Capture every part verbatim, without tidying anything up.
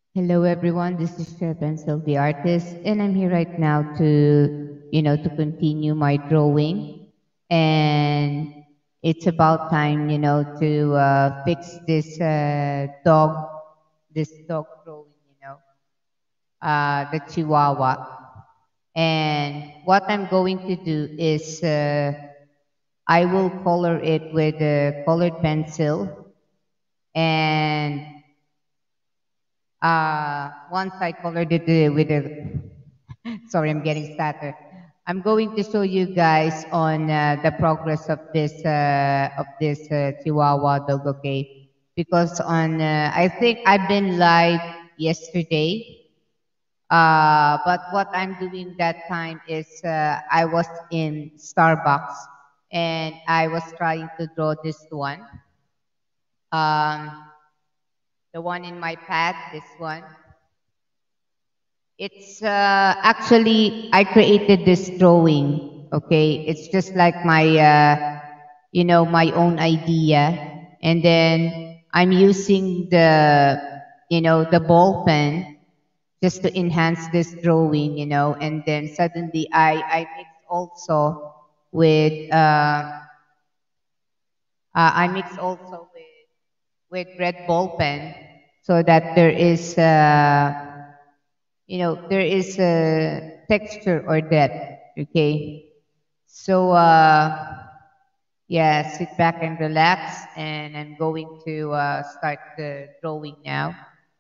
Hello, everyone. This is Cher Pencil, the artist, and I'm here right now to, you know, to continue my drawing. And it's about time, you know, to uh, fix this uh, dog, this dog drawing, you know, uh, the Chihuahua. And what I'm going to do is uh, I will color it with a colored pencil, and uh, once I colored it uh, with a sorry, I'm getting started. I'm going to show you guys on uh, the progress of this uh, of this uh, Chihuahua dog, okay? Because on uh, I think I've been live yesterday, uh, but what I'm doing that time is uh, I was in Starbucks and I was trying to draw this one, um, the one in my pad, this one. It's uh, actually I created this drawing. Okay, it's just like my uh, you know my own idea, and then I'm using the you know the ball pen just to enhance this drawing. You know, and then suddenly I I mix also with uh, uh, I mix also with with red ball pen so that there is. Uh, you know there is a texture or depth, okay? So uh yeah, sit back and relax, and I'm going to uh, start the drawing now.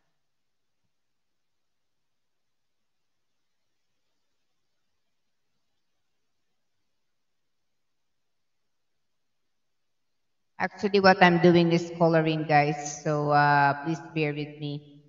Actually, what I'm doing is coloring, guys, so uh please bear with me.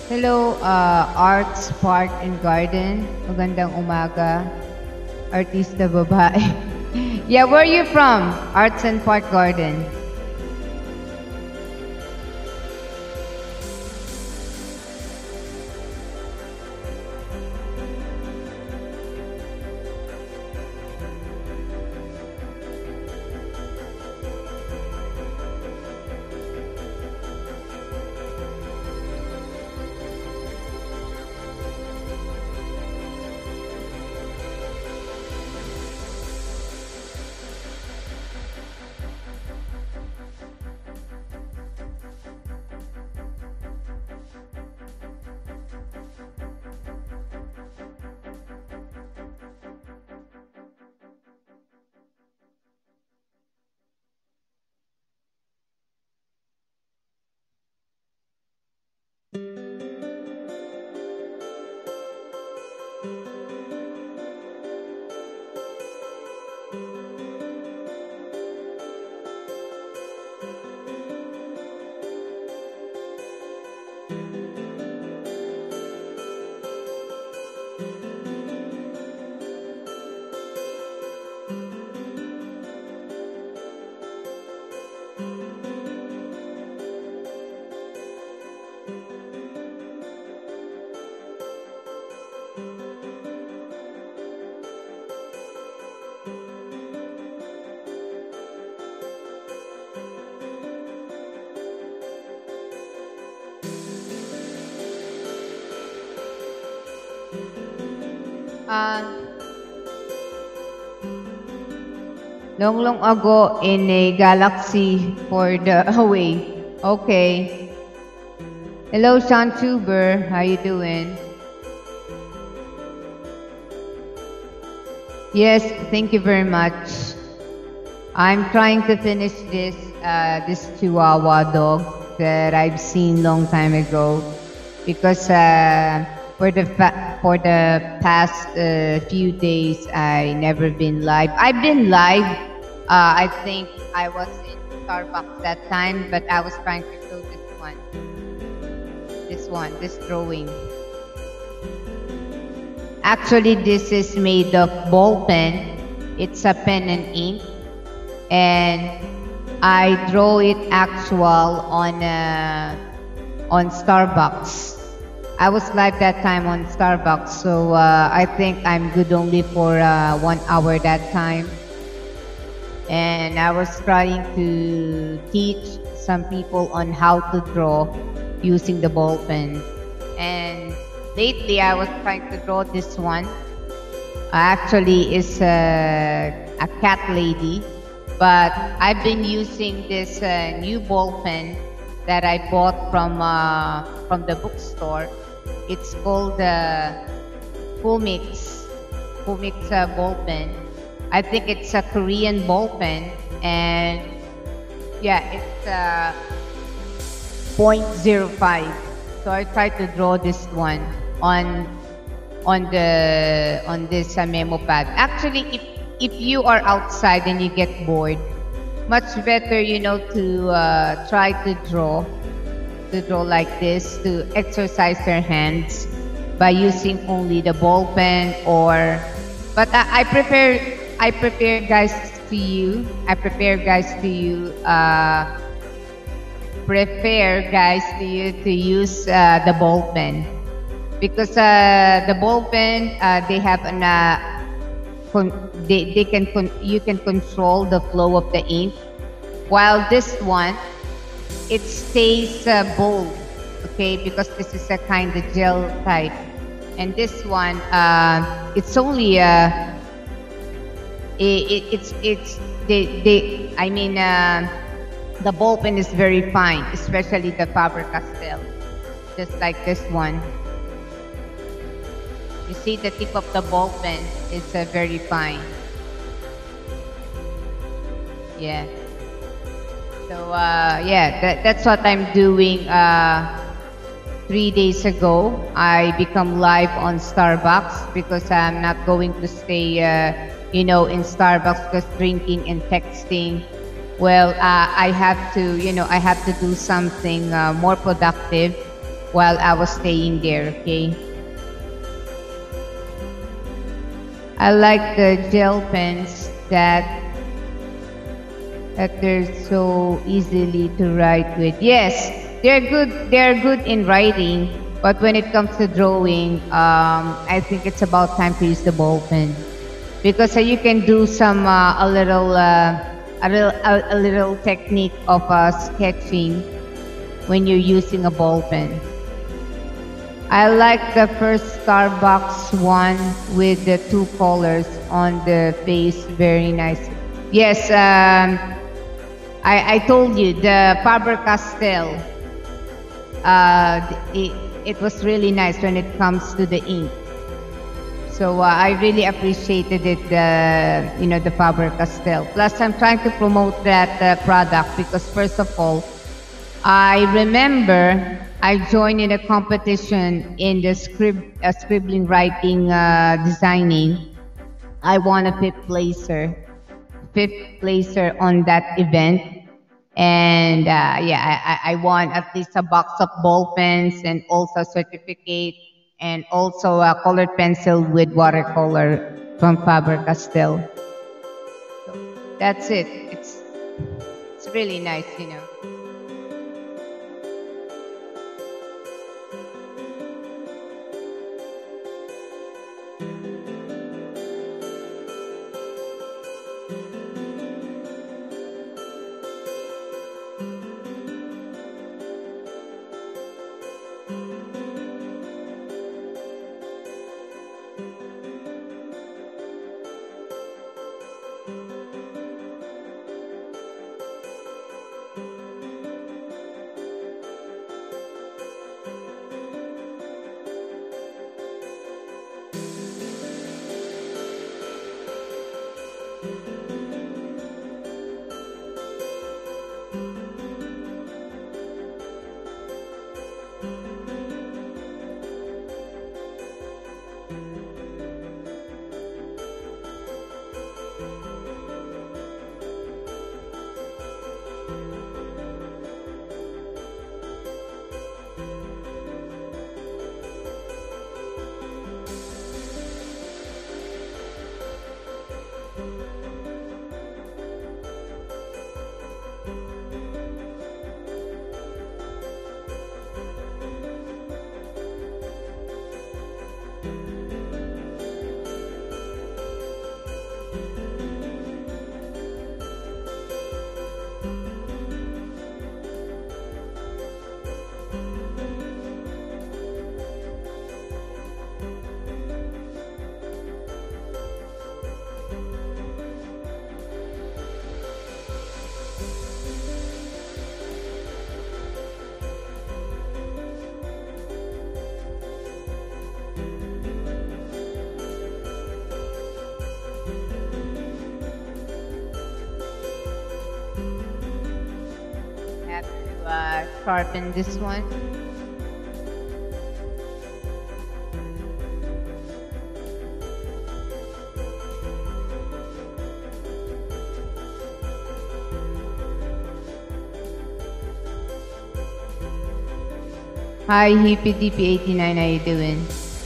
Hello, uh, Arts Park and Garden. Magandang umaga. Artista babae. Yeah, where are you from? Arts and Park Garden. Uh, long, long ago in a galaxy for the away. Okay. Hello, Sean Tuber. How you doing? Yes, thank you very much. I'm trying to finish this uh, this Chihuahua dog that I've seen long time ago because uh, for the fa- for the past uh, few days I never been live. I've been live. Uh, I think I was in Starbucks that time, but I was trying to show this one, this one, this drawing. Actually, this is made of ball pen. It's a pen and ink, and I draw it actual on uh, on Starbucks. I was live that time on Starbucks, so uh, I think I'm good only for uh, one hour that time. And I was trying to teach some people on how to draw using the ball pen. And lately, I was trying to draw this one. Actually, it's a, a cat lady, but I've been using this uh, new ball pen that I bought from uh, from the bookstore. It's called the uh, Fumix, Fumix uh, ball pen. I think it's a Korean ball pen, and yeah, it's uh, point zero five. So I tried to draw this one on on the on this uh, memo pad. Actually, if if you are outside and you get bored, much better, you know, to uh, try to draw, to draw like this, to exercise your hands by using only the ball pen. Or, but I, I prepare, I prepare guys to you, I prepare guys to you, uh, prefer guys to you to use uh, the ball pen, because uh, the ball pen uh, they have an uh, con- they, they can con- you can control the flow of the ink, while this one, it stays uh, bold, okay, because this is a kind of gel type, and this one uh, it's only uh, it, it, it's it's they, they I mean uh, the ball pen is very fine, especially the Faber-Castell, just like this one. You see the tip of the ball pen is uh, very fine. Yeah. So uh, yeah, that, that's what I'm doing. Uh, three days ago, I become live on Starbucks because I'm not going to stay, uh, you know, in Starbucks because drinking and texting. Well, uh, I have to, you know, I have to do something uh, more productive. while I was staying there, okay? I like the gel pens that that they're so easily to write with. Yes, they're good. They're good in writing, but when it comes to drawing, um, I think it's about time to use the ball pen because uh, you can do some uh, a little uh, a little a, a little technique of uh, sketching when you're using a ball pen. I like the first Starbucks one with the two colors on the face. Very nice. Yes, um, I, I told you the Faber-Castell. Uh, it, it was really nice when it comes to the ink. So uh, I really appreciated it, uh, you know, the Faber-Castell. Plus, I'm trying to promote that uh, product because first of all, I remember I joined in a competition in the scrib uh, scribbling, writing, uh, designing. I won a fifth placer, fifth placer on that event, and uh, yeah, I, I I won at least a box of ball pens and also a certificate and also a colored pencil with watercolor from Faber-Castell. That's it. It's it's really nice, you know. Have to uh, sharpen this one. Hi, Hippie D P eighty-nine, how you doing?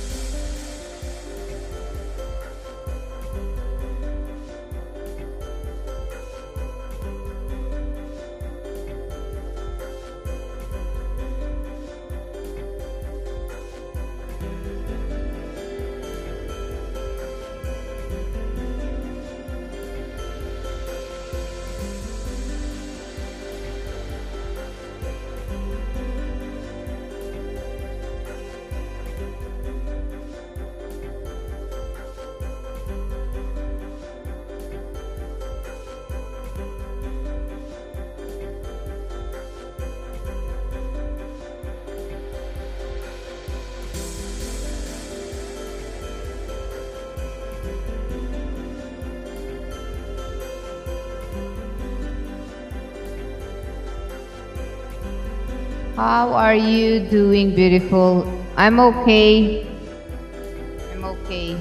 How are you doing, beautiful? I'm okay. I'm okay.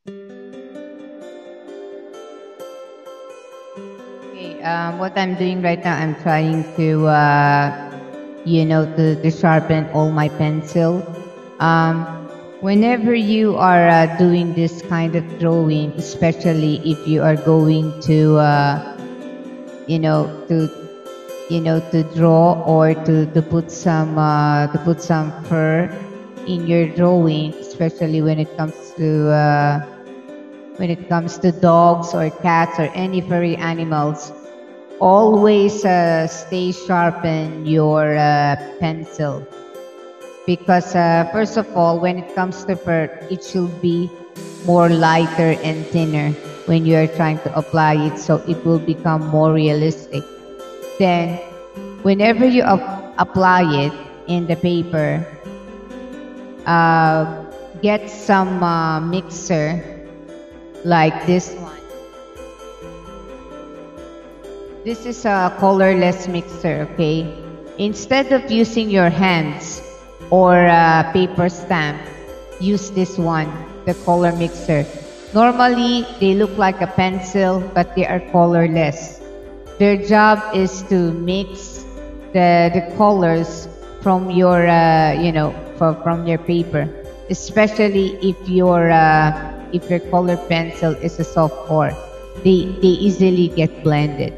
Okay, um, what I'm doing right now, I'm trying to, uh, you know, to, to sharpen all my pencil. Um, Whenever you are uh, doing this kind of drawing, especially if you are going to, uh, you know, to, you know, to draw or to, to put some, uh, to put some fur in your drawing, especially when it comes to, uh, when it comes to dogs or cats or any furry animals, always uh, stay sharpen your uh, pencil because uh, first of all, when it comes to fur, it should be more lighter and thinner when you are trying to apply it, so it will become more realistic. Then whenever you ap- apply it in the paper, uh, get some uh, mixer like this one. This is a colorless mixer, okay? Instead of using your hands or a paper stamp, use this one, the color mixer. Normally, they look like a pencil, but they are colorless. Their job is to mix the, the colors from your, uh, you know, from, from your paper, especially if your, uh, if your color pencil is a soft core. They, they easily get blended.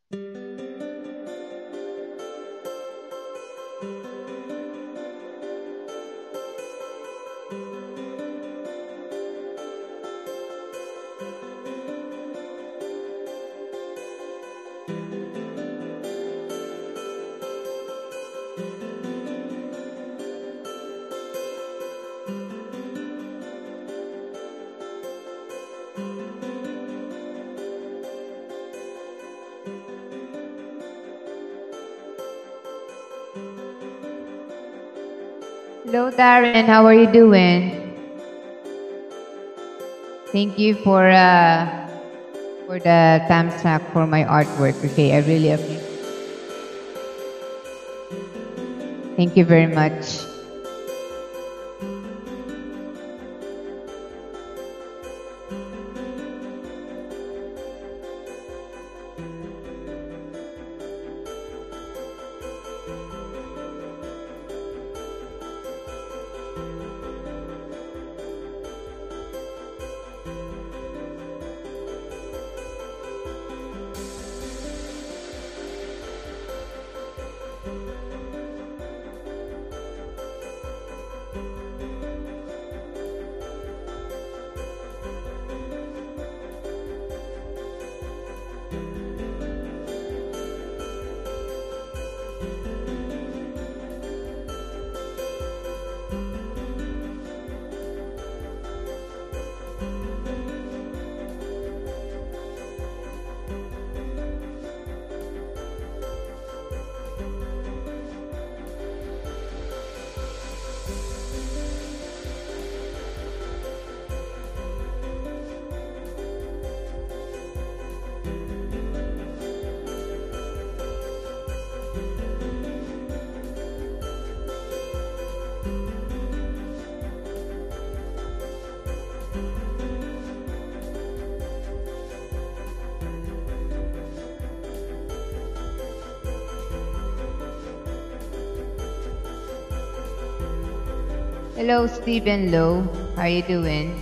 Hello, Darren. How are you doing? Thank you for uh, for the thumbs up for my artwork. Okay, I really appreciate. Thank you very much. Hello, Stephen Lowe. How you doing?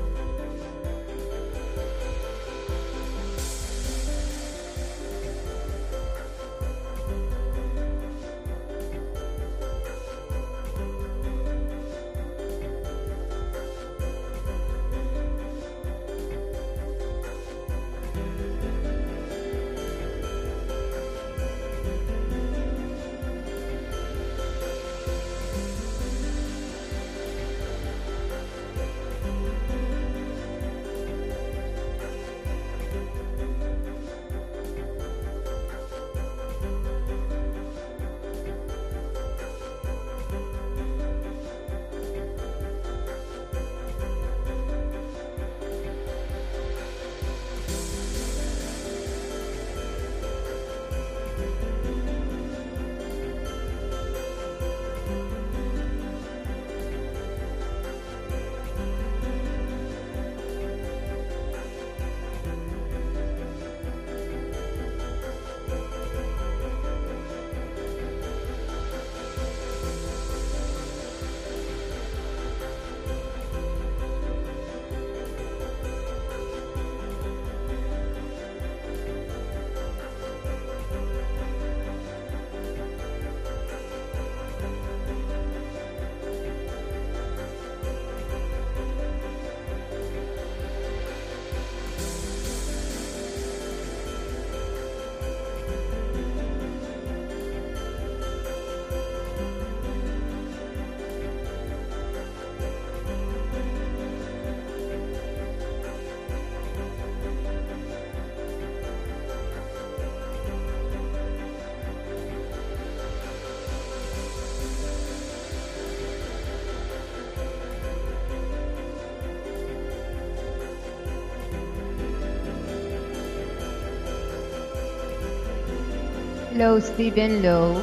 Hello, Stephen Lowe.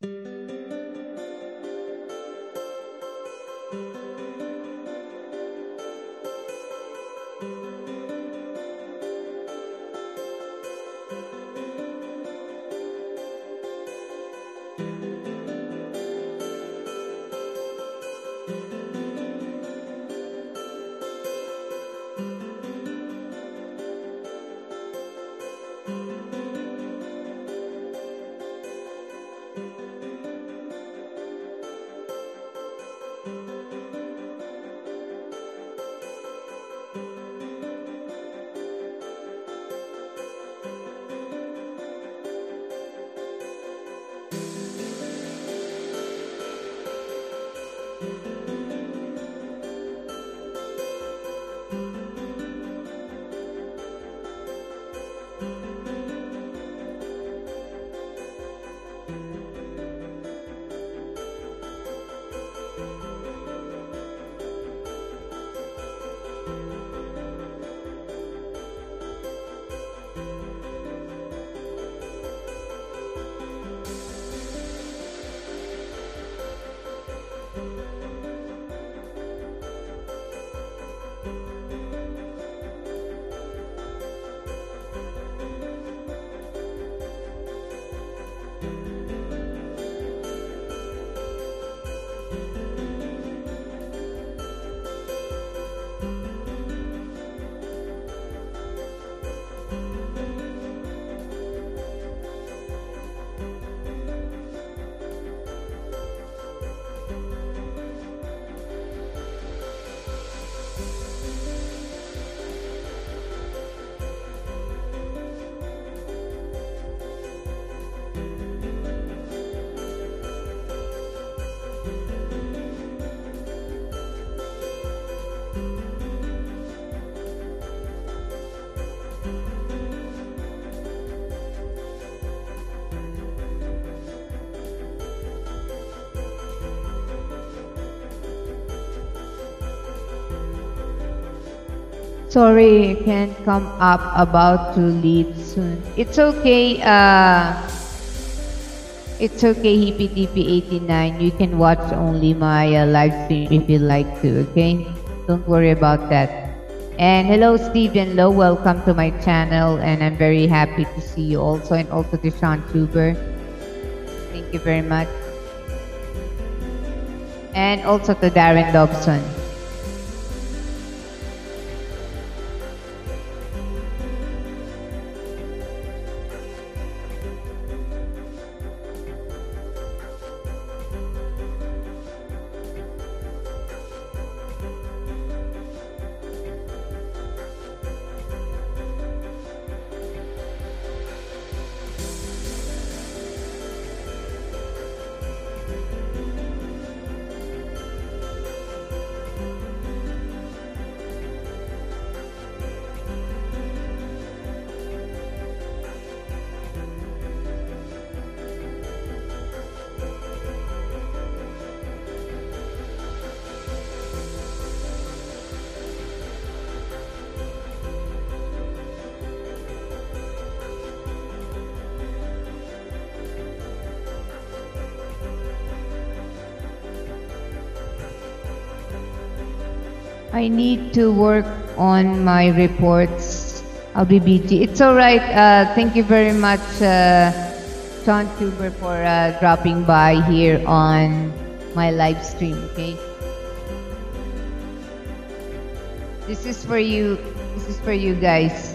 Sorry, I can't come up about to lead soon. It's okay. Uh, it's okay, Hippie T P eighty-nine. You can watch only my uh, live stream if you like to. Okay, don't worry about that. And hello, Stephen Low. Welcome to my channel, and I'm very happy to see you also, and also to Sean Tuber. Thank you very much. And also to Darren Dobson. I need to work on my reports. I'll be busy. It's all right. Uh, thank you very much, uh, Sean Tuber, for uh, dropping by here on my live stream. Okay. This is for you. This is for you guys.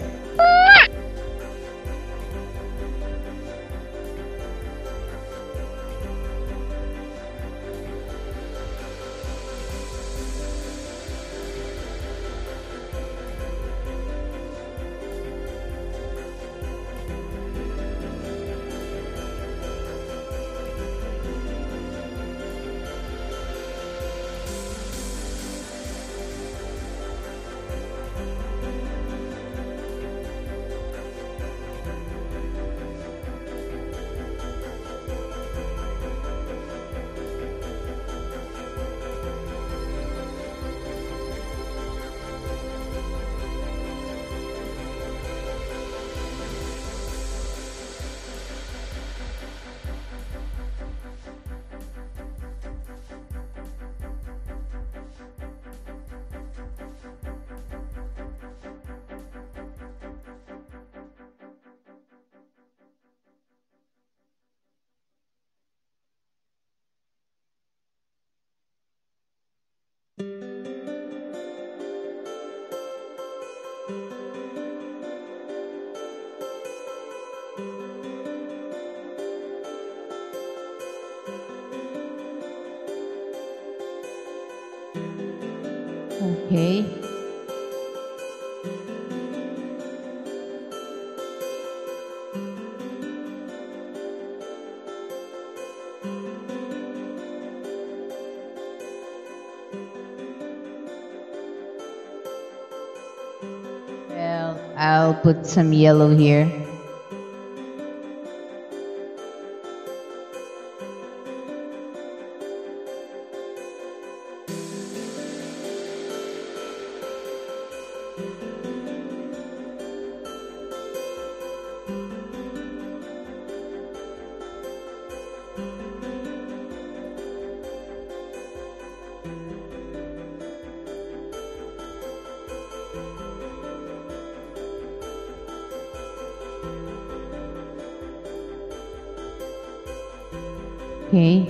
Okay. Well, I'll put some yellow here. Okay.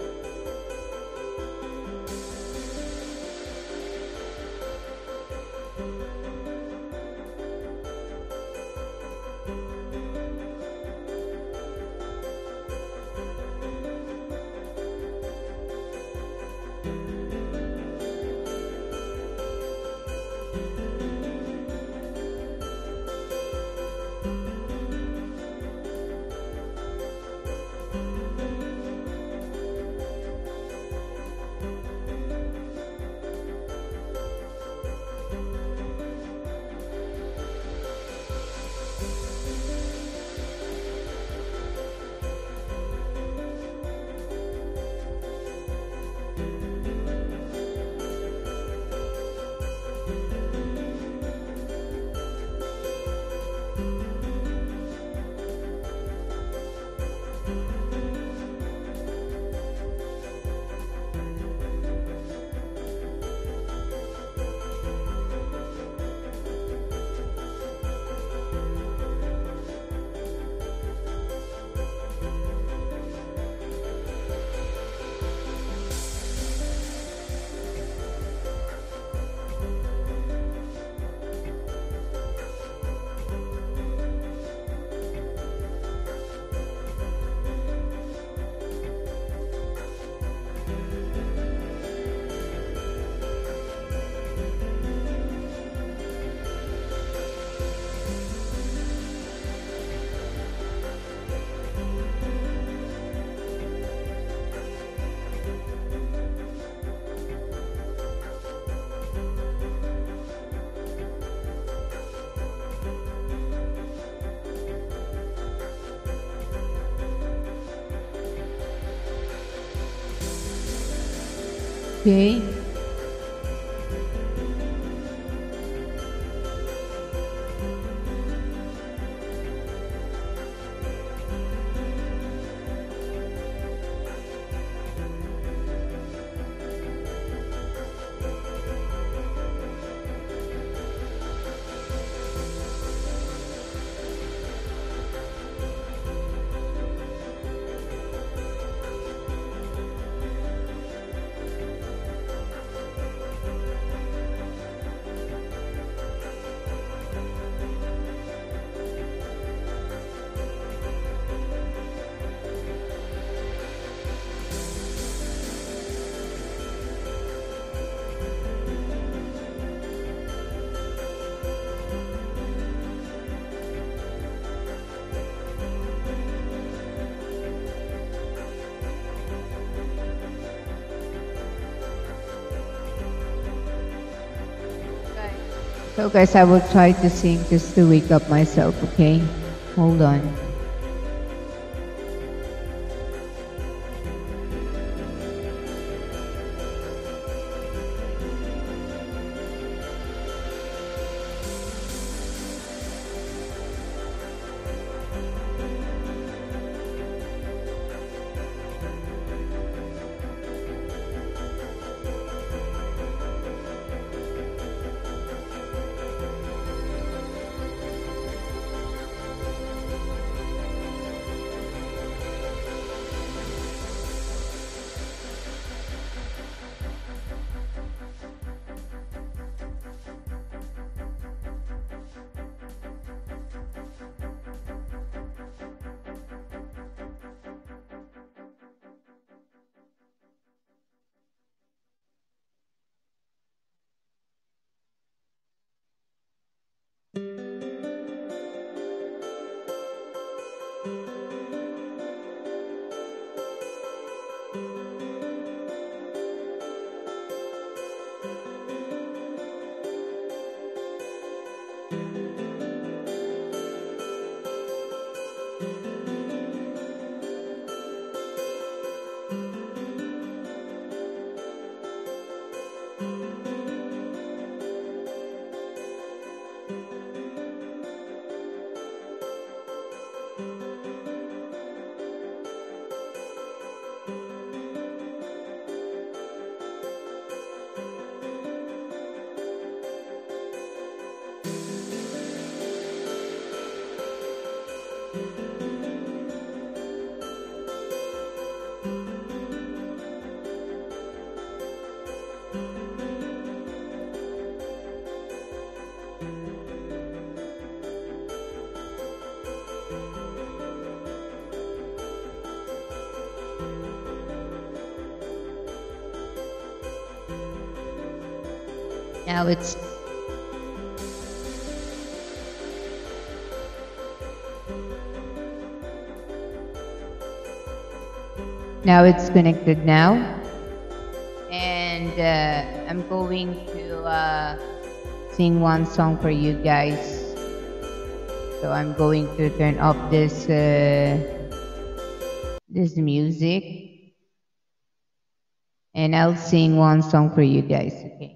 Okay. So guys, I will try to sing just to wake up myself, okay? Hold on. Now it's now it's connected now, and uh, I'm going to uh, sing one song for you guys. So I'm going to turn off this uh, this music, and I'll sing one song for you guys. Okay.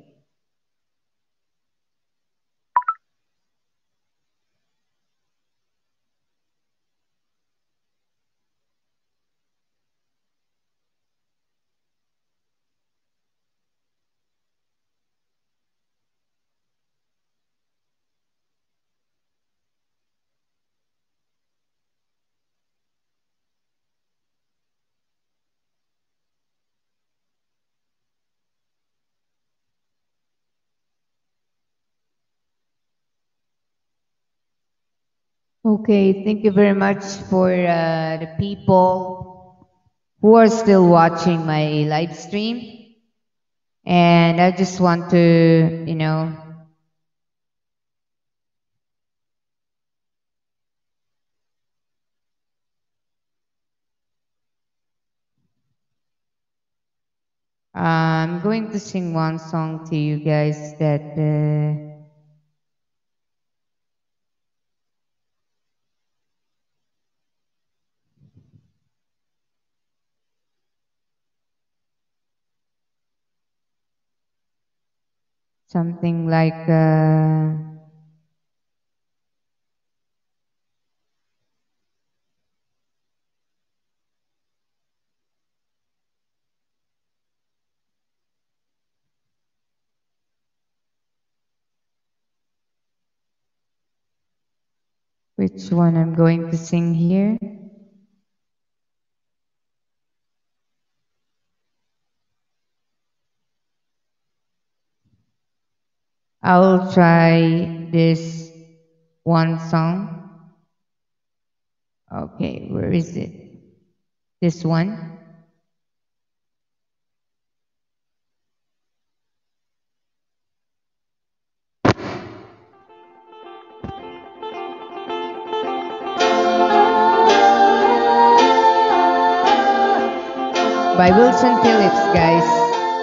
Okay, thank you very much for uh, the people who are still watching my live stream. And I just want to, you know, I'm going to sing one song to you guys that uh, something like. Uh, which one I'm going to sing here? I'll try this one song. Okay, where is it? This one. By Wilson Phillips, guys.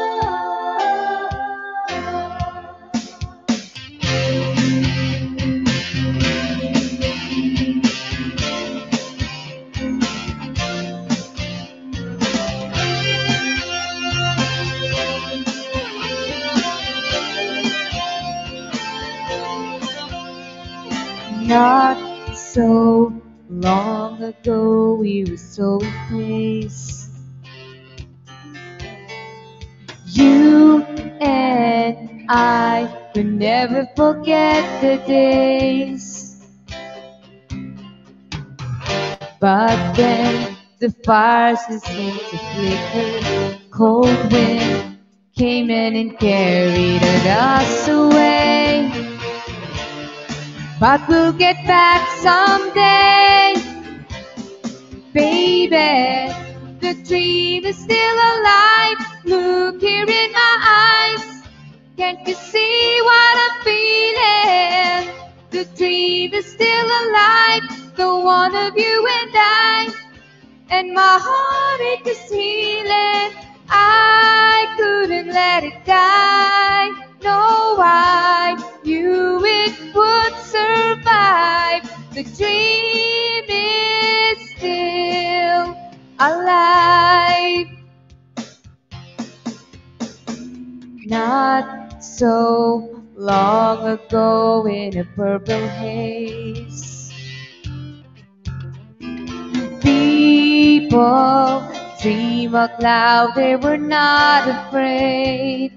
Not so long ago, we were so in place. You and I will never forget the days. But then the fires seemed to flicker. Cold wind came in and carried us away. But we'll get back someday, baby. The dream is still alive. Look here in my eyes. Can't you see what I'm feeling? The is still alive, the one of you and I. And my heartache is healing, I couldn't let it die. No, I knew it would survive. The dream is still alive. Not so long ago in a purple haze, people dream out loud, they were not afraid.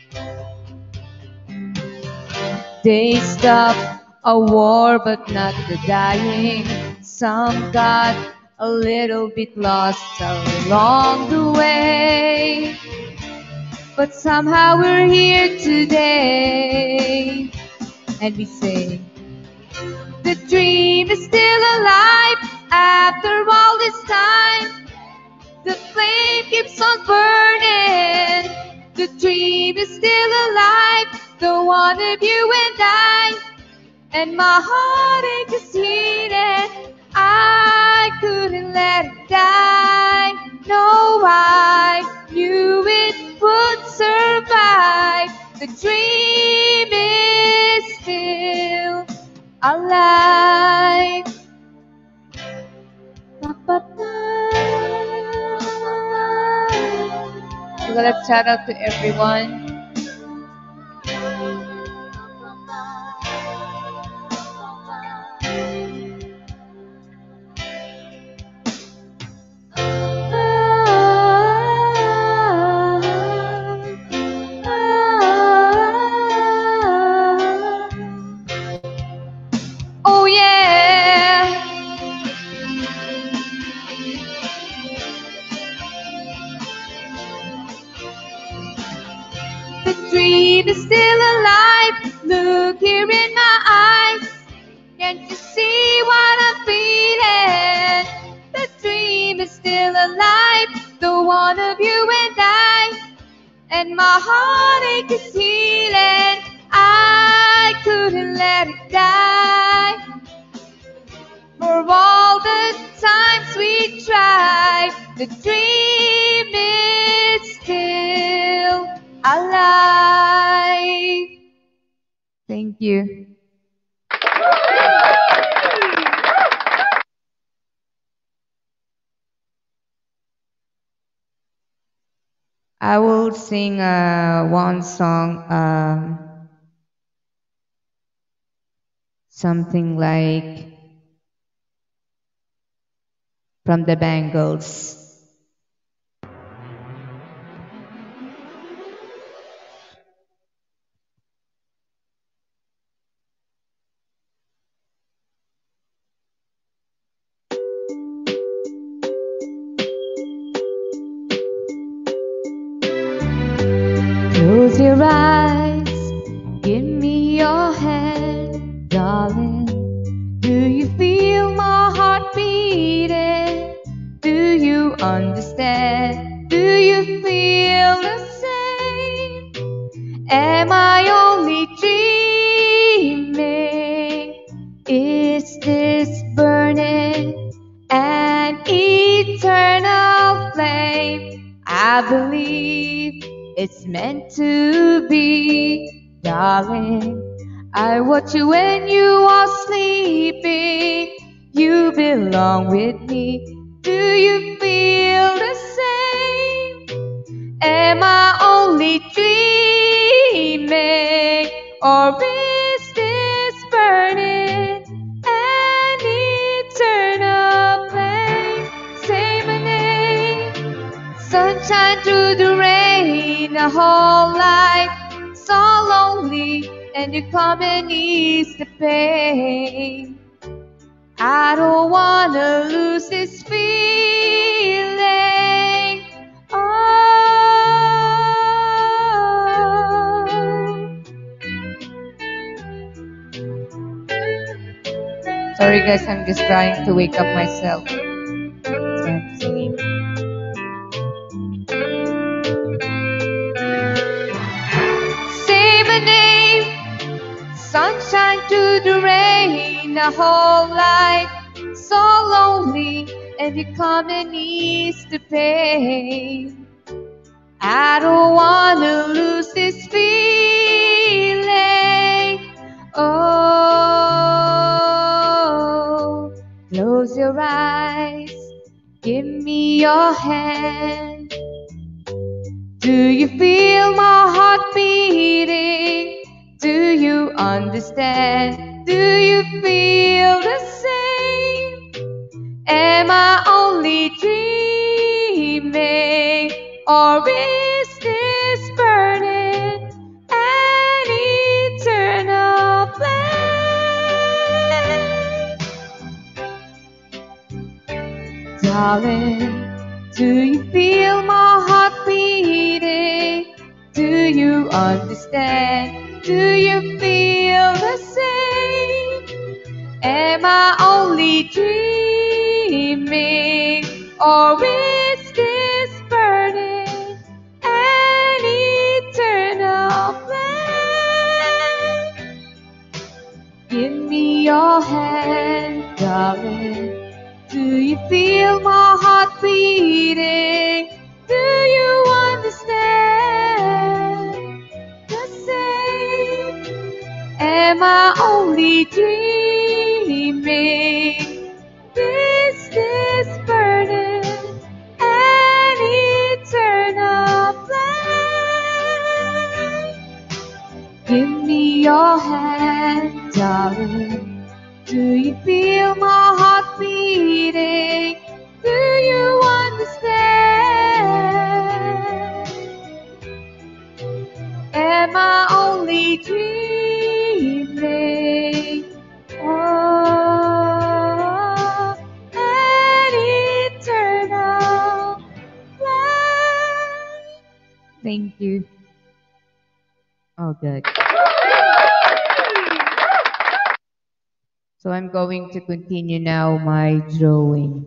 They stopped a war but not the dying. Some got a little bit lost along the way, but somehow we're here today. And we say, the dream is still alive after all this time. The flame keeps on burning. The dream is still alive, the one of you and I. And my heartache is healing, I couldn't let it die. No, I knew it would survive. The dream is still alive. I'm gonna shout out to everyone. Oh yeah. The dream is still alive. Look here in my eyes. Can't you see what I'm feeling? The dream is still alive, the one of you and I. And my heartache is healing, I couldn't let it die. For all the times we tried, the dream is still alive. Thank you. I will sing uh, one song, um, something like from the Bangles. Close your eyes, give me your hand, darling. Do you feel my heart beating? Do you understand? Do you feel the same? Am I only dreaming? Is this burning an eternal flame? I believe it's meant to be, darling. I watch you when you are sleeping. You belong with me. Do you feel the same? Am I only dreaming? Or is this burning an eternal flame? Say my name. Sunshine through the rain, a whole life so lonely, and you come and ease the pain. I don't wanna lose this feeling. Oh. Sorry guys, I'm just trying to wake up myself. So I'm singing. Say my name. Sunshine through the rain, been a whole life so lonely, and you come and ease the pain. I don't wanna lose this feeling. Oh, close your eyes, give me your hand. Do you feel my heart beating? Do you understand? Do you feel the same? Am I only dreaming? Or is this burning an eternal flame? Darling, do you feel my heart beating? Do you understand? Do you feel the same? Am I only dreaming? Or is this burning an eternal flame? Give me your hand, darling. Do you feel my heart beating? Do you understand the same? Am I only dreaming? Is this burning an eternal flame? Give me your hand, darling. Do you feel my heart beating? Do you understand? Am I only dreaming? Oh, an eternal flame. Thank you. Oh, good. So I'm going to continue now my drawing.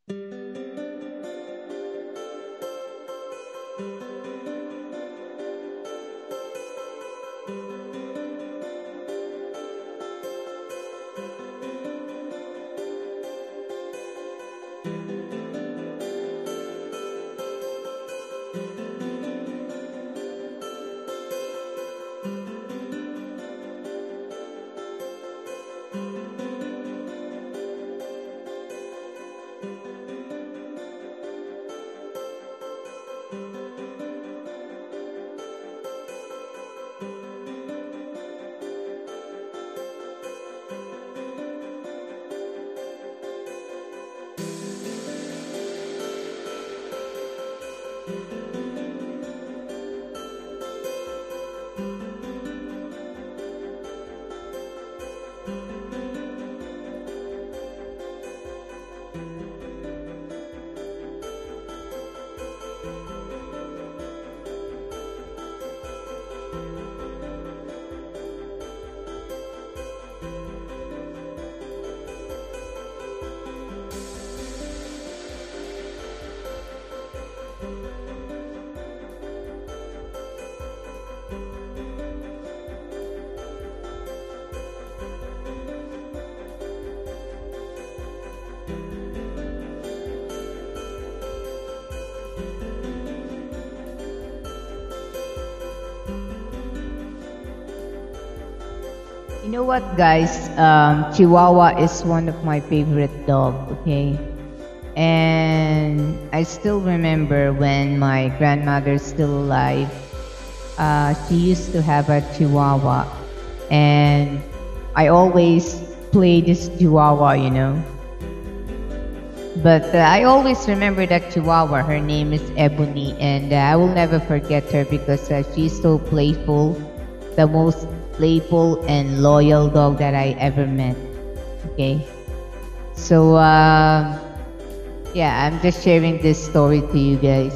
You know what, guys? Um, Chihuahua is one of my favorite dog. Okay, and I still remember when my grandmother's still alive. Uh, she used to have a Chihuahua, and I always play this Chihuahua. You know, but uh, I always remember that Chihuahua. Her name is Ebony, and uh, I will never forget her because uh, she's so playful, the most playful and loyal dog that I ever met. Okay, so uh, yeah, I'm just sharing this story to you guys.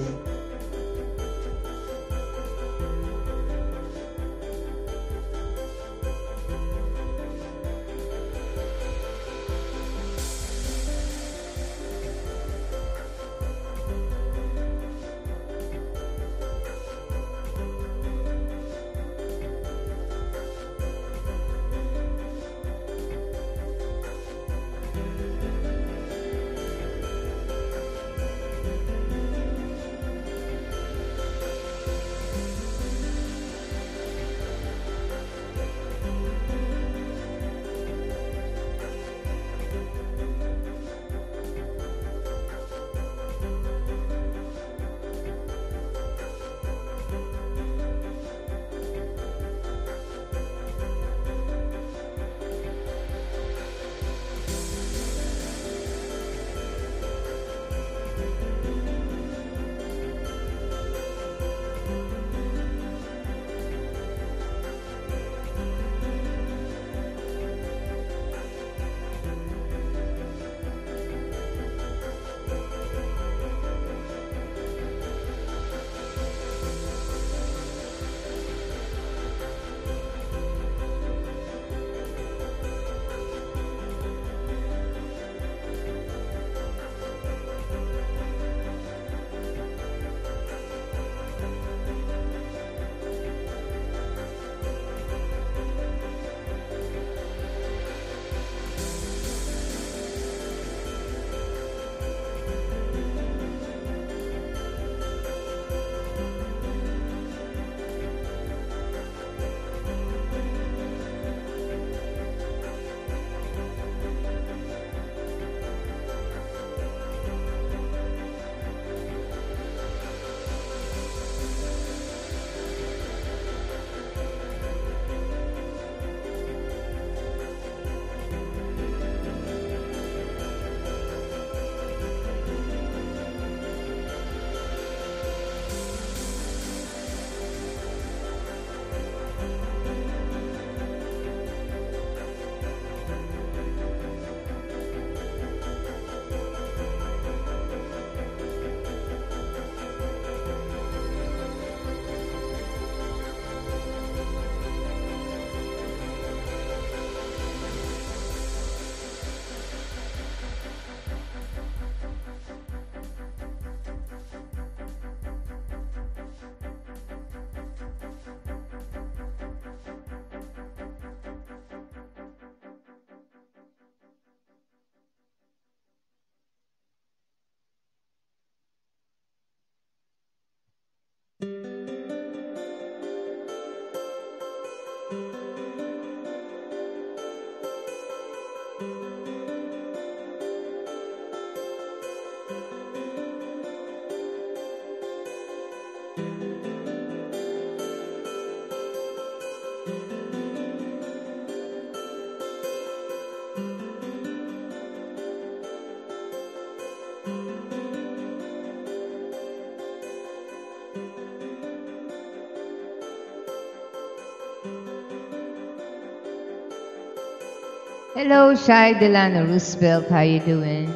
Hello, Shai Delano Roosevelt. How you doing?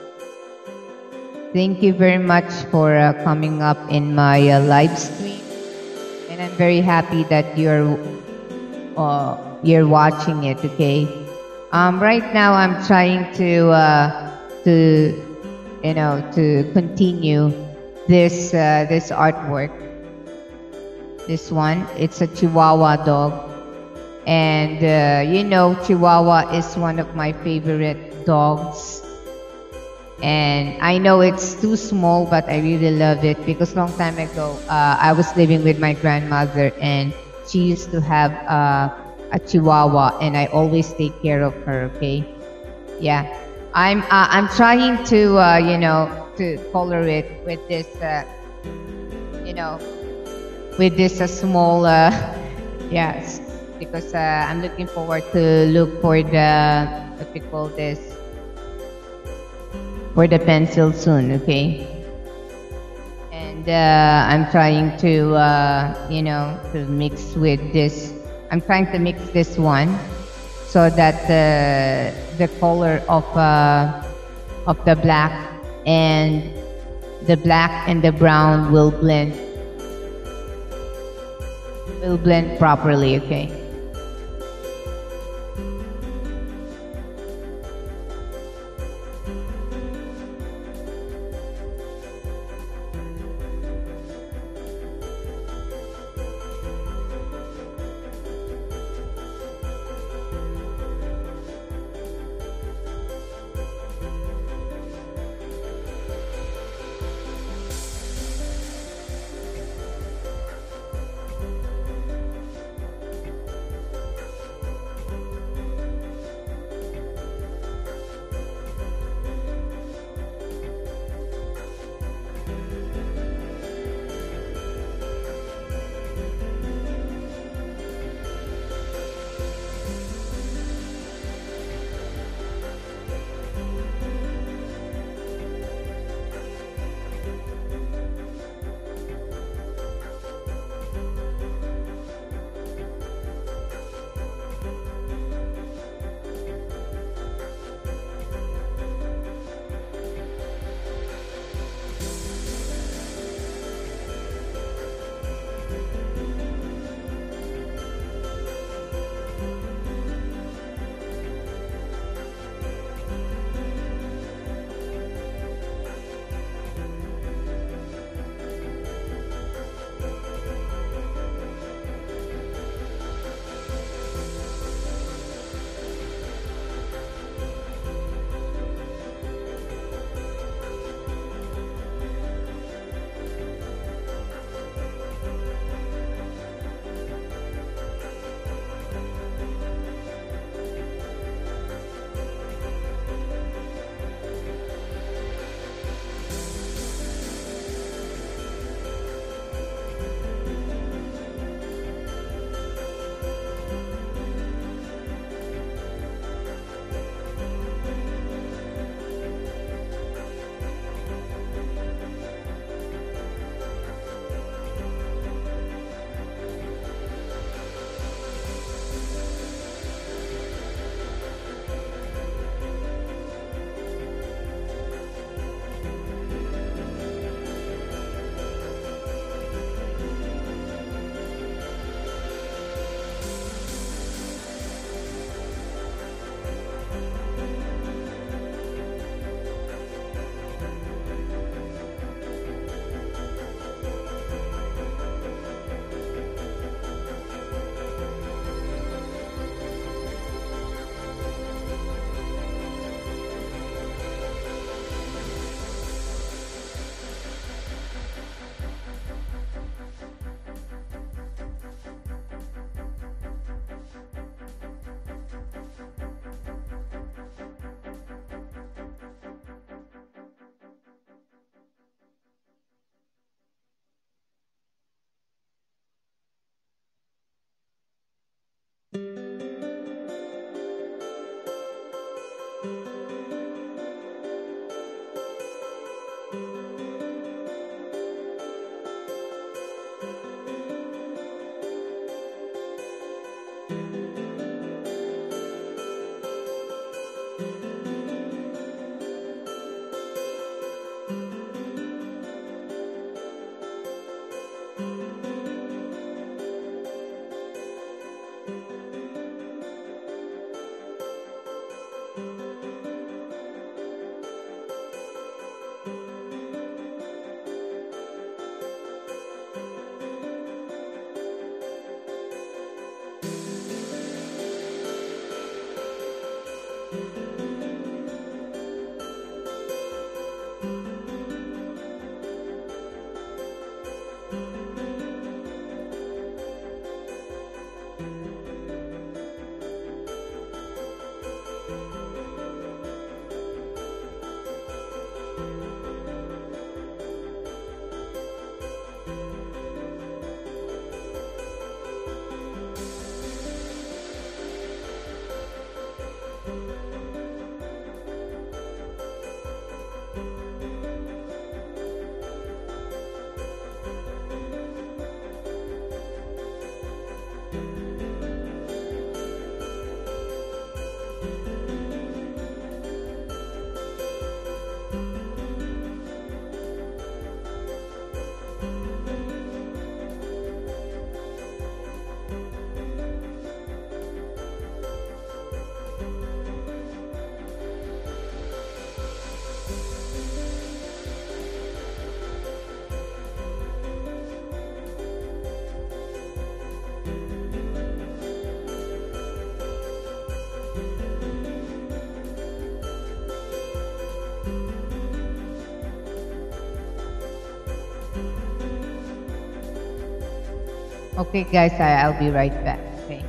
Thank you very much for uh, coming up in my uh, live stream, and I'm very happy that you're uh, you're watching it. Okay. Um, right now, I'm trying to uh, to you know to continue this uh, this artwork. This one, it's a Chihuahua dog. And uh, you know, Chihuahua is one of my favorite dogs. And I know it's too small, but I really love it because long time ago, uh, I was living with my grandmother, and she used to have uh, a Chihuahua, and I always take care of her. Okay, yeah, I'm uh, I'm trying to uh, you know to color it with this uh, you know with this uh, small uh, yes, because uh, I'm looking forward to look for the what we call this for the pencil soon. Okay, and uh, I'm trying to uh, you know to mix with this. I'm trying to mix this one so that the the color of uh, of the black and the black and the brown will blend will blend properly. Okay. Okay, guys, I, I'll be right back. Okay.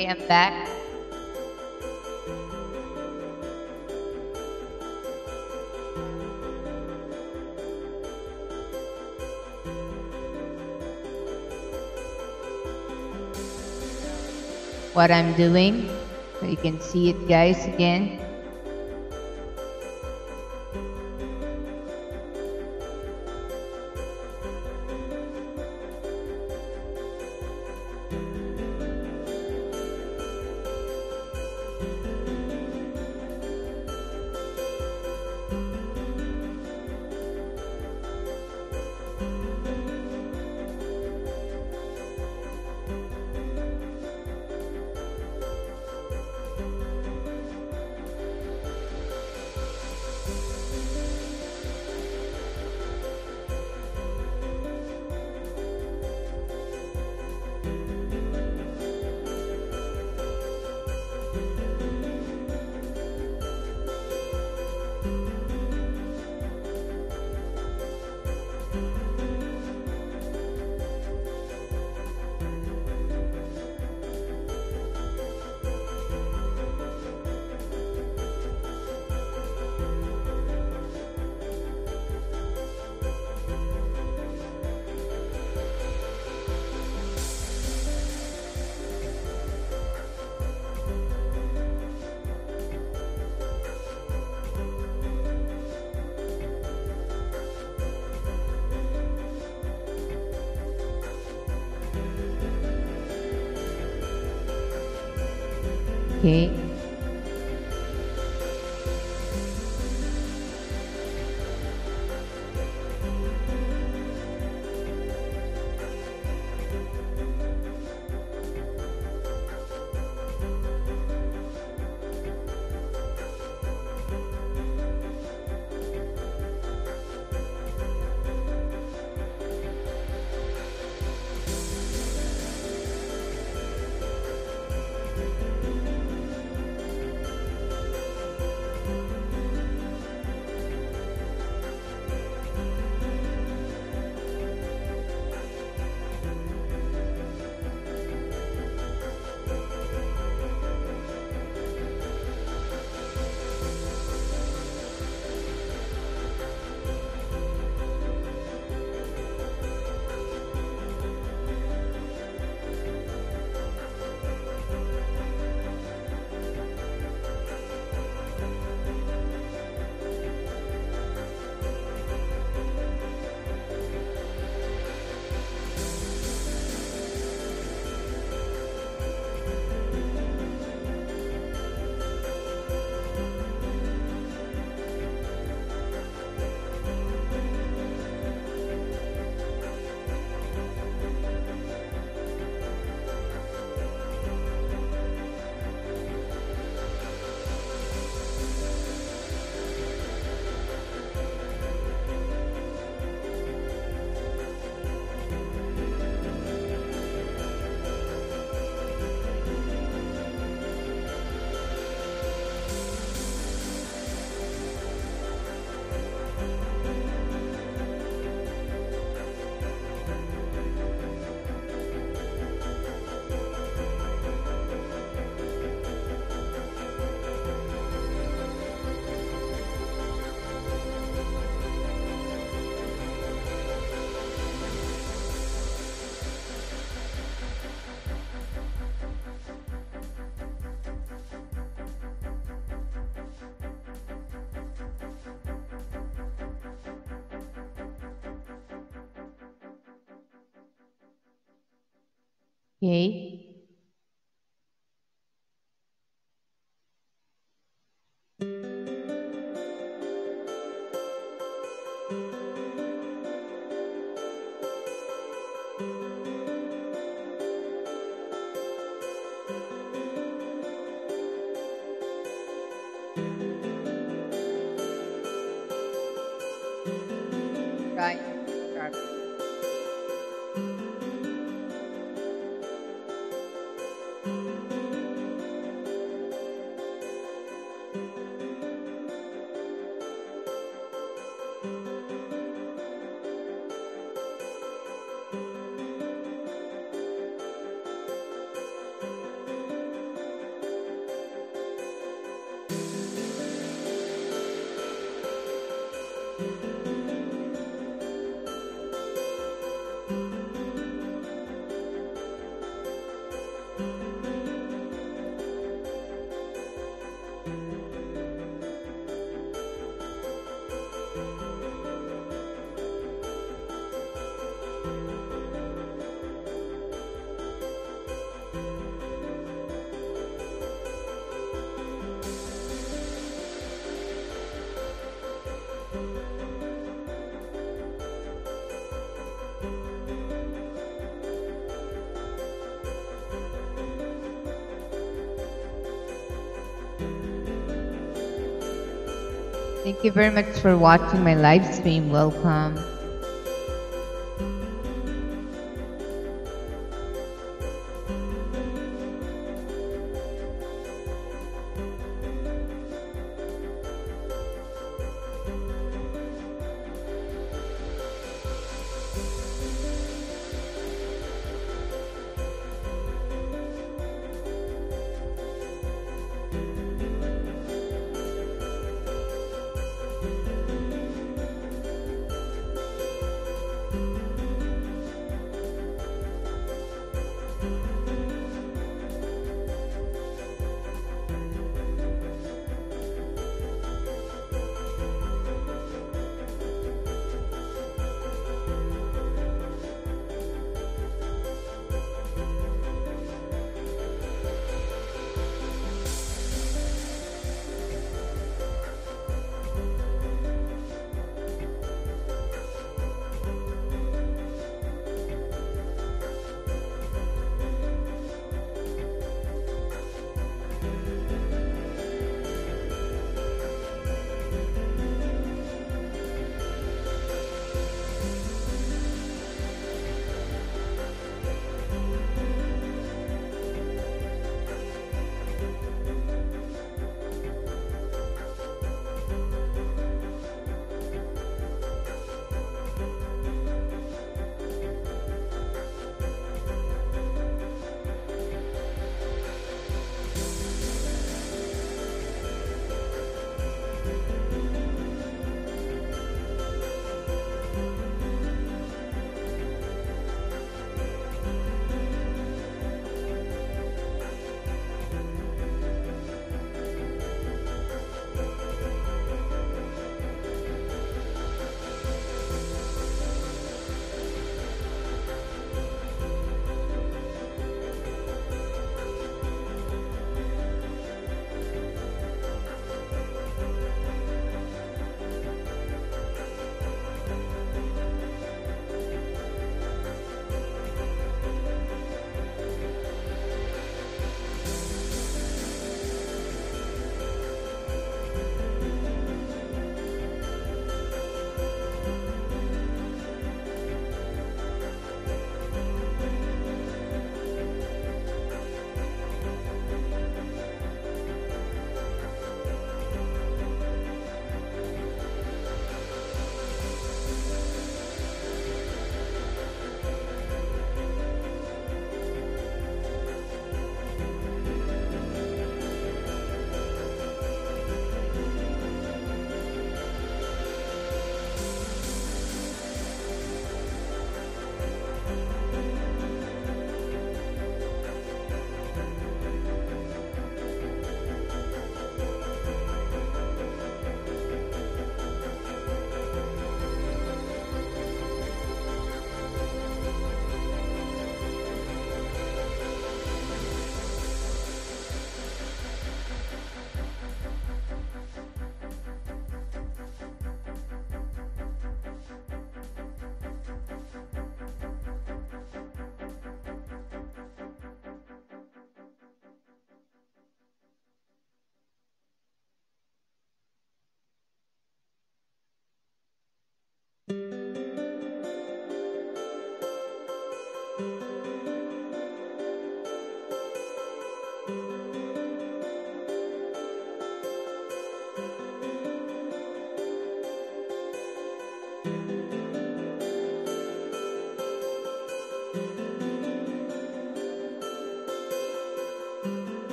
Okay, I'm back. What I'm doing, so you can see it, guys, again. Okay. Okay. Right. Sharp. Thank you very much for watching my live stream. Welcome.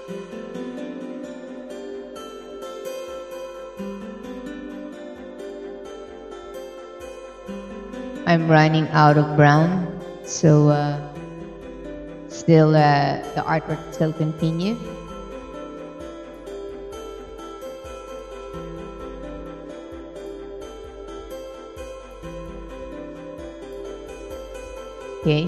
I'm running out of brown, so uh, still uh, the artwork still continue. Okay.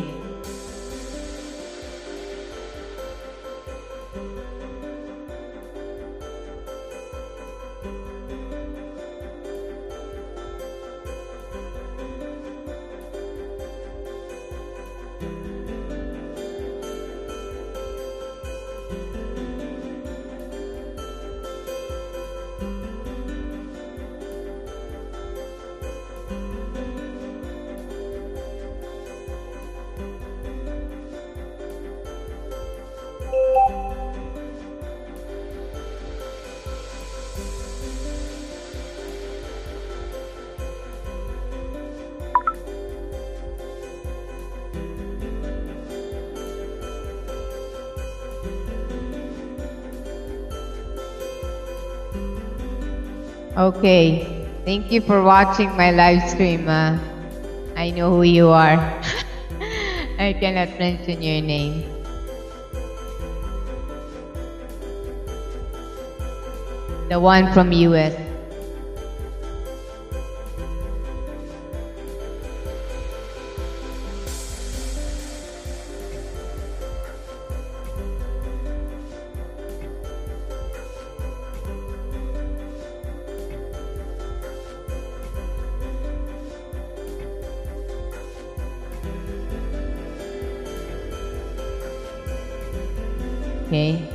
Okay. Thank you for watching my live stream. Uh, I know who you are. I cannot mention your name. The one from U S. Okay.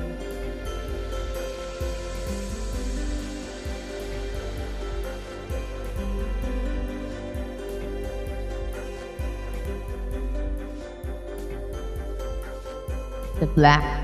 The black.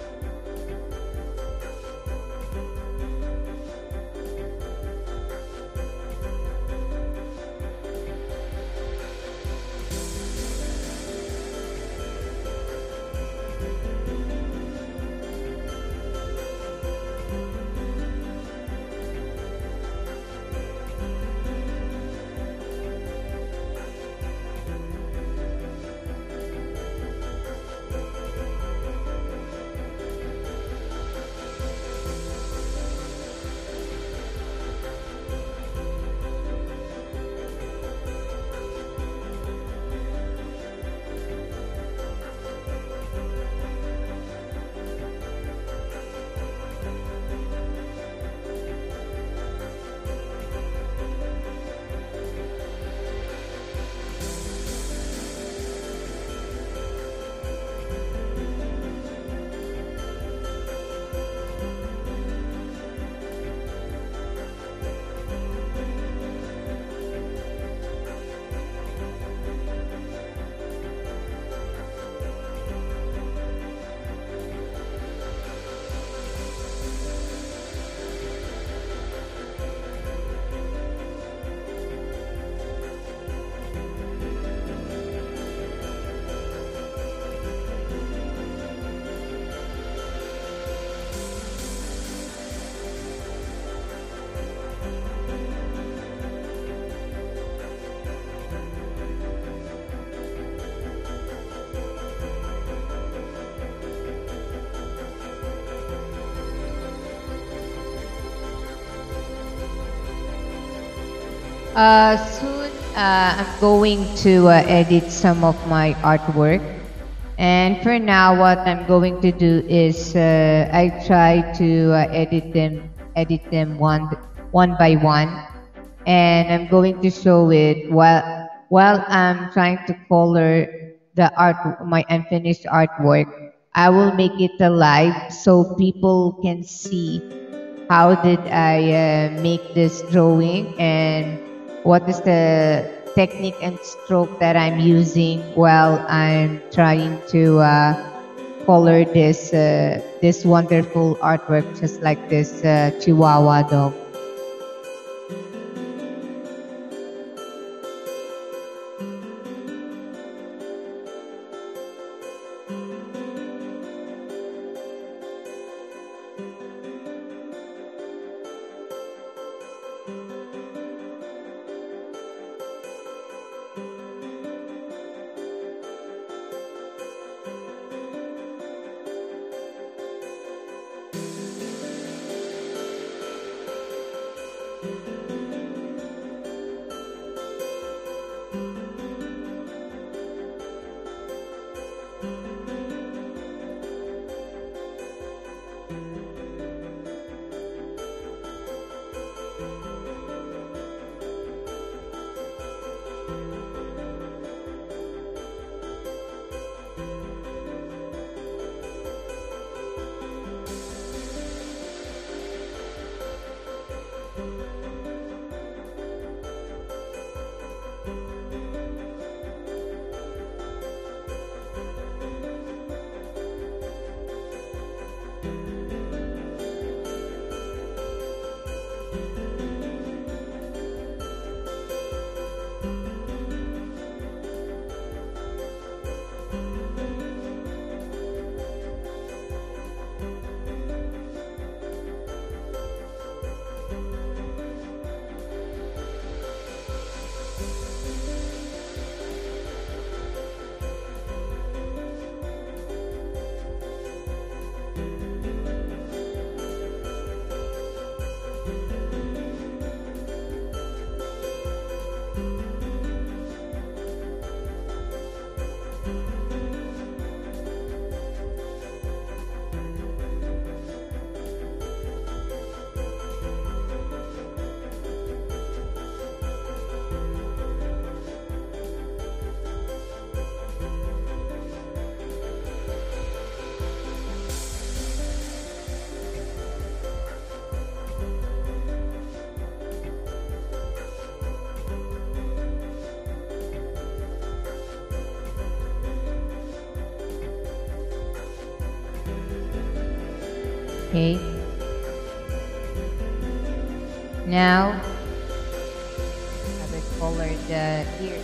Uh, soon, uh, I'm going to uh, edit some of my artwork. And for now, what I'm going to do is uh, I try to uh, edit them, edit them one, one by one, and I'm going to show it while while I'm trying to color the art, my unfinished artwork. I will make it alive so people can see how did I uh, make this drawing and what is the technique and stroke that I'm using while I'm trying to uh, color this uh, this wonderful artwork, just like this uh, Chihuahua dog. Okay. Now, have it colored uh, here.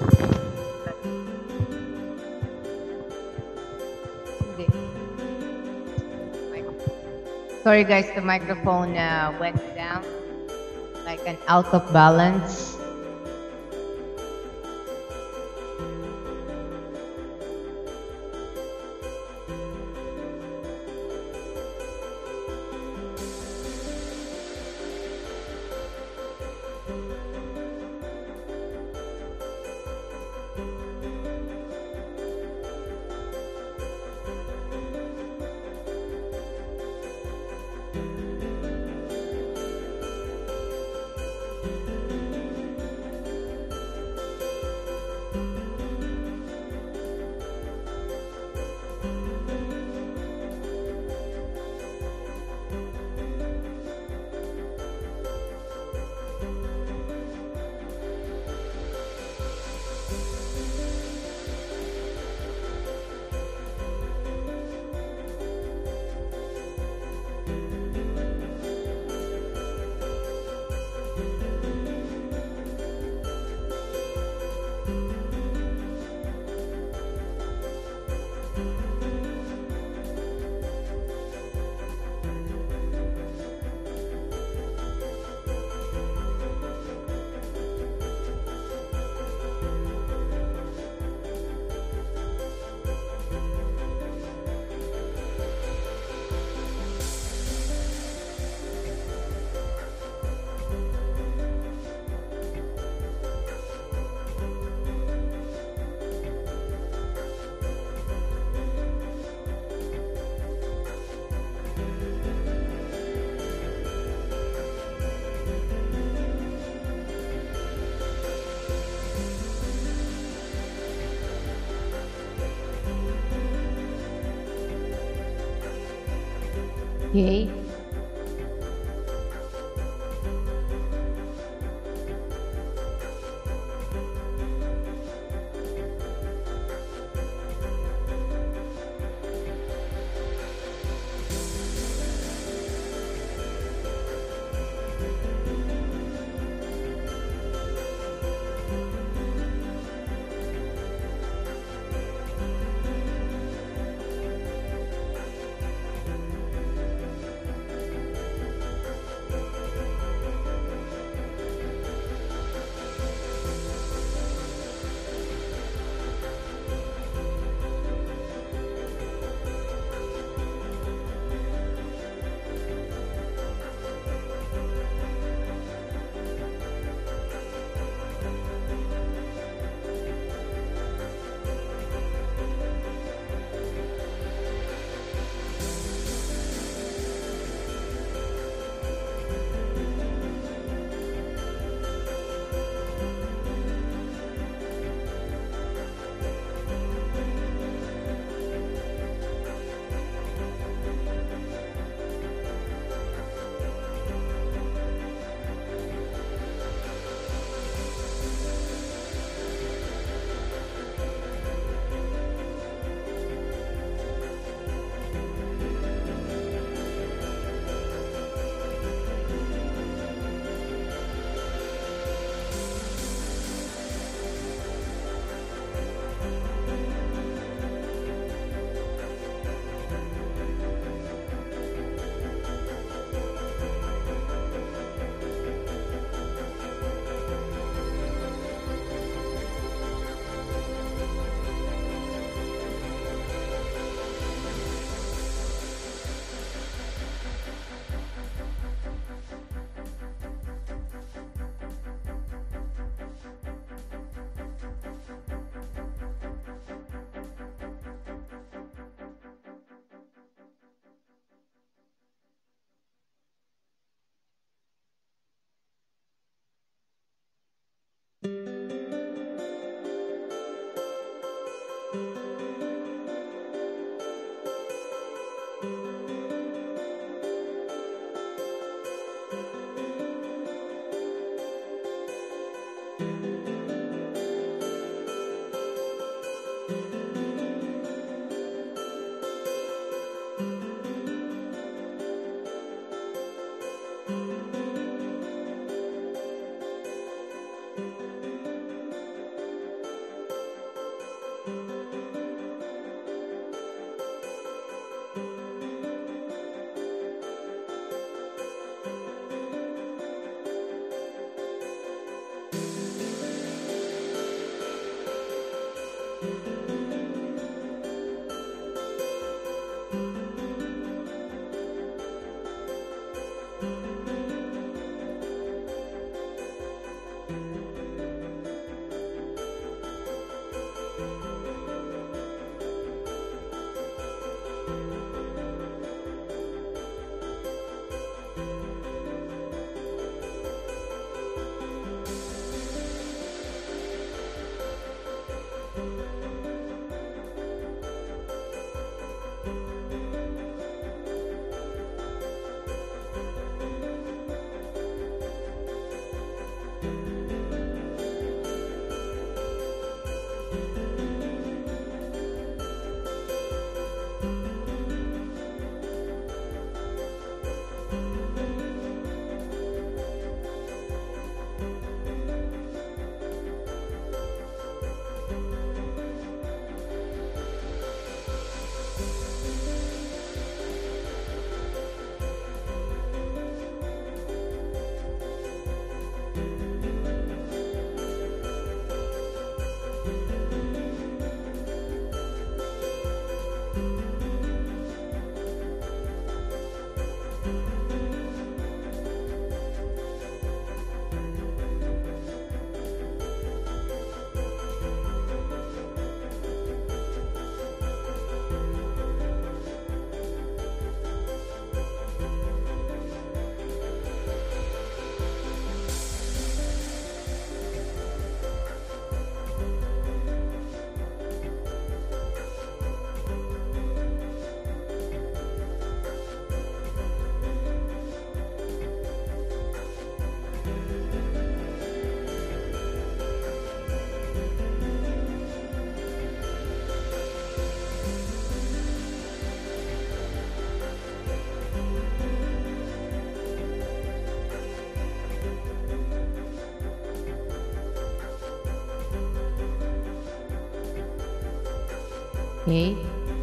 Hindi. Mic- Sorry guys, the microphone uh, went down like an out of balance. Okay. Okay.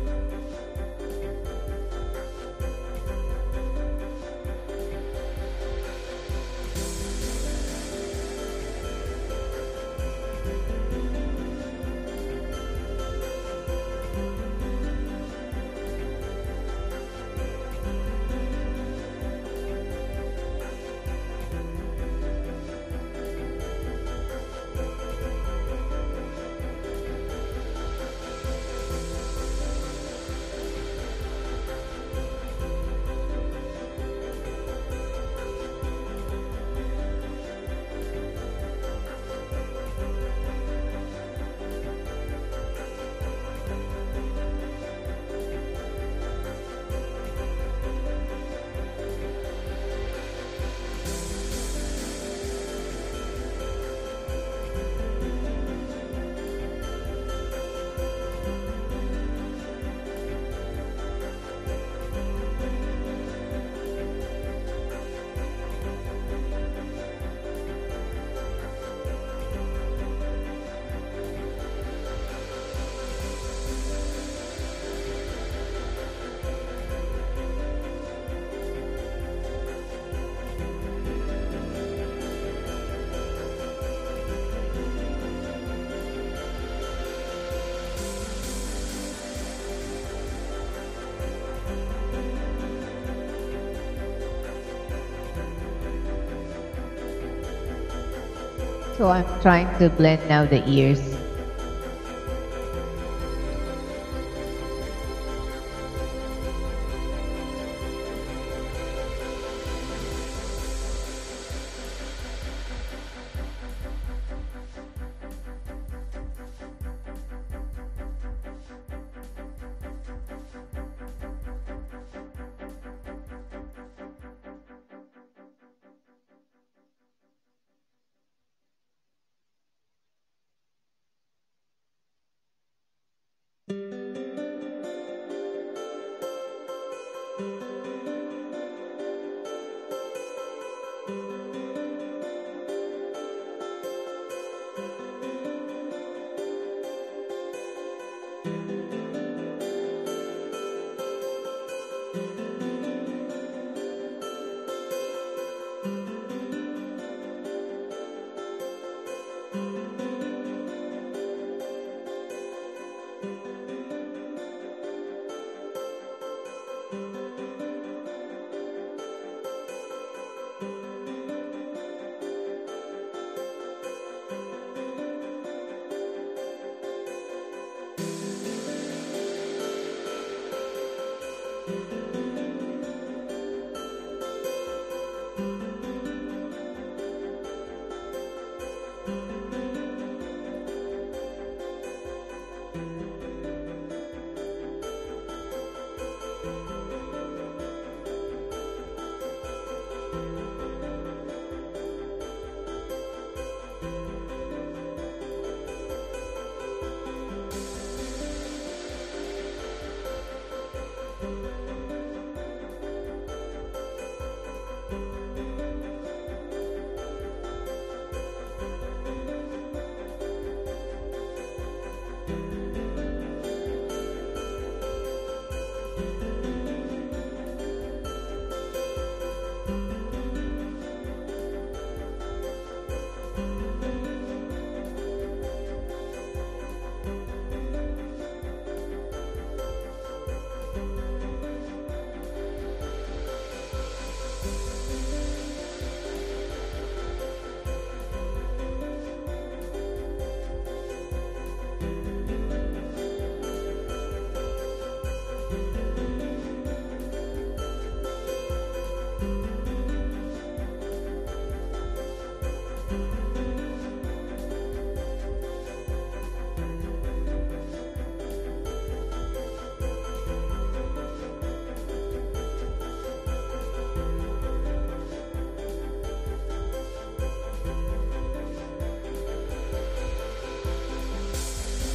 So I'm trying to blend now the ears.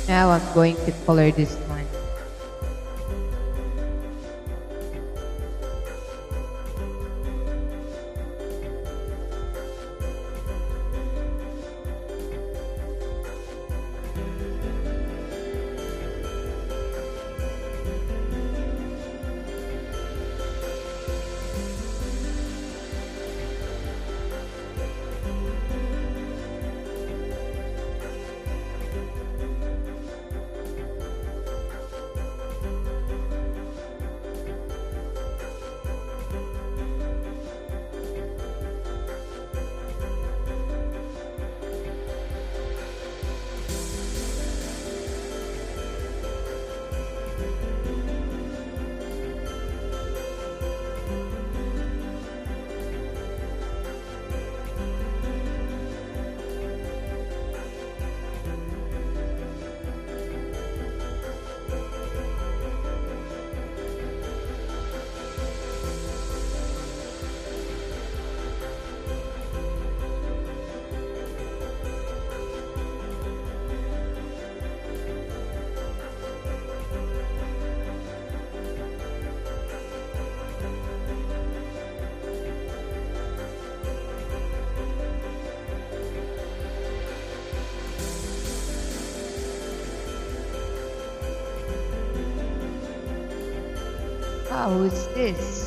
Now I'm going to color this one. Oh, who's this?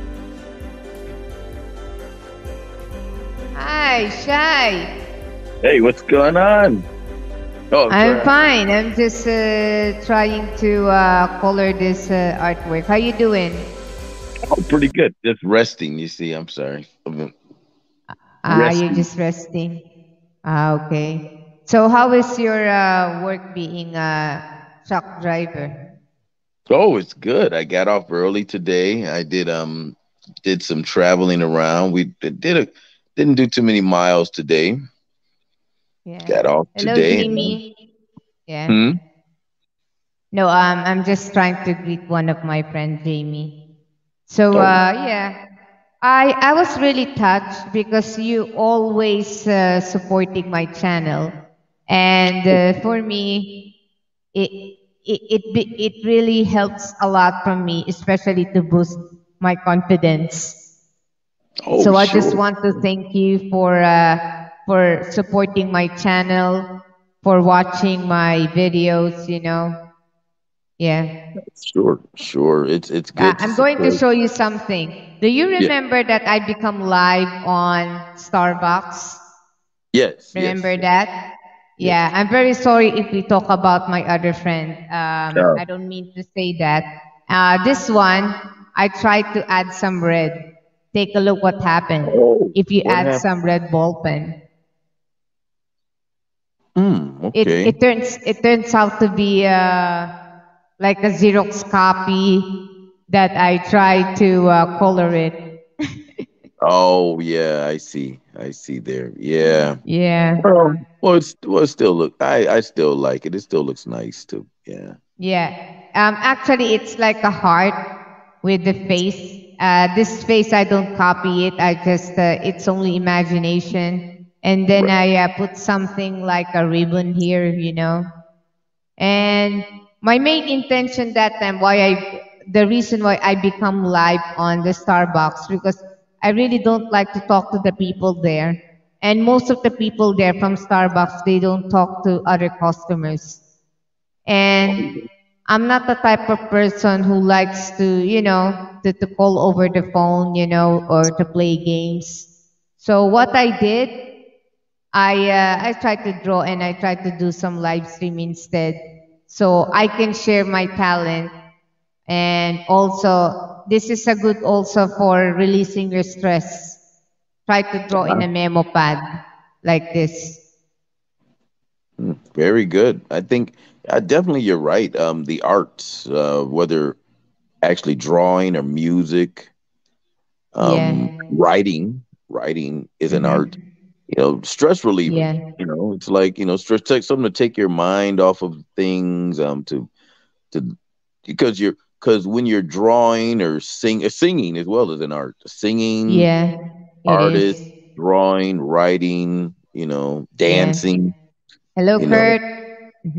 Hi, Shy. Hey, what's going on? Oh, I'm sorry. fine. I'm just uh, trying to uh, color this uh, artwork. How you doing? Oh, pretty good. Just resting. You see, I'm sorry. I've been Ah, you're resting. just resting. Ah, okay. So how is your uh, work being a truck driver? Oh, it's good. I got off early today. I did um did some traveling around. We did did a didn't do too many miles today. Yeah. Got off Hello, today. And, Jamie. Yeah. hmm. No, um, I'm just trying to greet one of my friend, Jamie. So Oh, uh, yeah, I I was really touched because you always uh, supporting my channel, and uh, for me, it it it be- it really helps a lot from me, especially to boost my confidence. oh, So I just sure. want to thank you for uh, for supporting my channel, for watching my videos. You know, yeah. Sure, sure. It's it's Uh, good to I'm going to support. show you something. Do you Yeah. remember that I become live on Starbucks? Yes, yes, Remember yes, that? Yeah, yes. I'm very sorry if we talk about my other friend. Um, Oh, I don't mean to say that. Uh, this one, I tried to add some red. Take a look what happened. oh, If you what add happened? some red ball pen, Hmm, it okay. it turns it turns out to be uh, like a Xerox copy that I tried to uh, color it. Oh, yeah, I see. I see there. Yeah. Yeah. Well, well, it's well, it still look. I I still like it. It still looks nice too. Yeah. Yeah. Um, actually, it's like a heart with the face. Uh, this face, I don't copy it. I just, uh, it's only imagination. And then Right. I uh, put something like a ribbon here, you know. And my main intention that time, why I, the reason why I become live on the Starbucks, because I really don't like to talk to the people there. And most of the people there from Starbucks, they don't talk to other customers. And I'm not the type of person who likes to, you know, to, to call over the phone, you know, or to play games. So what I did, I uh, I tried to draw and I tried to do some live stream instead, so I can share my talent. And also, this is a good also for releasing your stress. Try to draw in Uh, a memo pad like this. mm, very good. I think uh, definitely you're right. Um, the arts, uh, whether actually drawing or music, um, Yeah. writing, writing is an art. Mm-hmm. You know, stress relieving. Yeah. You know, it's like you know, stress take something to take your mind off of things. Um, to to because you're because when you're drawing or sing, uh, singing as well as an art. Singing, Yeah. It artist, is. drawing, writing. You know, Yeah. dancing. Hello, You know, Kurt. Mhm.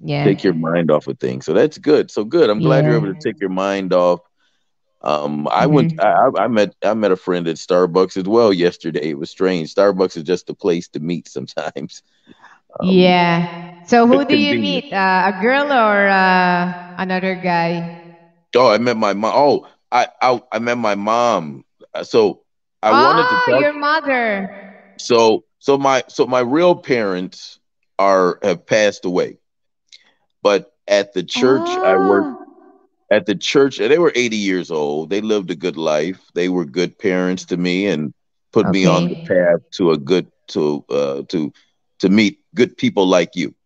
Yeah. take your mind off of things. So that's good. So good. I'm glad you're able to Yeah. take your mind off. Um, I went. I, Hmm. I I met. I met a friend at Starbucks as well yesterday. It was strange. Starbucks is just a place to meet sometimes. Um, Yeah. So who do you convenient. meet? Uh, a girl or uh, another guy? Oh, I met my mom. Oh, I, I I met my mom. Uh, So I wanted to Oh, talk. your mother. So so my so my real parents are have passed away, but at the church I worked Oh, at the church, they were eighty years old. They lived a good life. They were good parents to me and put me on the okay. path to a good to uh to to meet good people like you.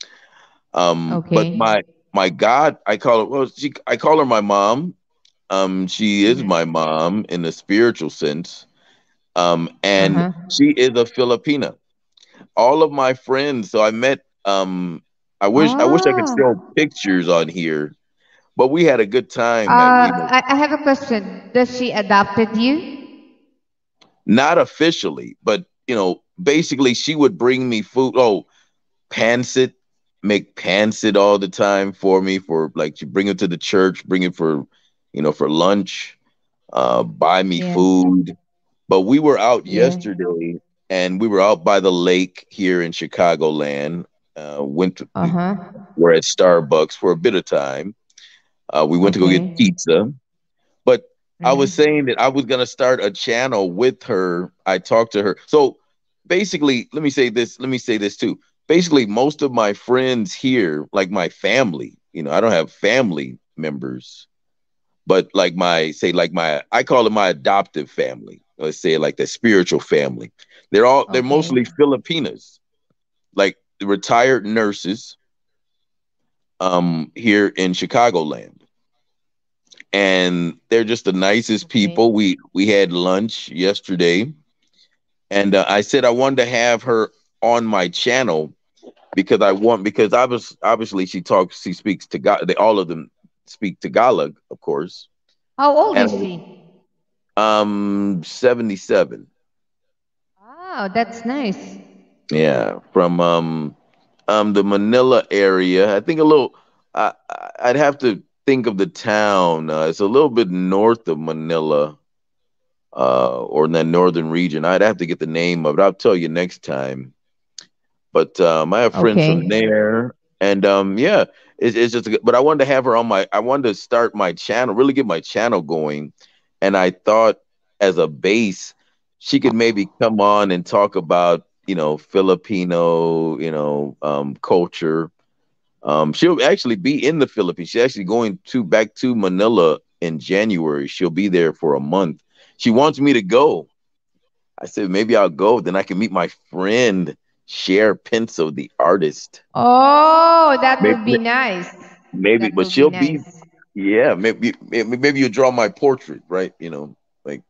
Um, but my Okay. my God, I call her well, she I call her my mom. Um, she is my Mm-hmm. mom in the spiritual sense. Um, and Uh-huh. she is a Filipina. All of my friends, so I met um I wish I wish I could show Oh. pictures on here, but we had a good time at Uh, you know, I, I have a question. Does she adopted you? not officially, but you know, basically she would bring me food. Oh, pancit, make pancit all the time for me for like she bring it to the church, bring it for you know, for lunch, uh, buy me Yeah. food. But we were out Yeah. yesterday and we were out by the lake here in Chicagoland. Uh, went to, we Uh-huh. were at Starbucks for a bit of time. Uh, we went to go get Okay. pizza. But I was saying Mm-hmm. that I was going to start a channel with her. I talked to her. So basically, let me say this. Let me say this too. Basically, most of my friends here, like my family, you know, I don't have family members, but like my, say, like my, I call it my adoptive family. Let's say like the spiritual family. They're all, they're mostly Okay. Filipinas, like retired nurses um, here in Chicagoland. And they're just the nicest people. Okay. We we had lunch yesterday, and uh, I said I wanted to have her on my channel because I want because I was obviously she talks she speaks to God. They all of them speak Tagalog, of course, How old is and she? um seventy seven. Wow, that's nice. Yeah, from um um the Manila area. I think a little. I I- I'd have to think of the town. Uh, it's a little bit north of Manila uh, or in that northern region. I'd have to get the name of it. I'll tell you next time. But um, I have friends from Okay. there, and um, yeah, it's, it's just. But I wanted to have her on my. I wanted to start my channel, really get my channel going, and I thought as a base, she could maybe come on and talk about you know Filipino, you know, um, culture. Um, she'll actually be in the Philippines. She's actually going to back to Manila in January. She'll be there for a month. She wants me to go. I said maybe I'll go. Then I can meet my friend Cher Pinso, the artist. Oh, that Maybe, would be nice. maybe, That but would be she'll be. nice. Yeah, maybe, maybe, maybe you draw my portrait, right? You know, like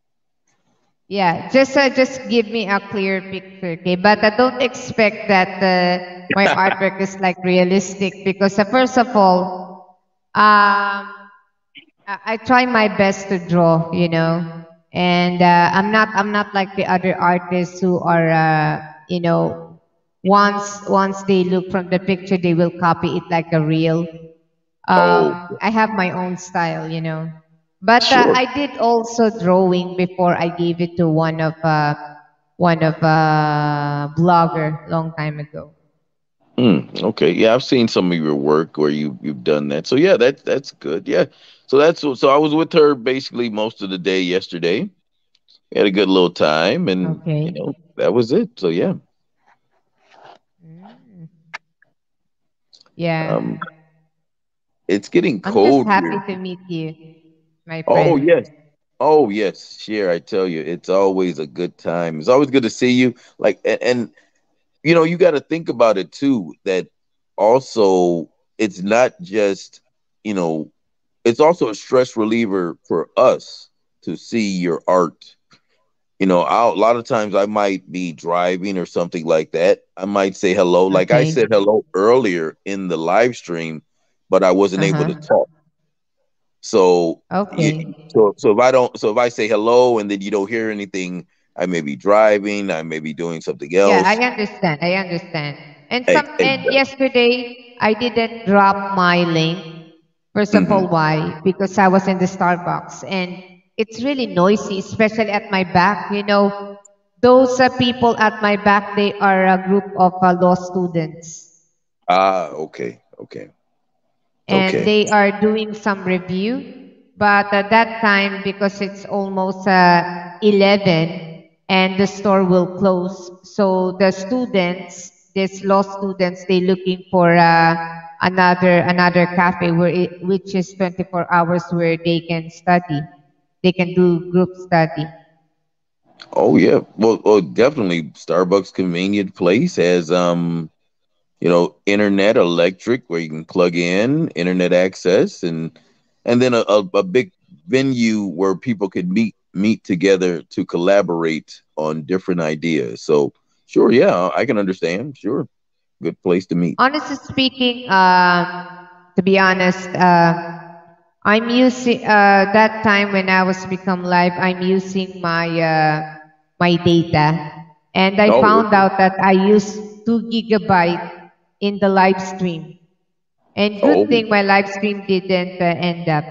Yeah, just uh, just give me a clear picture, okay? But I don't expect that uh, my artwork is like realistic because uh, first of all, um, I, I try my best to draw, you know, and uh, I'm not I'm not like the other artists who are, uh, you know, once once they look from the picture, they will copy it like a real. oh, Um, I have my own style, you know. But uh, sure. I did also drawing before I gave it to one of uh, one of uh, blogger long time ago. Mm, okay, yeah, I've seen some of your work where you you've done that. So yeah, that's that's good. Yeah, so that's so I was with her basically most of the day yesterday. We had a good little time, and you Okay. know that was it. So yeah, Mm. Yeah. um, it's getting I'm just cold happy here. to meet you, my Oh friend. yes, oh yes, Cher. I tell you, it's always a good time. It's always good to see you. Like, and, and you know, you got to think about it too. That also, it's not just you know, it's also a stress reliever for us to see your art. You know, I'll, a lot of times I might be driving or something like that. I might say hello, like I said Okay. hello earlier in the live stream, but I wasn't Uh able to huh. talk. So, you, Okay. so, so if I don't, so if I say hello and then you don't hear anything, I may be driving, I may be doing something Yeah, I else. understand. I understand. And Hey, some hey, and yesterday I didn't drop my link. First of Hmm. all, why? Because I was in the Starbucks and it's really noisy, especially at my back. You know, those uh, people at my back, they are a group of uh, law students Ah, okay, okay, and okay. they are doing some review. But at that time, because it's almost uh, eleven and the store will close, so the students, these law students, they looking for uh, another another cafe where it, which is twenty-four hours where they can study, they can do group study. Oh yeah. Well, well, definitely Starbucks convenient place has um, you know, internet, electric where you can plug in, internet access and and then a, a, a big venue where people could meet meet together to collaborate on different ideas. So, sure, yeah, I can understand. Sure. Good place to meet. Honestly speaking, um, to be honest, uh, I'm using uh, that time when I was become live. I'm using my uh, my data, and I Oh, found okay. out that I used two gigabyte in the live stream. And good Oh, thing my live stream didn't uh, end up.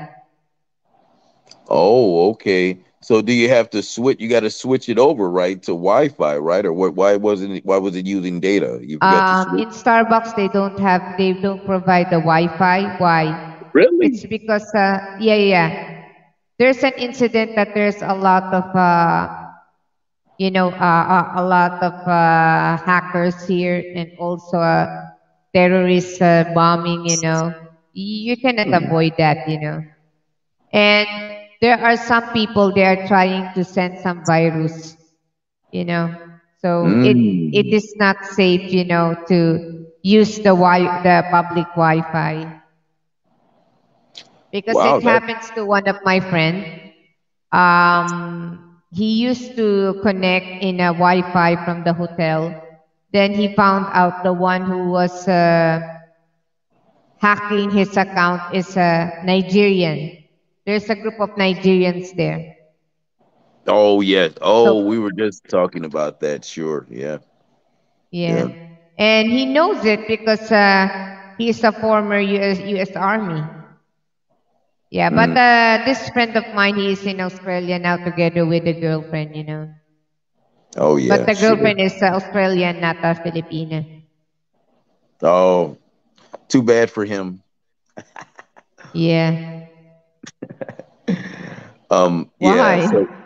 oh, okay. So do you have to switch? You got to switch it over, right, to Wi-Fi, right? Or what? Why wasn't it? Why was it using data? You forgot to Um, switch. in Starbucks, they don't have, they don't provide the Wi-Fi. Why? Really? It's because, uh, yeah, yeah, yeah. There's an incident that there's a lot of uh, you know, uh, a, a lot of uh, hackers here and also uh, terrorist uh, bombing, you know. You cannot Hmm. avoid that, you know. And there are some people they are trying to send some virus, you know. So it it Mm. is not safe, you know, to use the wi- the public Wi-Fi because it Wow, that. happens to one of my friend. Um, he used to connect in a Wi-Fi from the hotel. Then he found out the one who was uh, hacking his account is a Nigerian. There's a group of Nigerians there. Oh yes. So Oh, we were just talking about that. Sure. Yeah. yeah, Yeah. and he knows it because uh, he's a former U S U S Army. Yeah, but Mm. uh, this friend of mine, he is in Australia now together with a girlfriend, you know. Oh But yeah. the Sure. girlfriend is uh, Australian, not a Filipina. Oh, too bad for him. Yeah. Um. Yeah. Why? So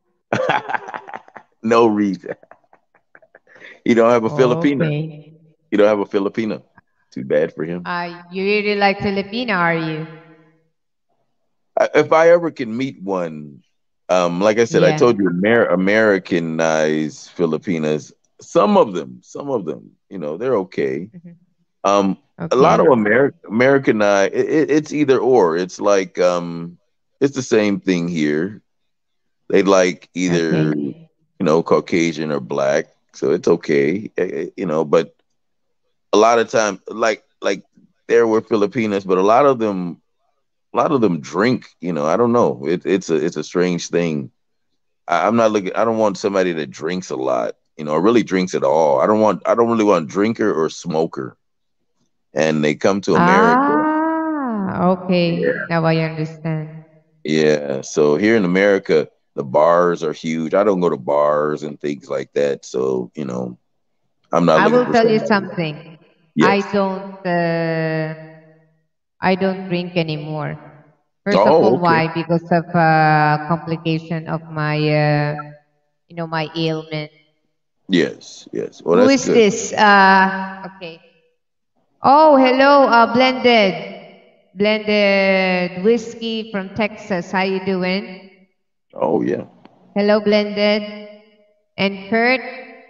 no reason. You don't have a Filipina. Okay. You don't have a Filipina. Too bad for him. Uh, you really like Filipina, are you? I- If I ever can meet one, um, like I said, I told Yeah. you, Amer- Americanized Filipinas. Some of them, some of them, you know, they're okay. Mhm. Um, a lot of Okay. American Americanized, it, it, it's either or. It's like um, it's the same thing here. They like either you Okay. know Caucasian or black, so it's okay, eh, eh, you know. But a lot of time, like like there were Filipinas, but a lot of them a lot of them drink. You know, I don't know. It, it's a it's a strange thing. I, I'm not looking. I don't want somebody that drinks a lot. You know, or really drinks at all. I don't want. I don't really want a drinker or smoker. And they come to America. Ah, okay. Yeah, Now I understand. yeah. So here in America, the bars are huge. I don't go to bars and things like that. So you know, I'm not I looking will for tell you somebody. something. I Yes. don't. Uh, I don't drink anymore. First of Oh, all, okay. why? Because of uh, complication of my, uh, you know, my ailment. Yes, yes. Well, Who that's is good. this? Uh, okay. Oh, hello, uh, blended, blended whiskey from Texas. How you doing? Oh, yeah. Hello, blended, and Kurt.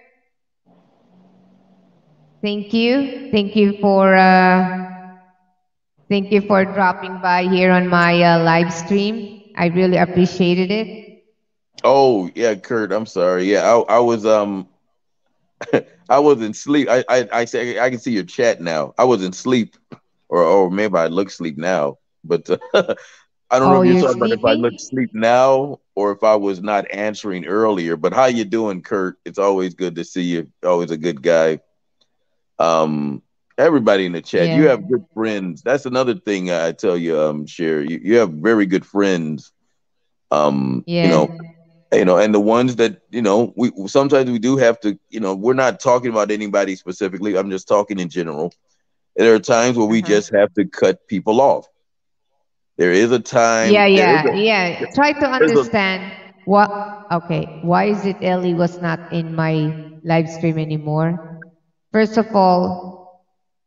Thank you, thank you for, uh, thank you for dropping by here on my uh, live stream. I really appreciated it. Oh, yeah, Kurt. I'm sorry. Yeah, I, I was um I was in sleep. I, I I say I can see your chat now. I was in sleep, or or maybe I look sleep now. But uh, I don't know Oh, if you're you're talking about if I look sleeping? sleep now or if I was not answering earlier. But how you doing, Kurt? It's always good to see you. Always a good guy. Um, Everybody in the chat, you Yeah. have good friends. That's another thing I tell you, um, Sher. You, you have very good friends. Um, you know, Yeah. you know, and the ones that you know, we sometimes we do have to. You know, we're not talking about anybody specifically. I'm just talking in general. There are times where we Uh-huh. just have to cut people off. There is a time. Yeah, There is a. yeah, yeah. Try to There's a. understand what. Okay, why is it Ellie was not in my live stream anymore? First of all,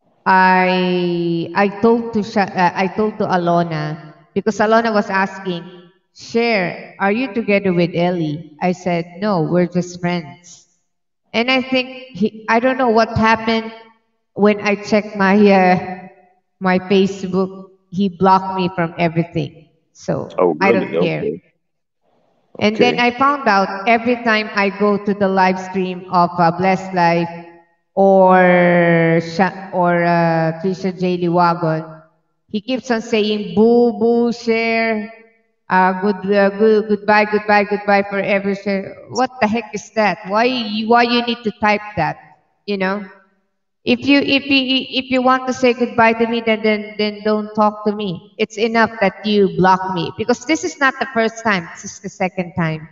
I I told to Sha, uh, I told to Alona because Alona was asking, "Share, are you together with Ellie?" I said, "No, we're just friends." And I think he, I don't know what happened when I checked my uh, my Facebook. He blocked me from everything, so Oh, I really? don't care. Okay. And then Okay. I found out every time I go to the live stream of uh, Blessed Life or Sha- or uh, Trisha J. Liwagon, he keeps on saying boo boo share, uh, good, uh, good goodbye goodbye goodbye forever share. What the heck is that? Why you why you need to type that? You know? If you if you if you want to say goodbye to me, then then then don't talk to me. It's enough that you block me because this is not the first time. This is the second time.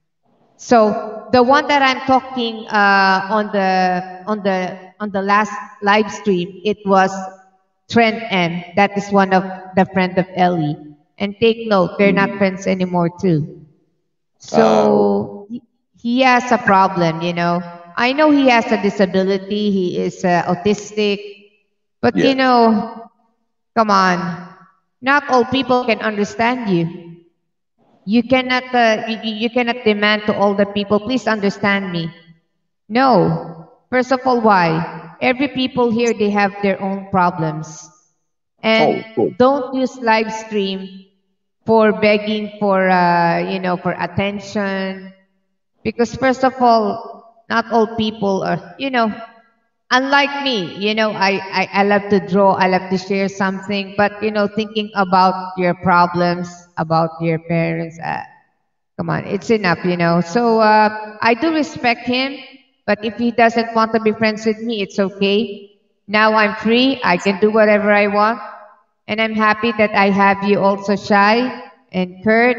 So the one that I'm talking uh, on the on the on the last live stream, it was Trent M. That is one of the friend of Ellie. And take note, they're not Mm. friends anymore too. Ah. Okay. So he he has a problem, you know. I know he has a disability. He is uh, autistic, but you Yes. know, come on, not all people can understand you. You cannot uh, you, you you cannot demand to all the people, please understand me. No. First of all, why? Every people here they have their own problems. Oh, And cool. don't use live stream for begging for uh, you know for attention because first of all, not all people are you know unlike me, you know, I, I, I love to draw, I love to share something, but you know, thinking about your problems, about your parents, uh, come on, it's enough, you know. So uh, I do respect him, but if he doesn't want to be friends with me, it's okay. Now I'm free, I can do whatever I want, and I'm happy that I have you also, Shy and Kurt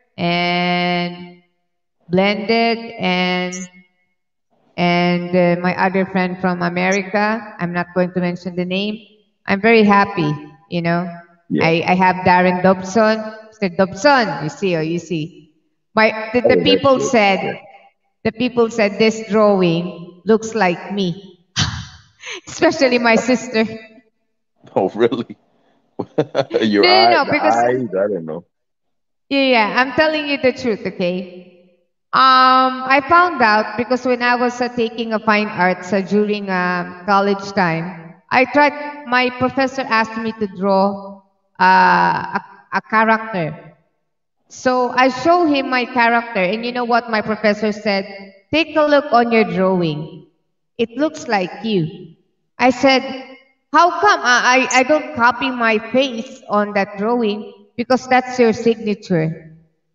and Blended and and uh, my other friend from America. I'm not going to mention the name. I'm very happy, you know. Yeah. I, I have Darren Dobson. Mister Dobson, you see, oh, you see. My the, the Oh, that's people good. said Yeah. the people said this drawing looks like me, especially my sister. Oh, really? No, Your no, eye, no, the because eyes. I don't know. yeah, yeah, I'm telling you the truth, okay? Um, I found out because when I was uh, taking a fine arts uh, during um, college time, I tried. My professor asked me to draw uh, a, a character. So I show him my character, and you know what my professor said? Take a look on your drawing. It looks like you. I said, how come I, I I don't copy my face on that drawing because that's your signature.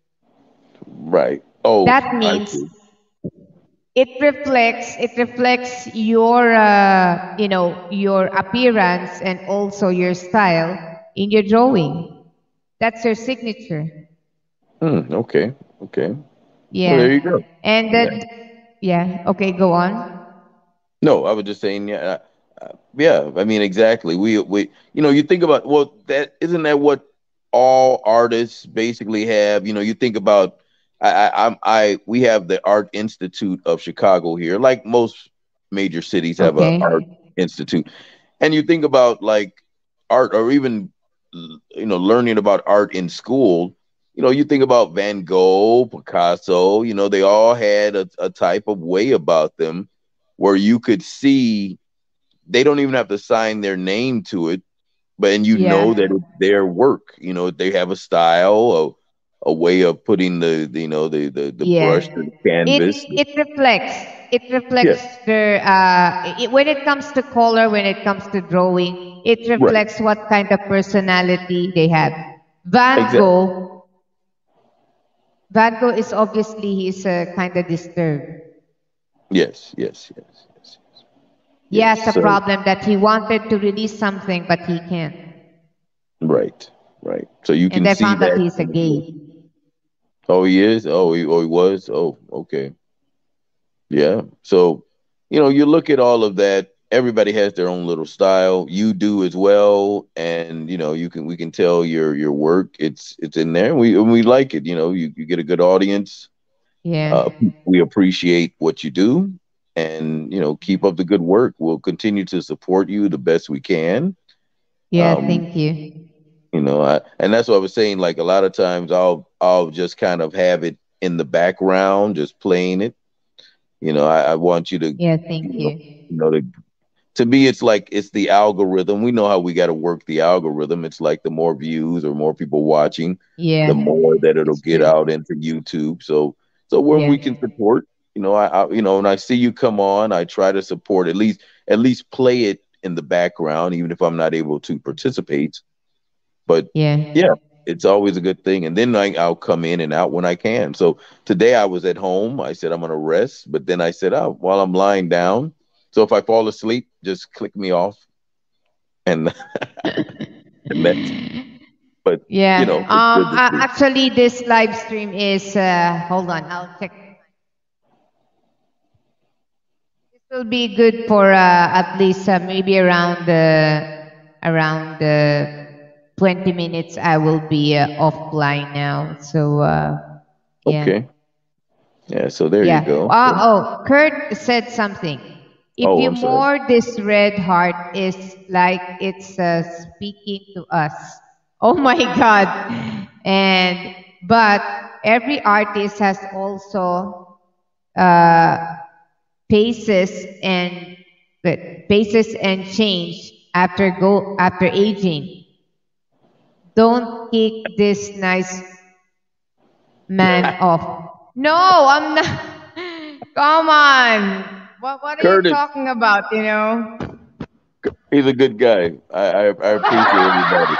Right. Oh, That I means see. it reflects it reflects your uh, you know your appearance and also your style in your drawing. That's your signature. Hmm. Okay. Okay. Well, there you Yeah. go. And Yeah. that yeah, okay, go on. No, I was just saying. Yeah. Uh, uh, yeah. I mean, exactly. We we you know you think about well that isn't that what all artists basically have. You know, you think about I I I'm I we have the Art Institute of Chicago here, like most major cities have a art Okay. institute, and you think about like art or even you know learning about art in school. You know, you think about Van Gogh, Picasso. You know, they all had a, a type of way about them where you could see they don't even have to sign their name to it, but and you know that Yeah. it's their work. You know, they have a style, a, a way of putting the, the you know the, the the brush Yeah. to the It canvas. it reflects it Yeah, reflects their uh it, when it comes to color, when it comes to drawing, it right, reflects what kind of personality they have. Van exactly. Gogh Van Gogh is obviously he's uh, kind of disturbed. Yes, yes, yes, yes, yes. He Yes. has a So problem that he wanted to release something, but he can't. right, right. So you And can I see found that that he's a in his work. gay. Oh, he is. Oh, he, oh, he was. Oh, okay. Yeah. So, you know, you look at all of that. Everybody has their own little style. You do as well, and you know, you can we can tell your your work. It's it's in there. We and we like it. You know, you, you get a good audience. Uh, Yeah. we appreciate what you do, and you know, keep up the good work. We'll continue to support you the best we can. Yeah, Um, thank you. you know, I, and that's what I was saying. Like a lot of times, I'll I'll just kind of have it in the background, just playing it. You know, I, I want you to, Yeah, you thank know, you. you know, to to me, it's like it's the algorithm. We know how we got to work the algorithm. It's like the more views or more people watching, the Yeah, more that it'll it's get true. out into YouTube. So, so when Yeah. we can support, you know, I, I you know, when I see you come on, I try to support at least at least play it in the background, even if I'm not able to participate. But Yeah. yeah, it's always a good thing. And then I, I'll come in and out when I can. So today I was at home. I said I'm gonna rest, but then I said, oh, while I'm lying down. So if I fall asleep, just click me off, and and that's. But you Yeah. know, it's Um. good to a- see. Actually, this live stream is. Uh, hold on. I'll check. This will be good for uh, at least uh, maybe around the around the twenty minutes. I will be uh, offline now. So uh, yeah. Okay, yeah. So there you Yeah. go. Uh, So, oh, Kurt said something. If oh, you I'm sorry. more this red heart is like it's uh, speaking to us. Oh my God. And but every artist has also uh, paces and but paces and change after go after aging. Don't kick this nice man off. No, I'm not. Come on. What, what are you Curtis, talking about, you know? he's a good guy. I I, I appreciate everybody.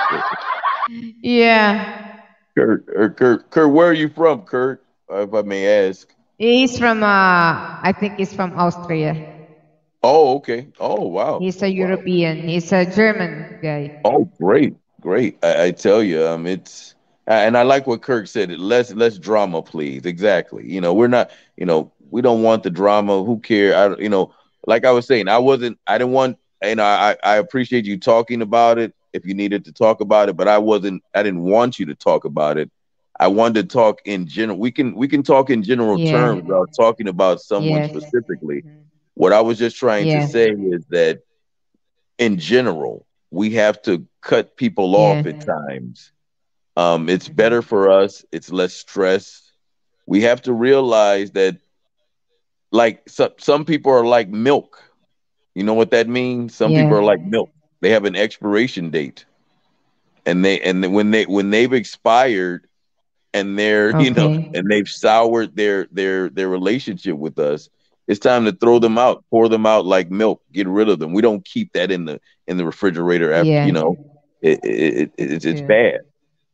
Yeah. Kurt, or Kurt, Kurt, where are you from, Kurt? If I may ask. He's from, uh, I think he's from Austria. Oh, okay. Oh, wow. He's a Oh, wow. European. He's a German guy. Oh, great, great. I, I tell you, um, it's and I like what Kirk said. Less less drama, please. Exactly. You know, we're not. You know, we don't want the drama. Who care? I, you know, like I was saying, I wasn't. I didn't want. And I I appreciate you talking about it if you needed to talk about it, but I wasn't. I didn't want you to talk about it. I wanted to talk in general. We can we can talk in general Yeah. terms without talking about someone Yes. specifically. Mhm. What I was just trying to Yeah. say is that in general, we have to cut people Yeah. off at times. Um, it's better Mhm. for us. It's less stress. We have to realize that, like, some some people are like milk. You know what that means? Some people are Yeah. like milk. They have an expiration date, and they and then when they when they've expired and they're you know and Okay. they've soured their their their relationship with us, it's time to throw them out, pour them out like milk, get rid of them. We don't keep that in the in the refrigerator after you Yeah. know it, it, it it's it's True. bad.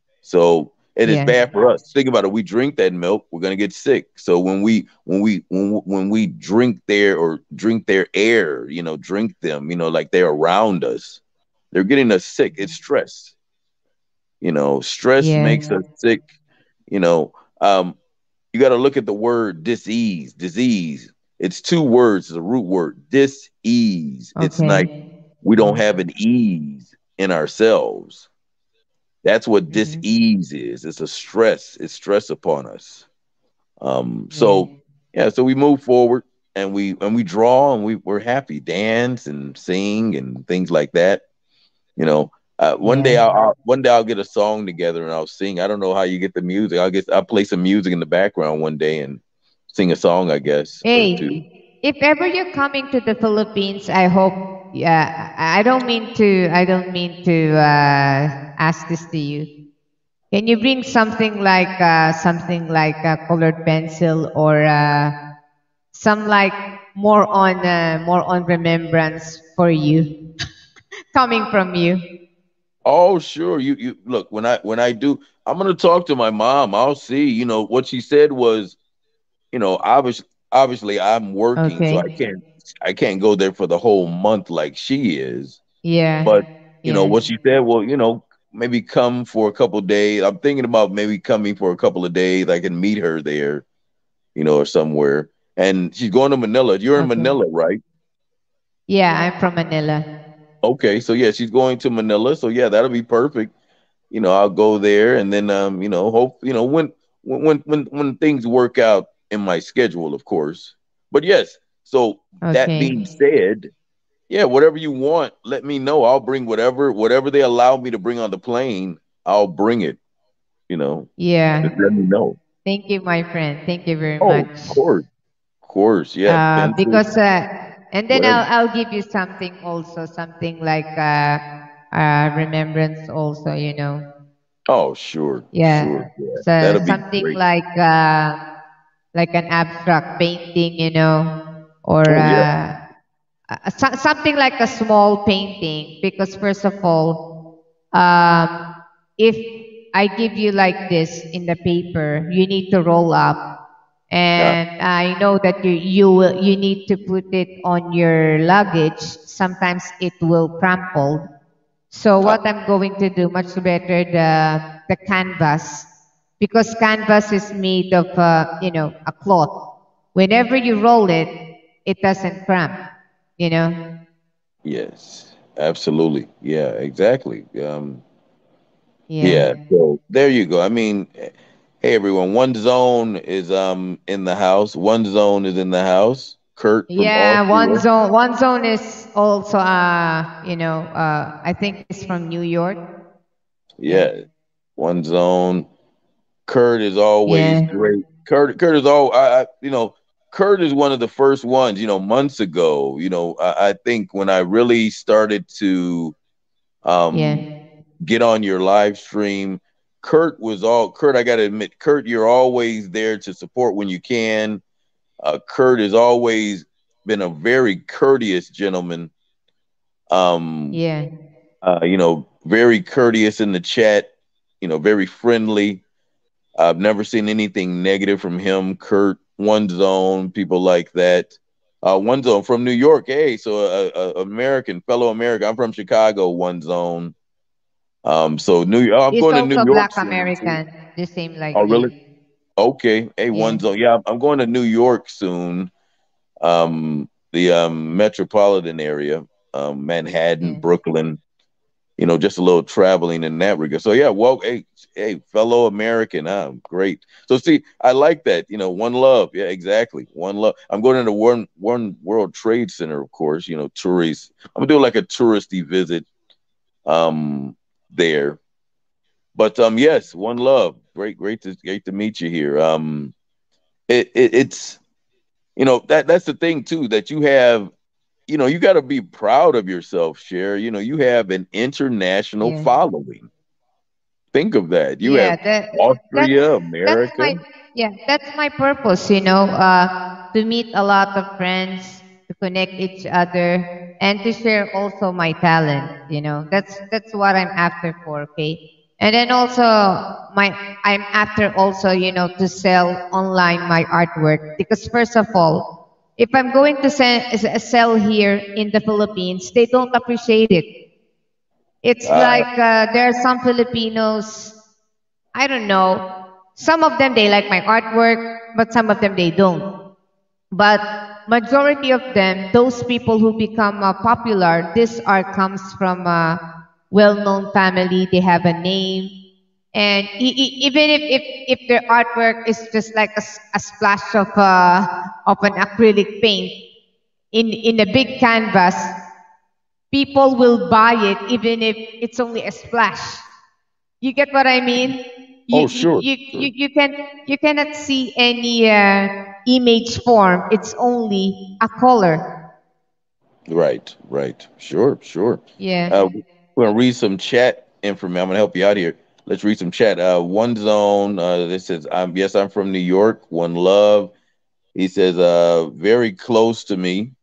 So it is Yeah. bad for us. Think about it. We drink that milk, we're gonna get sick. So when we when we when when we drink their or drink their air, you know, drink them, you know, like they're around us, they're getting us sick. It's stress. You know, stress makes Yeah. us sick. You know, um, you got to look at the word disease. Disease. It's two words. It's a root word. Dis-ease. It's like Okay. we don't have Mhm. an ease in ourselves. That's what Mhm. dis-ease is. It's a stress. It's stress upon us. Um, Yeah. so yeah, so we move forward and we and we draw and we we're happy, dance and sing and things like that. You know, uh, one day Yeah. I'll, I'll one day I'll get a song together and I'll sing. I don't know how you get the music. I'll get I'll play some music in the background one day and sing a song, I guess, or two. Hey, if ever you're coming to the Philippines, I hope. Yeah, I I don't mean to. I don't mean to uh, ask this to you. Can you bring something like uh, something like a colored pencil or uh, some like more on uh, more on remembrance for you coming from you? Oh, sure. You you look when I when I do, I'm gonna talk to my mom. I'll see. You know what she said was, you know, obviously obviously I'm working, so I Okay. can't I can't go there for the whole month like she is. But Yeah. you know what Yeah. she said. Well, you know, maybe come for a couple days. I'm thinking about maybe coming for a couple of days. I can meet her there, you know, or somewhere. And she's going to Manila. You're in Okay. Manila, right? Yeah, I'm from Manila. Okay, so yeah, she's going to Manila. So yeah, that'll be perfect. You know, I'll go there, and then um, you know, hope you know when when when when things work out in my schedule, of course. But yes, so that being Okay. said, yeah, whatever you want, let me know. I'll bring whatever whatever they allow me to bring on the plane. I'll bring it. You know, just let Yeah. me know. Thank you, my friend. Thank you very Oh, much. of course, of course, yeah, Uh, pencil, because uh, and then whatever. I'll I'll give you something also, something like uh, uh remembrance also, you know. Oh, sure, sure, Yeah. yeah, So that'll be something great. like uh like an abstract painting, you know, or Oh yeah, uh, uh, so- something like a small painting. Because first of all, um, if I give you like this in the paper, you need to roll up, yeah, and I know that you you will you need to put it on your luggage. Sometimes it will crumple. So ah, what I'm going to do much better the the canvas, because canvas is made of uh, you know, a cloth. Whenever you roll it, it doesn't cramp. You know. yes, absolutely, yeah, exactly. Um, yeah, Yeah. so there you go. I mean, hey everyone, one zone is um in the house. One zone is in the house. Kurt from Yeah, one Austria. zone one zone is also uh you know, uh I think it's from New York. Yeah. Yeah, one zone. Kurt is always Yeah. great. Kurt, Kurt is all. I, I, you know, Kurt is one of the first ones. You know, months ago. You know, I, I think when I really started to um Yeah. get on your live stream, Kurt was all. Kurt, I got to admit, Kurt, you're always there to support when you can. Uh, Kurt has always been a very courteous gentleman. Um, Yeah. uh, you know, very courteous in the chat. You know, very friendly. I've never seen anything negative from him. Kurt, One Zone, people like that. Uh, One Zone from New York. Hey, so a, a American, fellow American. I'm from Chicago. One Zone. Um, so New York. I'm He's going to New also York black soon too. American, the same Oh, like really? me. Okay. Hey, One Yeah. Zone. Yeah, I'm going to New York soon. Um, the um, metropolitan area, um, Manhattan, Yeah. Brooklyn. You know, just a little traveling in that regard. So yeah, well, hey, hey, fellow American, huh? Great. So see, I like that. You know, one love. Yeah, exactly. One love. I'm going into one one World Trade Center, of course. You know, tourists. I'm gonna do like a touristy visit um there. But um, yes, one love. Great, great to great to meet you here. Um, it, it it's you know that that's the thing too that you have you know, you got to be proud of yourself, Cher. You know, you have an international Yeah. following. Think of that. You Yeah, have that that's Austria, that's America. my yeah, that's my purpose, you know, uh to meet a lot of friends, to connect each other, and to share also my talent, you know. That's that's what I'm after for, okay? And then also my I'm after also, you know, to sell online my artwork, because first of all, if I'm going to sell, sell here in the Philippines, they don't appreciate it. It's Ah, like uh, there are some Filipinos, I don't know. Some of them they like my artwork, but some of them they don't. But majority of them, those people who become uh, popular, this art comes from a well-known family. They have a name, and e- e- even if, if if their artwork is just like a, s- a splash of uh, of an acrylic paint in in a big canvas, people will buy it even if it's only a splash. You get what I mean? You oh, you sure, you, sure. you, you can you cannot see any uh, image form. It's only a color. Right, right. Sure, sure. Uh, Yeah. we're gonna read some chat information. I'm gonna help you out here. Let's read some chat. Uh, one zone. Uh, this says, "I'm yes, I'm from New York. One love." He says, "Uh, very close to me."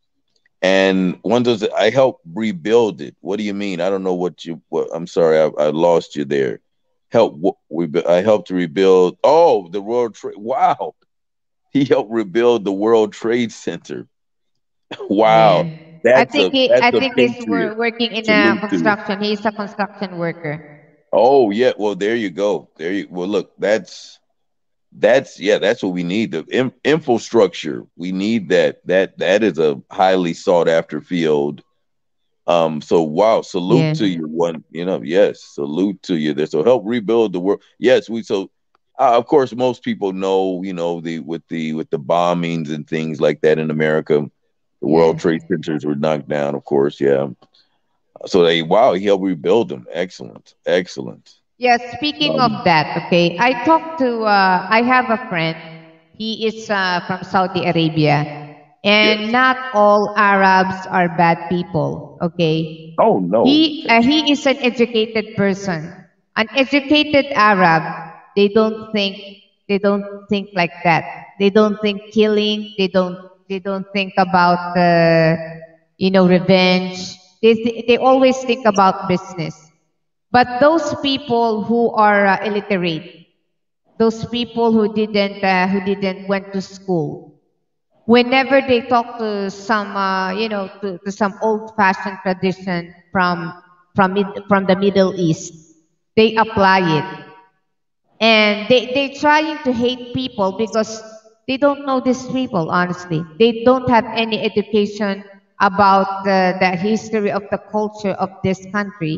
And one does I help rebuild it. What do you mean? I don't know what you. What I'm sorry, I, I lost you there. Help. We I helped to rebuild. Oh, the World Trade. Wow, he helped rebuild the World Trade Center. Wow, Yeah. I that's think a he, that's I a think he's patriot. wor- working in a Salute to you. construction. He's a construction worker. Oh yeah, well there you go. There you well look, that's that's yeah, that's what we need. The in, infrastructure. We need that. That that is a highly sought after field. Um, so wow, salute Yeah. to you. One, you know, yes, salute to you there. So help rebuild the world. Yes, we so uh, of course most people know, you know, the with the with the bombings and things like that in America, the Yeah. World Trade Centers were knocked down, of course, yeah. So they wow, he helped rebuild them. Excellent, excellent. Yeah, speaking of Um, that, okay, I talked to, uh, I have a friend. He is uh, from Saudi Arabia, and yes. not all Arabs are bad people, okay? Oh no. He, uh, he is an educated person. An educated Arab, they don't think, they don't think like that. They don't think killing, they don't, they don't think about, uh, you know, revenge. They, th- they always think about business. But those people who are uh, illiterate, those people who didn't uh, who didn't went to school, whenever they talk to some uh, you know to, to some old-fashioned tradition from from mid, from the Middle East, they apply it, and they they trying to hate people because they don't know these people. Honestly, they don't have any education about the, the history of the culture of this country.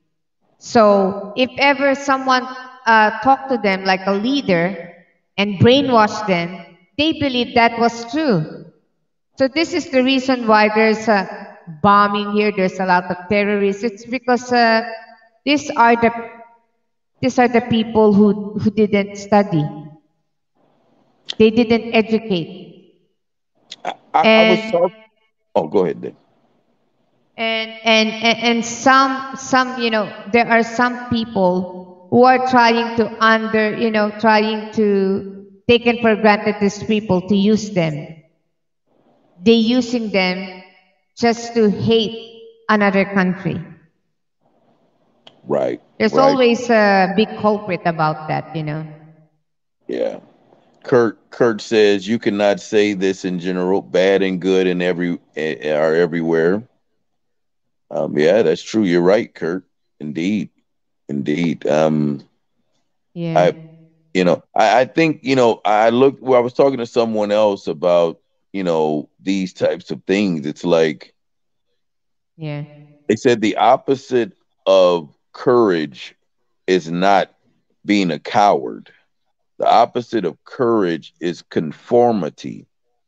So if ever someone uh, talked to them like a leader and brainwashed them, they believe that was true. So this is the reason why there's a bombing here. There's a lot of terrorists. It's because uh, these are the these are the people who who didn't study. They didn't educate, I, I, I was and talking. Oh, go ahead, then. and and and, and some some you know there are some people who are trying to under you know trying to taken for granted these people to use them. They using them just to hate another country. Right, There's right. always a big culprit about that, you know. Yeah. Kurt Kurt says you cannot say this in general. Bad and good and every eh, are everywhere. Um, yeah, that's true. You're right, Kurt. Indeed, indeed. Um, Yeah, I, you know, I, I think you know. I looked. Well, I was talking to someone else about you know these types of things. It's like yeah, they said the opposite of courage is not being a coward. The opposite of courage is conformity.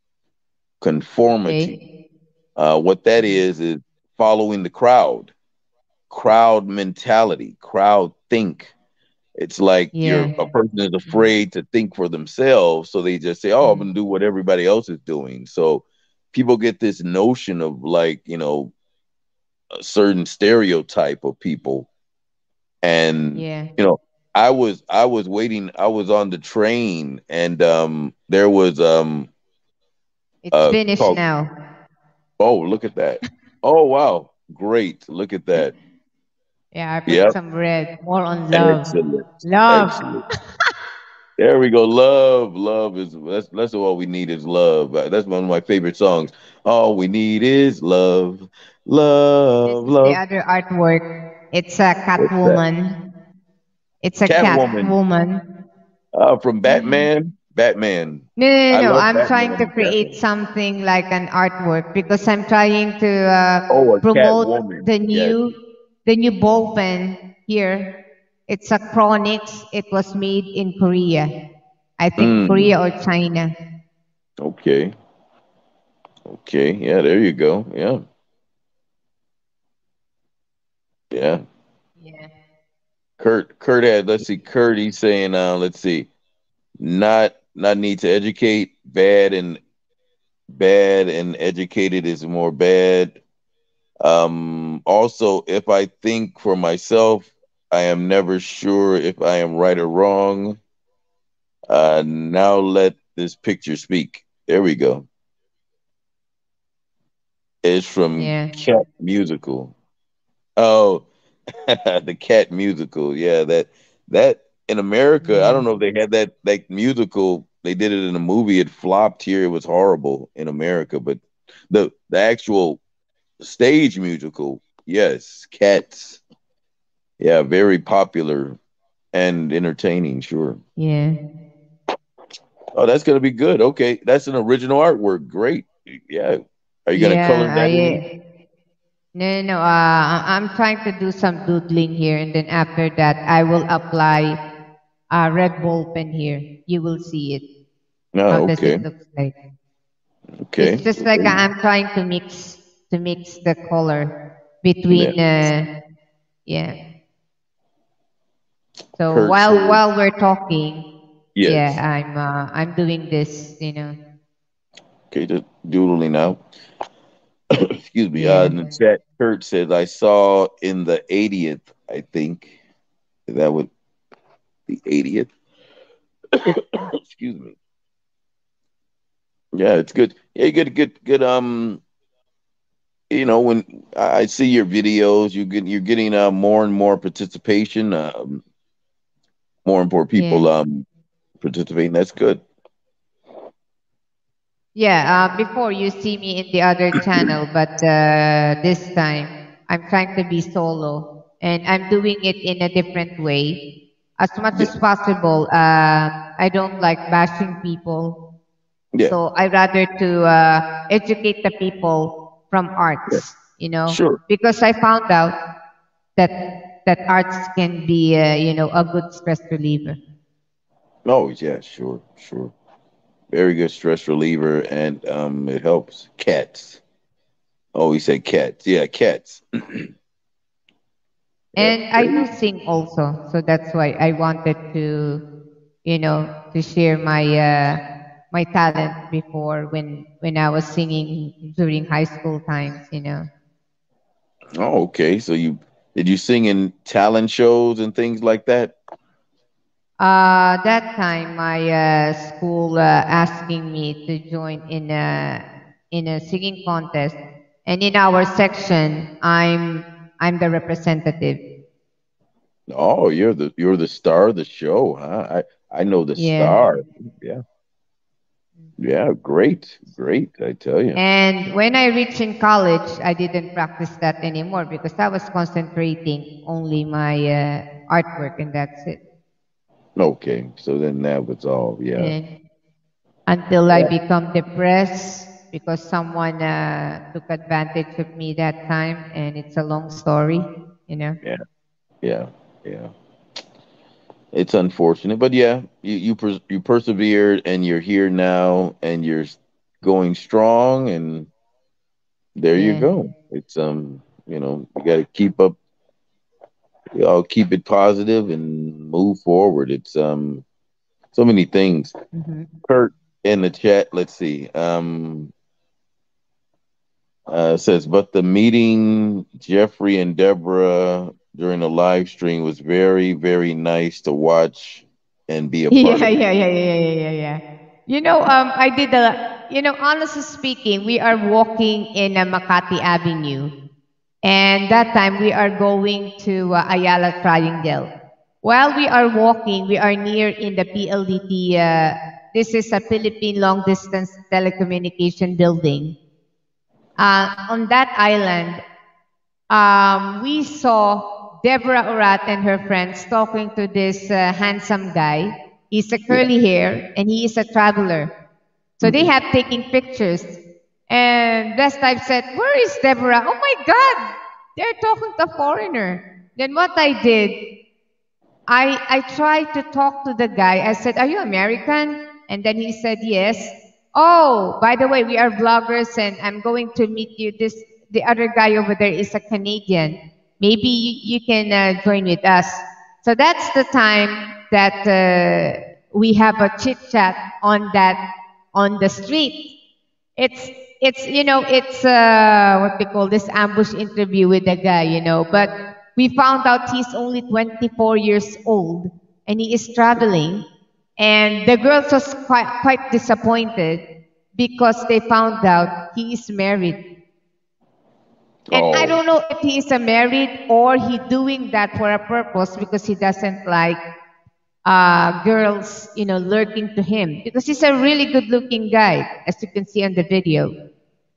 Conformity. okay, Uh, what that is is following the crowd, crowd mentality, crowd think. It's like yeah, you're a person is afraid to think for themselves, so they just say, "Oh, I'm gonna mm, do what everybody else is doing." So people get this notion of like you know a certain stereotype of people, and yeah. you know I was I was waiting, I was on the train, and um there was um It's uh finished called now. oh look at that, oh wow, great, look at that. Yeah, I put Yep. some red. More on love. Excellent. Love. Excellent. There we go. Love. Love is that's that's all we need is love. Uh, That's one of my favorite songs. All we need is love. This Love. is the Love. other artwork. It's a What's that? Catwoman. It's a cat Catwoman. woman. Uh from Mm. Batman. Batman. No, no, no, I no. love I'm trying Batman to and create Catwoman. something like an artwork because I'm trying to uh, Oh, a promote Catwoman. the Yes. new the new ball pen here. It's a Chronix. It was made in Korea. I think Mm. Korea or China. Okay. Okay. Yeah, there you go. Yeah. Yeah. Yeah. Kurt Kurt had let's see, Kurt he's saying uh let's see. Not not need to educate, bad and bad and educated is more bad. Um, also, if I think for myself, I am never sure if I am right or wrong. Uh, now let this picture speak. There we go. It's from Yeah. Cat Musical. Oh, the Cat Musical. Yeah, that that in America, I Yeah. don't know if they had that like musical. They did it in a movie. It flopped here. It was horrible in America, but the the actual stage musical, yes, Cats. Yeah, very popular and entertaining, sure. Yeah. Oh, that's gonna be good. Okay, that's an original artwork. Great. Yeah. Are you gonna color Yeah, that in? I no no no, uh, I'm trying to do some doodling here, and then after that I will apply a red ball pen here. You will see it. How No, does it okay. look like? It's Okay. just like I'm trying to mix to mix the color Yeah. between uh yeah. So Kurt while says while we're talking, yeah, yes. I'm uh, I'm doing this, you know. Okay, just doodling out. Excuse me. Uh, Yeah. in the chat, Kurt says I saw in the eightieth. I think is that what the eightieth? Excuse me. Yeah, it's good. Yeah, good, good, good. Um, you know, when I I see your videos, you get you're getting uh, more and more participation. Um, more and more Yeah. people um participating. That's good. Yeah, uh, before you see me in the other channel, but uh, this time I'm trying to be solo and I'm doing it in a different way. As much Yeah, as possible, uh, I don't like bashing people. yeah, So I rather to uh, educate the people from yeah. arts, you know, Sure. because I found out that that arts can be, uh, you know, a good stress reliever. Oh, yeah, sure, sure. Very good stress reliever, and um, it helps cats. Oh, he said cats. Yeah, cats. Yeah, And I very do sing also, so that's why I wanted to, you know, to share my uh, my talent before when when I was singing during high school times, you know. Oh, okay. So you did you sing in talent shows and things like that? Uh, that time, my uh, school uh, asking me to join in a in a singing contest, and in our section, I'm I'm the representative. Oh, you're the you're the star of the show, huh? I I know the Yeah. star. Yeah, yeah, great, great. I tell you. And when I reached in college, I didn't practice that anymore because I was concentrating only my uh, artwork, and that's it. Okay, so then that was all. Yeah, And until I yeah, become depressed because someone uh, took advantage of me that time, and it's a long story, you know. yeah, yeah, yeah. It's unfortunate, but yeah, you you pers- you persevered, and you're here now, and you're s- going strong, and there you Yeah. go. It's um, you know, you got to keep up. You know, keep it positive and move forward. It's um, so many things. Hmm. Kurt in the chat. Let's see. Um, uh, says, but the meeting Jeffrey and Deborah during the live stream was very, very nice to watch and be a part Yeah, of. yeah, yeah, yeah, yeah, yeah, yeah. You know, um, I did a, you know, honestly speaking, we are walking in a Makati Avenue. And that time we are going to uh, Ayala Triangle. While we are walking, we are near in the P L D T. Uh, this is a Philippine Long Distance Telecommunication Building. Uh, on that island, um, we saw Deborah Urat and her friends talking to this uh, handsome guy. He's a Yeah. curly hair and he is a traveler. So they Hmm. have taken pictures. And Best Type said, "Where is Deborah? Oh my God, they're talking to a foreigner." Then what I did, I, I tried to talk to the guy. I said, "Are you American?" And then he said, "Yes." "Oh, by the way, we are vloggers and I'm going to meet you. This The other guy over there is a Canadian. Maybe you, you can uh, join with us." So that's the time that uh, we have a chit chat on that on the street. It's it's you know it's uh, what we call this ambush interview with the guy, you know. But we found out he's only twenty-four years old and he is traveling, and the girls was quite quite disappointed because they found out he is married. And I Oh, don't know if he is a married or he doing that for a purpose because he doesn't like uh, girls, you know, lurking to him because he's a really good looking guy, as you can see on the video.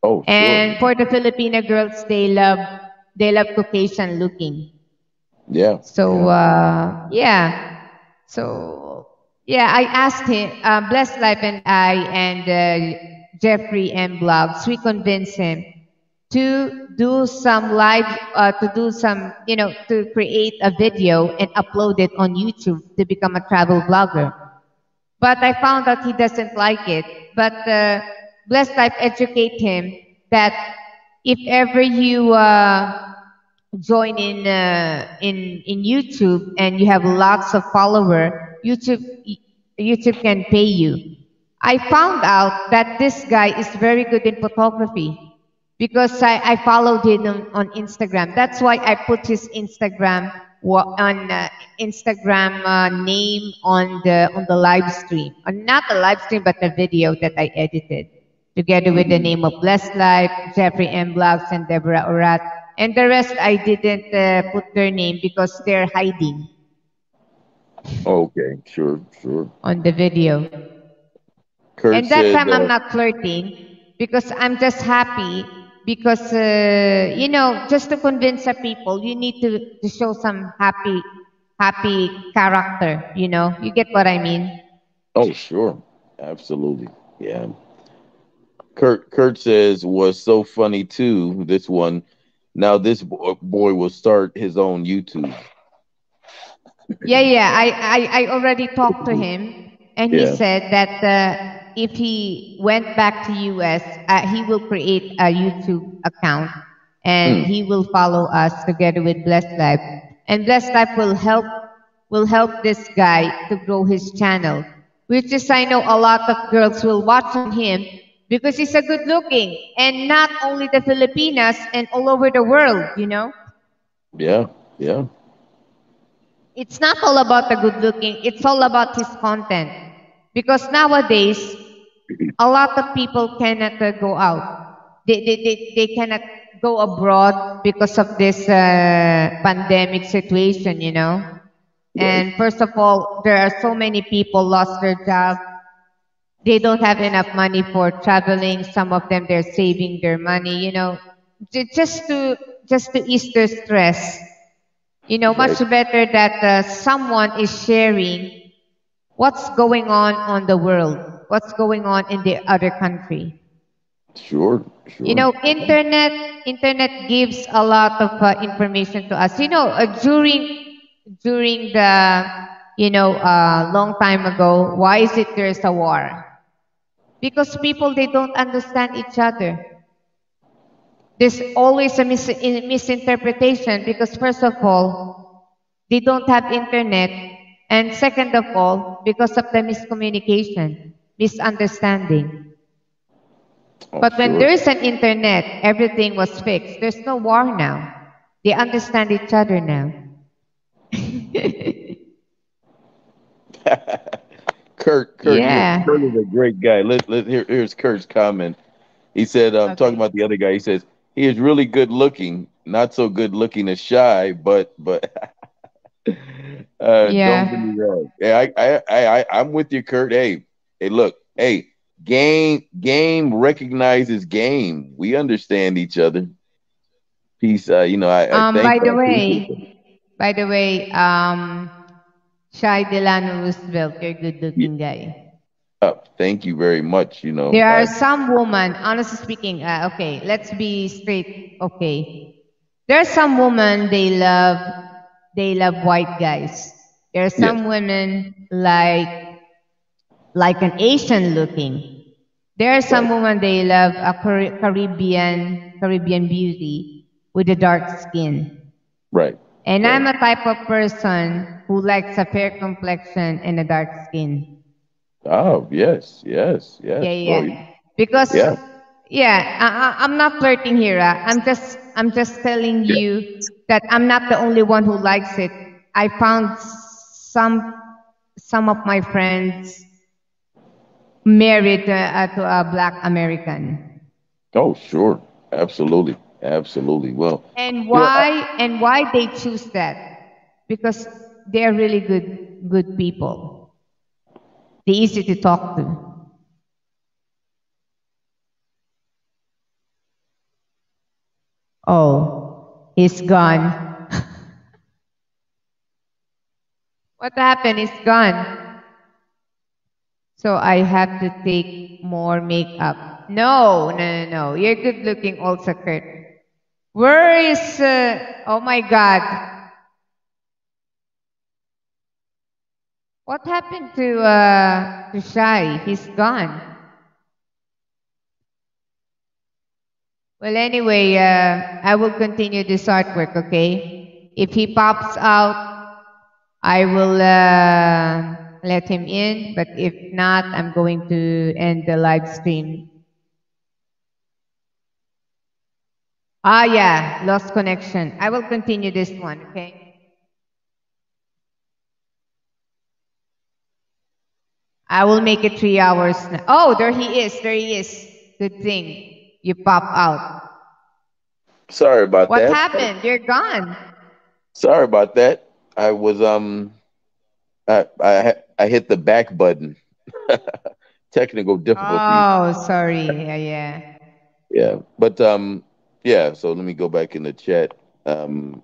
Oh, sure. And for the Filipino girls, they love they love Caucasian looking. Yeah, So yeah. uh, yeah, so yeah, I asked him, uh, Blessed Life and I and uh, Jeffrey M. Blogs, we convinced him to do some live, uh, to do some, you know, to create a video and upload it on YouTube to become a travel blogger. But I found out he doesn't like it. But uh, Blessed Life educate him that if ever you uh, join in uh, in in YouTube and you have lots of follower, YouTube YouTube can pay you. I found out that this guy is very good in photography because I, I followed him on, on Instagram. That's why I put his Instagram wa- on uh, Instagram uh, name on the on the live stream. Uh, not the live stream, but the video that I edited together with the Hmm. name of Blessed Life, Jeffrey M. Blogs, and Deborah Orat. And the rest I didn't uh, put their name because they're hiding Okay, sure, sure. on the video. Kurt And that said, time I'm uh, not flirting because I'm just happy because, uh, you know, just to convince the people, you need to, to show some happy, happy character, you know? You get what I mean? "Oh, sure, absolutely, yeah." Kurt Kurt says was so funny too. This one, now this bo- boy will start his own YouTube. Yeah, yeah. I, I, I already talked to him, and he Yeah. said that uh, if he went back to U S, uh, he will create a YouTube account, and Mm, he will follow us together with Blessed Life, and Blessed Life will help will help this guy to grow his channel, which is I know a lot of girls will watch on him because he's a good looking, and not only the Filipinas and all over the world, you know. yeah, yeah, It's not all about the good looking, it's all about his content. Because nowadays, a lot of people cannot uh, go out. They, they, they, they cannot go abroad because of this uh, pandemic situation, you know. right, And first of all, there are so many people lost their job. They don't have enough money for traveling. Some of them they're saving their money, you know, ju- just to just to ease their stress. You know, much right. better that uh, someone is sharing what's going on on the world, what's going on in the other country. Sure, You sure. know, internet internet gives a lot of uh, information to us. You know, uh, during during the you know uh, long time ago, why is it there's a war? Because people they don't understand each other. There's always a mis- in- misinterpretation because first of all, they don't have internet, and second of all, because of the miscommunication, misunderstanding. Oh, But when sure. there's an internet, everything was fixed. There's no war now. They understand each other now. Kurt, Kurt, you're Yeah. Kurt is a great guy. Let, let here, here's Kurt's comment. He said, um, talking Okay. about the other guy. He says he is really good looking, not so good looking as shy, but but uh, don't get me Yeah. wrong. Yeah, I, I, I, I, I'm with you, Kurt. Hey, hey, look, hey, game, game recognizes game. We understand each other. Peace. Uh, you know, I, I Um. thank, By I the appreciate that. way, by the way, um, Shai Delano Roosevelt, you're a Yeah, good-looking guy. thank you very much. You know, There are I, some women, honestly speaking, uh, okay, let's be straight. Okay, there are some women they love, they love white guys. There are yes, some women like like an Asian looking. There are some right, women they love a Car- Caribbean Caribbean beauty with a dark skin. right, And I'm right. a type of person who likes a fair complexion and a dark skin. Oh, yes, yes, Yeah, yes. yeah. Well, Yeah. Because yeah, yeah, I, I- I'm not flirting here. ah. I'm just I'm just telling yeah. you that I'm not the only one who likes it. I found some some of my friends married uh, uh, to a black American. Oh, sure, absolutely, absolutely. Well, And you know, I, why and why they choose that? Because they're really good good people. They're easy to talk to. Oh, he's gone. What happened? He's gone. So I have to take more makeup. No, no, no, no. You're good looking also, Kurt. Where is, uh, oh my God. What happened to, uh, to Shai? He's gone. Well, anyway, uh, I will continue this artwork, okay? If he pops out, I will uh, let him in, but if not, I'm going to end the live stream. Ah, yeah, lost connection. I will continue this one, okay? I will make it three hours now. Oh, there he is. There he is. Good thing you pop out. Sorry about What that. happened? You're gone. Sorry about that. I was um I I I hit the back button. Technical difficulties. Oh, sorry. Yeah, yeah. Yeah. But um yeah, so let me go back in the chat. Um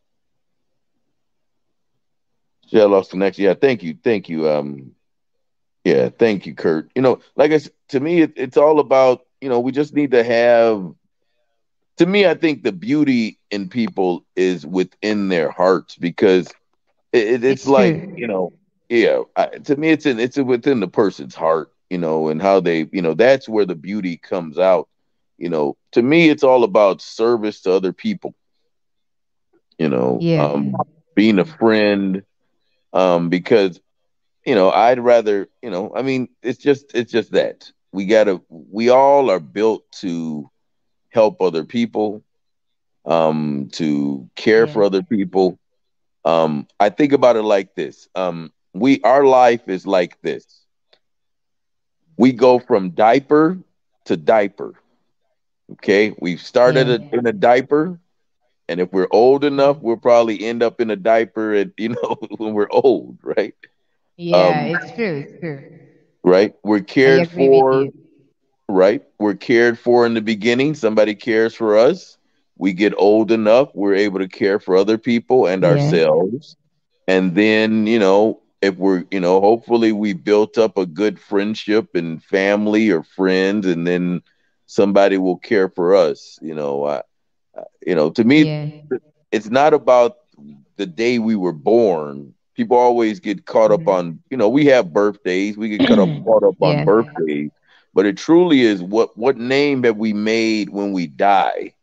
yeah, lost connection. Yeah, thank you. Thank you. Um yeah, thank you, Kurt. You know, like I said, to me it, it's all about, you know, we just need to have to me I think the beauty in people is within their hearts because it, it's It's like true. you know yeah I, to me it's in it's within the person's heart you know and how they you know that's where the beauty comes out you know to me it's all about service to other people you know Yeah. um being a friend um because you know I'd rather you know I mean it's just it's just that we gotta we all are built to help other people um to care Yeah. for other people. Um, I think about it like this. Um, we our life is like this. We go from diaper to diaper. Okay, we've started Yeah. a, in a diaper, and if we're old enough, we'll probably end up in a diaper at you know when we're old, right? Yeah, Um, it's true. It's true. right. We're I cared agree with for, you. right? We're cared for in the beginning. Somebody cares for us. We get old enough, we're able to care for other people and Yeah. ourselves. And then, you know, if we're, you know, hopefully we built up a good friendship and family or friends, and then somebody will care for us. You know, uh, you know, to me, Yeah. it's not about the day we were born. People always get caught up Mhm. on, you know, we have birthdays, we get caught up caught up on Yeah. birthdays, but it truly is what what name have we made when we die?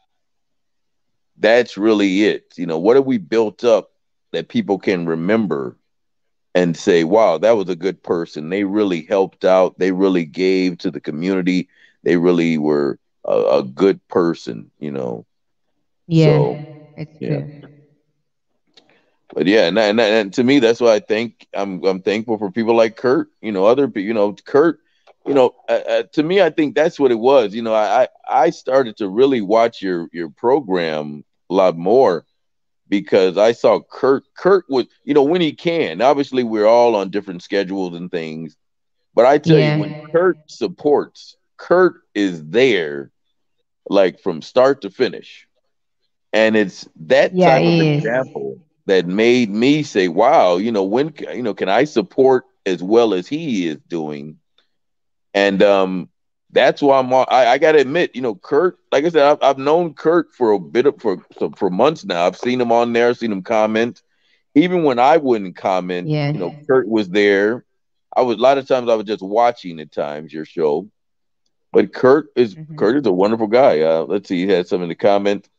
That's really it. You know, what have we built up that people can remember and say, wow, that was a good person. They really helped out. They really gave to the community. They really were a, a good person, you know. Yeah. So, It's yeah. true. But yeah, and, and, and to me, that's why I think I'm I'm thankful for people like Kurt. You know, other people. You know, Kurt. You know, uh, uh, to me, I think that's what it was. You know, I I I started to really watch your your program a lot more because I saw Kurt. Kurt was, you know, when he can. Obviously, we're all on different schedules and things, but I tell you, when Yeah. Kurt supports, Kurt is there like from start to finish. And it's that Yeah, type of it is. example that made me say, wow, you know, when, you know, can I support as well as he is doing? And um, that's why I'm, I, I got to admit, you know, Kurt, like I said, I've, I've known Kurt for a bit of, for, for, for months now. I've seen him on there, seen him comment. Even when I wouldn't comment, Yeah. you know, Kurt was there. I was, a lot of times I was just watching at times your show. But Kurt is Mhm. Kurt is a wonderful guy. Uh, let's see, he had some in the comment.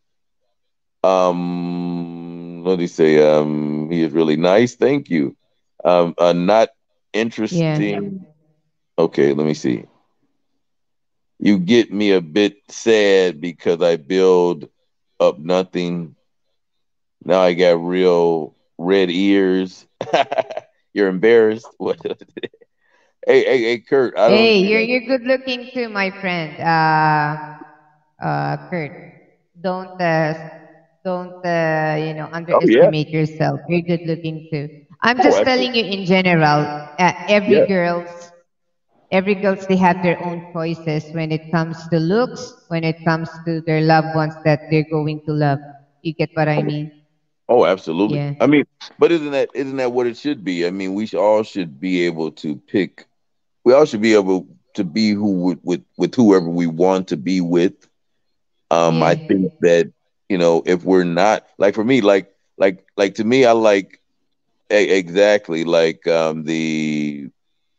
Um, what did he say? Um, he is really nice. Thank you. Um, uh, not Yeah. interesting. Okay, let me see. You get me a bit sad because I build up nothing. Now I got real red ears. You're embarrassed. What? hey, hey, hey, Kurt. I don't. Hey, You you're know. you're good looking too, my friend. Uh, uh, Kurt. Don't uh, don't uh, you know Oh yeah. underestimate yourself. You're good looking too. I'm Oh, just absolutely. telling you in general. Uh, every Yeah. girls every girls, they have their own choices when it comes to looks, when it comes to their loved ones that they're going to love. You get what I Oh, mean? oh, absolutely. Yeah. I mean, but isn't that isn't that what it should be? I mean, we should, all should be able to pick. We all should be able to be who with with, with whoever we want to be with. Um, I Yeah. think that you know if we're not like for me, like like like to me, I like e- exactly like um the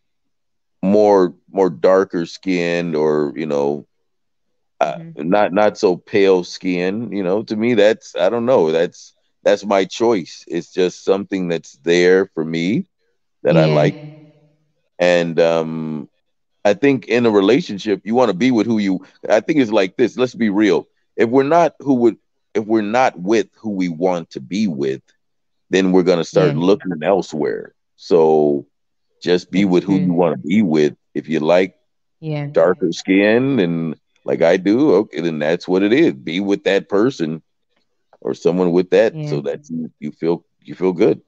more more darker skinned or you know uh, Hmm. not not so pale skin. You know, to me, that's I don't know. That's that's my choice. It's just something that's there for me that I Yeah. like, and um, I think in a relationship, you want to be with who you. I think it's like this. Let's be real. If we're not who would, if we're not with who we want to be with, then we're gonna start Yeah. looking elsewhere. So just be That's with who you true. want to be with. If you like Yeah. darker skin and like I do, okay, then that's what it is. Be with that person or someone with that, Yeah. so that you, you feel you feel good.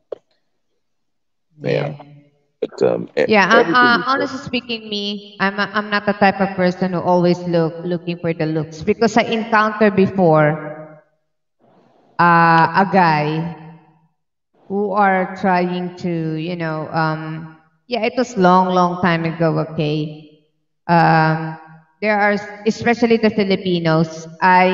Yeah. Yeah, but um, e- Yeah, um, everything uh, is good. honestly speaking, me, I'm a, I'm not the type of person who always look looking for the looks because I encountered before uh, a guy who are trying to, you know, um, yeah, it was long, long time ago. Okay, um, there are, especially the Filipinos.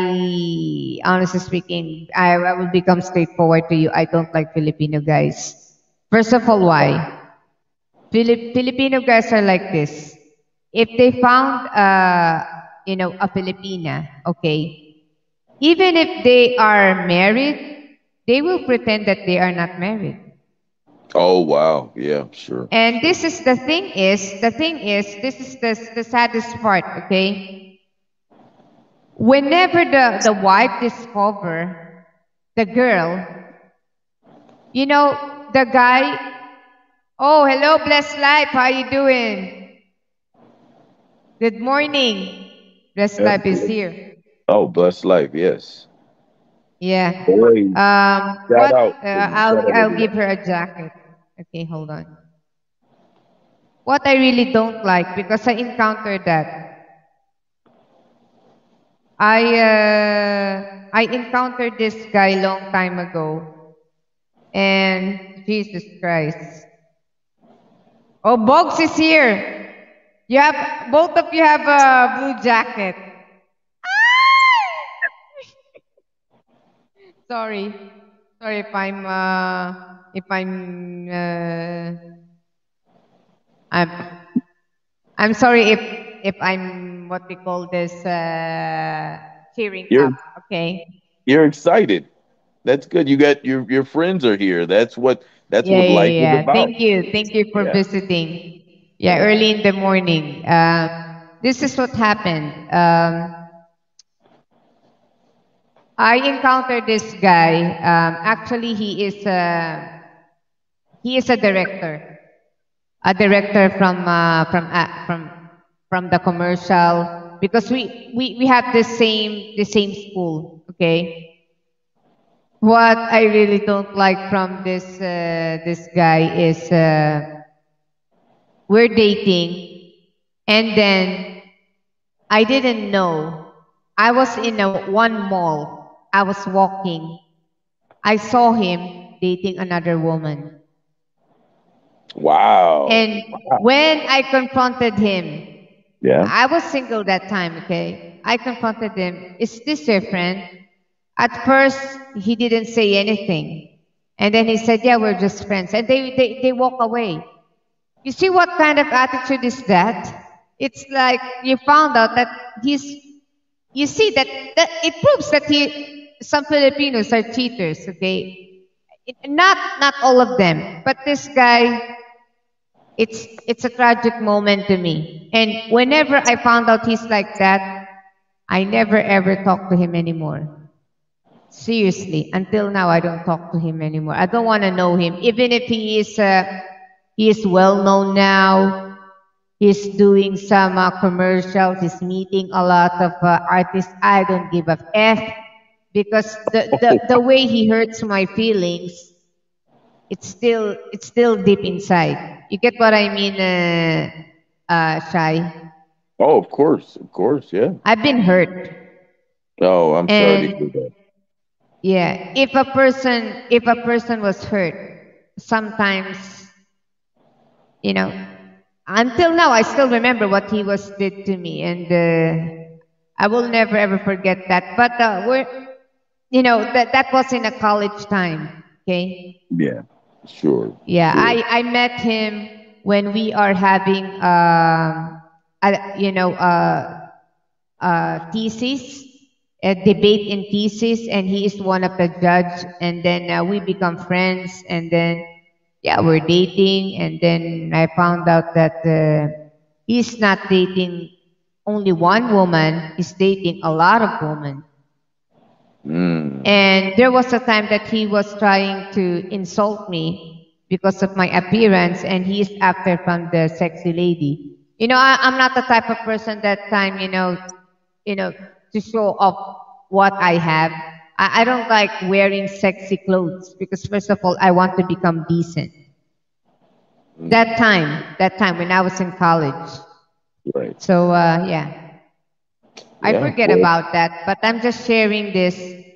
I honestly speaking, I, I will become straightforward to you. I don't like Filipino guys. First of all, why? Filip- Filipino guys are like this. If they found, uh, you know, a Filipina, okay, even if they are married, they will pretend that they are not married. Oh wow, yeah, sure. And this is the thing is, the thing is, this is the, the saddest part, okay? Whenever the, the wife discover the girl, you know, the guy, oh, hello, blessed life, how you doing? Good morning. Blessed Yeah. life is here. Oh, blessed life, yes. Yeah. Boy, Um, shout what, out uh, to you. Shout I'll, out I'll give everyone. her a jacket. Okay, hold on. What I really don't like, because I encountered that. I uh, I encountered this guy long time ago, and Jesus Christ. Oh, Bogs is here. You have both of you have a blue jacket. Sorry, sorry if I'm uh, if I'm uh, I'm I'm sorry if if I'm what we call this uh, tearing You're up. Okay. you're excited. That's good. You got your your friends are here. That's what that's Yeah, what yeah, life is yeah. about. Thank you. Thank you for Yeah. visiting. Yeah, Yeah. early in the morning. Um, this is what happened. Um, I encountered this guy. Um, actually, he is a he is a director, a director from uh, from uh, from from the commercial because we, we we have the same the same school. Okay. What I really don't like from this uh, this guy is uh, we're dating, and then I didn't know. I was in a one mall. I was walking. I saw him dating another woman. Wow. And when I confronted him, Yeah. I was single that time, okay? I confronted him, is this your friend? At first, he didn't say anything. And then he said, yeah, we're just friends. And they, they, they walk away. You see what kind of attitude is that? It's like you found out that he's, you see that, that it proves that he, some Filipinos are cheaters, okay? It, not, not all of them, but this guy, it's, it's a tragic moment to me. And whenever I found out he's like that, I never ever talk to him anymore. Seriously, until now, I don't talk to him anymore. I don't want to know him, even if he is uh, he is well known now. He's doing some uh, commercials. He's meeting a lot of uh, artists. I don't give a f because the, the the way he hurts my feelings, it's still it's still deep inside. You get what I mean? Uh, uh, Shy. Oh, of course, of course, yeah. I've been hurt. Oh, I'm sorry to hear And that. yeah, if a person if a person was hurt, sometimes, you know, until now I still remember what he was did to me, and uh, I will never ever forget that. But uh, we're, you know, that that was in a college time. Okay. Yeah, sure, Yeah, sure. I I met him when we are having um a, you know, uh uh, thesis, a debate in thesis, and he is one of the judge. And then uh, we become friends, and then yeah, we're dating. And then I found out that uh, he's not dating only one woman; he's dating a lot of women. Mm, And there was a time that he was trying to insult me because of my appearance, and he's after from the sexy lady. You know, I, I'm not the type of person that time, you know, you know, to show off what I have. I, I don't like wearing sexy clothes because first of all, I want to become decent. mm, That time, that time when I was in college. right. So uh, yeah, I Yeah. forget Well, about that. But I'm just sharing this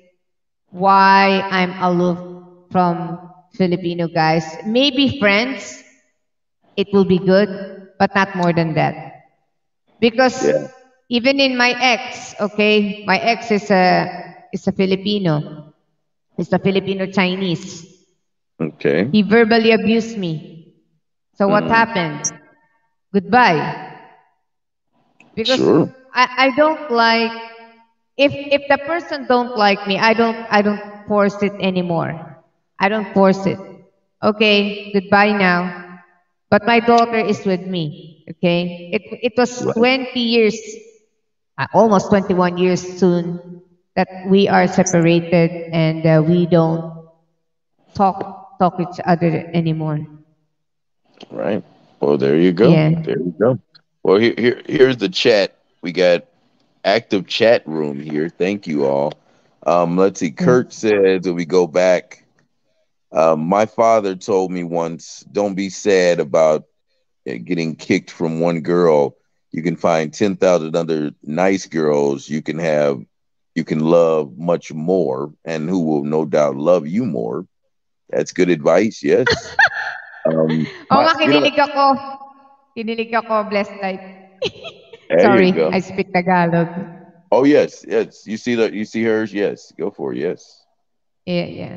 why I'm aloof from Filipino guys. Maybe friends, it will be good, but not more than that. Because yeah. even in my ex, okay, my ex is a is a Filipino. He's a Filipino Chinese. Okay. He verbally abused me. So what Mm, happened? Goodbye. Because sure. I, I don't like, if if the person don't like me, I don't I don't force it anymore. I don't force it. Okay, goodbye now. But my daughter is with me. Okay, it it was Right. twenty years, uh, almost twenty-one years soon, that we are separated, and uh, we don't talk talk each other anymore. Right. Well, there you go. Yeah. There you go. Well, here, here, here's the chat. We got active chat room here. Thank you all. Um, let's see. Yeah. Kurt says that we go back. Um, my father told me once, "Don't be sad about uh, getting kicked from one girl. You can find ten thousand other nice girls you can have, you can love much more, and who will no doubt love you more." That's good advice. Yes. Um, Oo my, nga, you know, kinilig ako. Kinilig ako, blessed life. there you Sorry, go. I speak Tagalog. Oh yes, yes. You see that? You see hers? Yes. Go for it. Yes. Yeah, yeah.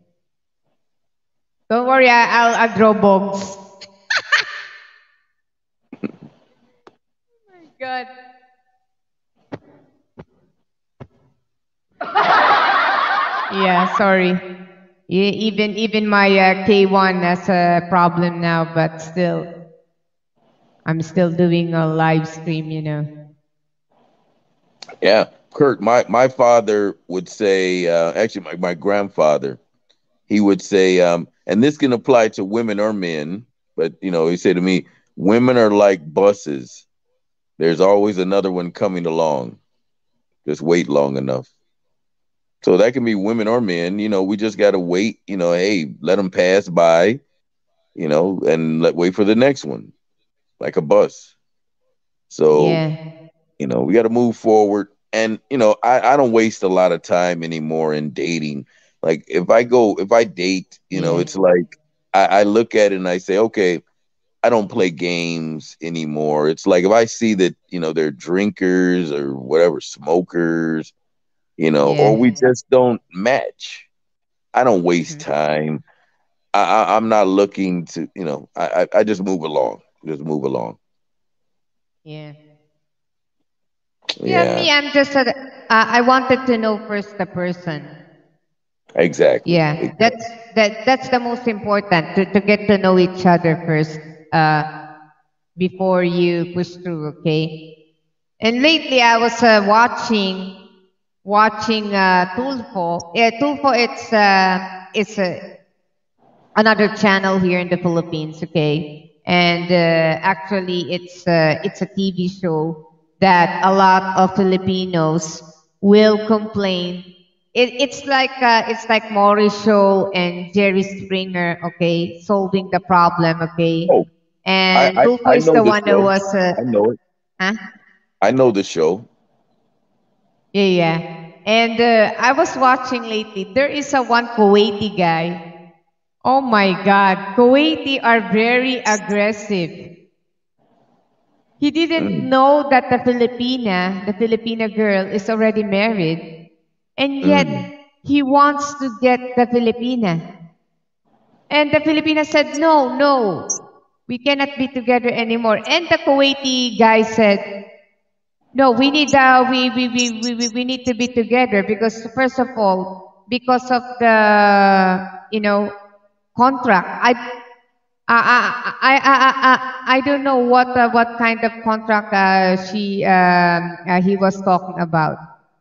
Don't worry, I, I'll, I'll draw bogs. My God. Yeah, sorry. E- Even even my uh, K one has a problem now, but still, I'm still doing a live stream, you know. Yeah, Kurt. My my father would say. Uh, actually, my my grandfather. He would say, um, and this can apply to women or men. But you know, he said to me, "Women are like buses. There's always another one coming along. Just wait long enough." So that can be women or men. You know, we just got to wait. You know, hey, let them pass by. You know, and let wait for the next one, like a bus. So Yeah. you know, we got to move forward. And you know, I I don't waste a lot of time anymore in dating. Like if I go, if I date, you know, Yeah. it's like I, I look at it and I say, okay, I don't play games anymore. It's like if I see that, you know, they're drinkers or whatever, smokers, you know, or we Yeah. just don't match. I don't waste Mhm. time. I, I I'm not looking to, you know, I, I I just move along, just move along. Yeah. Yeah, Yeah, me, I'm just a, uh, I wanted to know first the person. exactly. Yeah, Exactly. that's that that's the most important, to, to get to know each other first, uh, before you push through, okay? And lately I was uh, watching watching uh, Tulfo. Yeah, Tulfo, it's uh, it's a another channel here in the Philippines, okay? And uh, actually, it's uh, it's a T V show that a lot of Filipinos will complain. It, it's like uh, it's like Maury Show and Jerry Springer, okay, solving the problem, Oh, okay. I, And I Tulfo I is know the the one who show. was, uh, I know it. huh? I know the show. Yeah, yeah. And uh, I was watching lately. There is a one Kuwaiti guy. Oh my God, Kuwaiti are very aggressive. He didn't Mm, know that the Filipina, the Filipina girl, is already married, and yet mm, he wants to get the Filipina. And the Filipina said, "No, no, we cannot be together anymore." And the Kuwaiti guy said, "No, we need uh, we, we, we, we, we we need to be together because first of all, because of the you know contract. I I I I I, I, I don't know what uh, what kind of contract uh, she um, uh, he was talking about.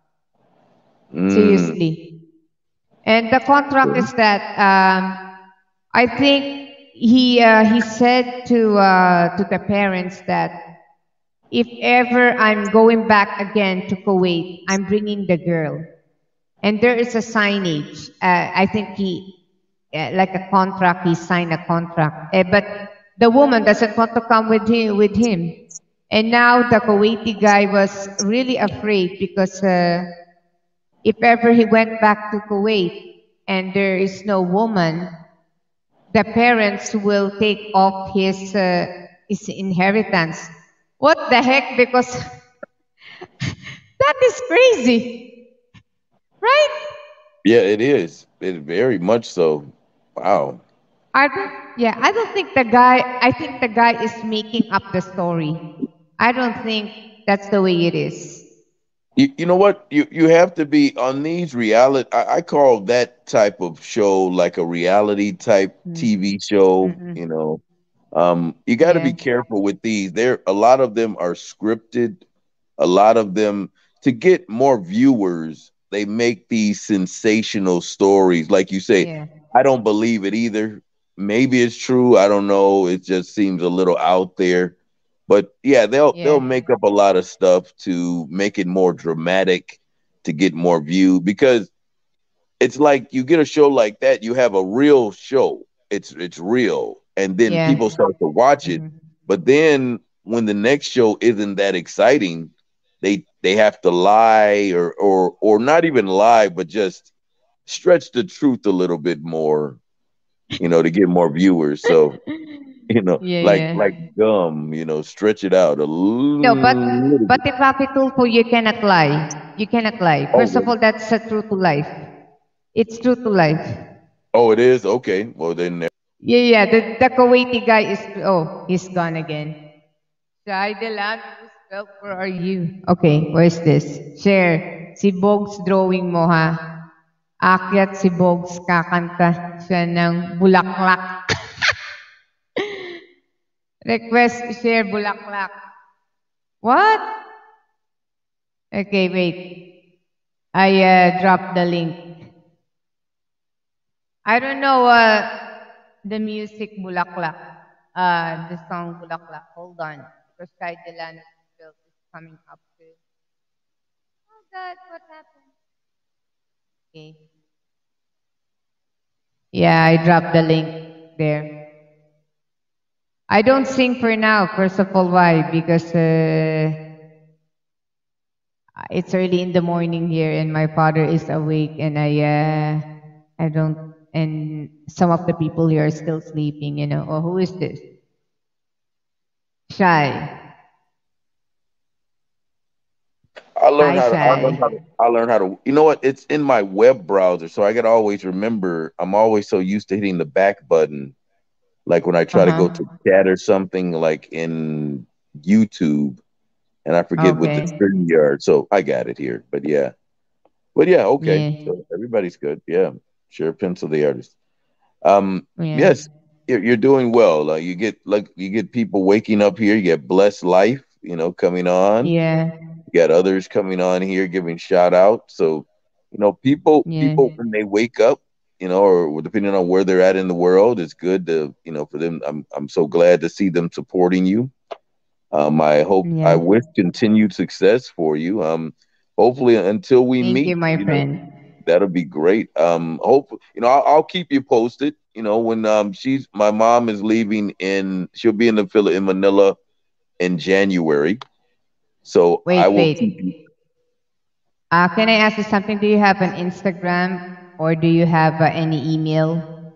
mm. Seriously, and the contract Okay. is that um, I think he uh, he said to uh, to the parents that if ever I'm going back again to Kuwait, I'm bringing the girl. And there is a signage. Uh, I think he, uh, like a contract, he signed a contract. Uh, but the woman doesn't want to come with him. With him. And now the Kuwaiti guy was really afraid because uh, if ever he went back to Kuwait and there is no woman, the parents will take off his uh, his inheritance. What the heck? Because that is crazy, right? Yeah, it is. It very much so. Wow. I don't, yeah, I don't think the guy, I think the guy is making up the story. I don't think that's the way it is. You, you know what? You you have to be on these reality. I, I call that type of show like a reality type Mm. T V show. Mm-mm. You know, um, you got to Yeah, be careful with these. There, a lot of them are scripted. A lot of them to get more viewers. They make these sensational stories, like you say. yeah, I don't believe it either. Maybe it's true. I don't know. It just seems a little out there. But yeah, they'll they'll yeah, make up a lot of stuff to make it more dramatic to get more view because it's like you get a show like that, you have a real show. It's it's real. And then yeah. people start to watch it. Hmm. But then when the next show isn't that exciting, they they have to lie or or or not even lie, but just stretch the truth a little bit more, you know, to get more viewers. So you know, Yeah, like yeah. like gum, you know, stretch it out a No, but little but bit. the Papi Tulfo, you cannot lie. You cannot lie. Oh, First of well, all, that's a true to life. It's true to life. oh, it is okay. Well, then, Yeah, yeah. The, the Kuwaiti guy is, oh, he's gone again. Shai Delano, spelled where are you? Okay, where's this? Share. Si Bogs drawing mo ha. Akyat si Bogs, kakanta siya ng bulaklak. Request share bulaklak. What? Okay, wait. I uh, dropped the link. I don't know uh, the music bulaklak. Uh, the song bulaklak. Hold on. Because Shai Delano is coming up to. Oh God, what happened? Okay. Yeah, I dropped the link there. I don't sing for now. First of all, why? Because uh, it's early in the morning here, and my father is awake, and I, uh, I don't, and some of the people here are still sleeping. You know. Oh, who is this? Shy. I learn Hi, how to. I learn how to. Shy. I learn how to. You know what? It's in my web browser, so I gotta always remember. I'm always so used to hitting the back button, like when I Uh try to go to huh. chat or something, like in YouTube, and I forget with the Okay. StreamYard. So I got it here. But yeah, but yeah, okay. Yeah. So everybody's good. Yeah, sure. Pencil the artist. Um, Yeah. yes, you're, you're doing well. Uh, you get like you get people waking up here. You get blessed life. You know, coming on. Yeah. You got others coming on here giving shout out. So, you know, people Yeah. people when they wake up, you know, or depending on where they're at in the world, it's good to, you know, for them. I'm I'm so glad to see them supporting you. Um, I hope I Yeah. wish continued success for you. Um, hopefully until we Thank you, meet, my you know, friend. that'll be great. Um, hope you know I'll, I'll keep you posted. you know, when um she's my mom is leaving in she'll be in the Philly in Manila in January. So I Wait, will keep you. wait. Uh, can I ask you something? Do you have an Instagram or do you have uh, any email?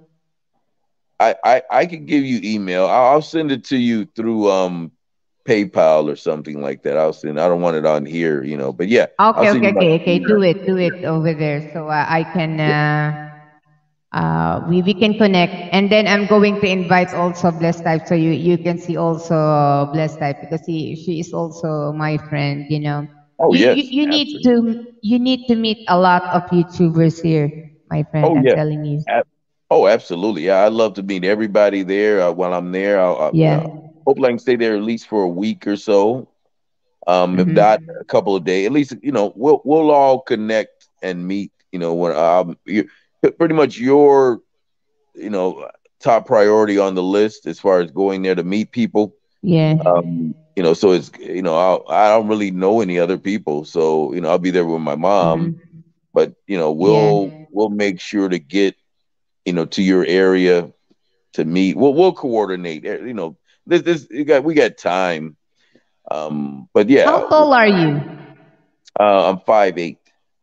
I I I can give you email. I'll, I'll send it to you through um PayPal or something like that. I'll send. I don't want it on here, you know. But yeah, I'll Okay, send okay, you my okay, okay. email. Do it, do it over there, so uh, I can. Uh, uh, we we can connect, and then I'm going to invite also Blessed Type, so you you can see also Blessed Type because he she is also my friend. You know, Oh you you yes, you need absolutely. to you need to meet a lot of YouTubers here, my friend. Oh I'm yeah. telling you. Ab- oh, absolutely. Yeah, I love to meet everybody there. Uh, while I'm there, I'll, I'll, you Yeah. know, hopefully I can stay there at least for a week or so. Um, if not Mm-hmm. a couple of days, at least you know we'll we'll all connect and meet. You know, when um, you pretty much your you know top priority on the list as far as going there to meet people. Yeah. Um, you know, so it's you know I'll, I don't really know any other people, so you know I'll be there with my mom. Mm-hmm. But you know Yeah. we'll we'll make sure to get you know to your area to meet. We'll we'll coordinate. eh, You know, this this you got we got time. Um, but yeah, How tall are you? uh, I'm five eight.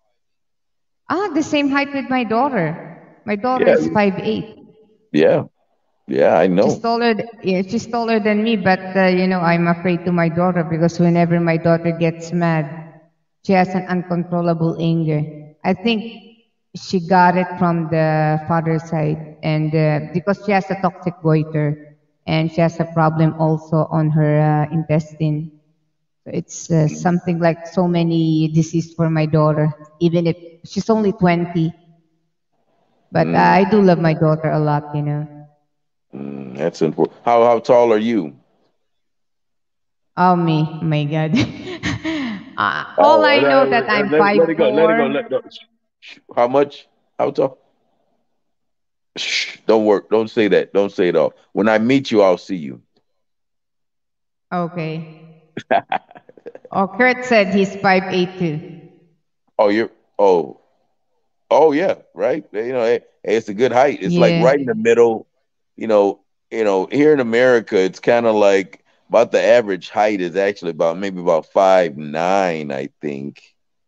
Ah, the same height with my daughter. My daughter Yeah, is five eight. yeah, yeah. I She's know. taller. th- Yeah, she's taller than me, but uh, you know, I'm afraid to my daughter because whenever my daughter gets mad, she has an uncontrollable anger. I think she got it from the father's side, and uh, because she has a toxic goiter, and she has a problem also on her uh, intestine. So it's uh, Mm, something like so many disease for my daughter, even if she's only twenty. But mm, I do love my daughter a lot, you know. mm, that's important. How how tall are you? Oh me, my God. uh, all Oh, I uh, know uh, that uh, I'm let, five let it go. Let it go. four. Let, no, sh- sh- how much? How tall? Shh, don't work. Don't say that. Don't say it all. When I meet you, I'll see you. Okay. Oh, Kurt said he's five eight too. Oh, you're. Oh, oh yeah. Right. You know, it, it's a good height. It's like Yeah. right in the middle. You know. You know. Here in America, it's kind of like about the average height is actually about maybe about five nine. I think.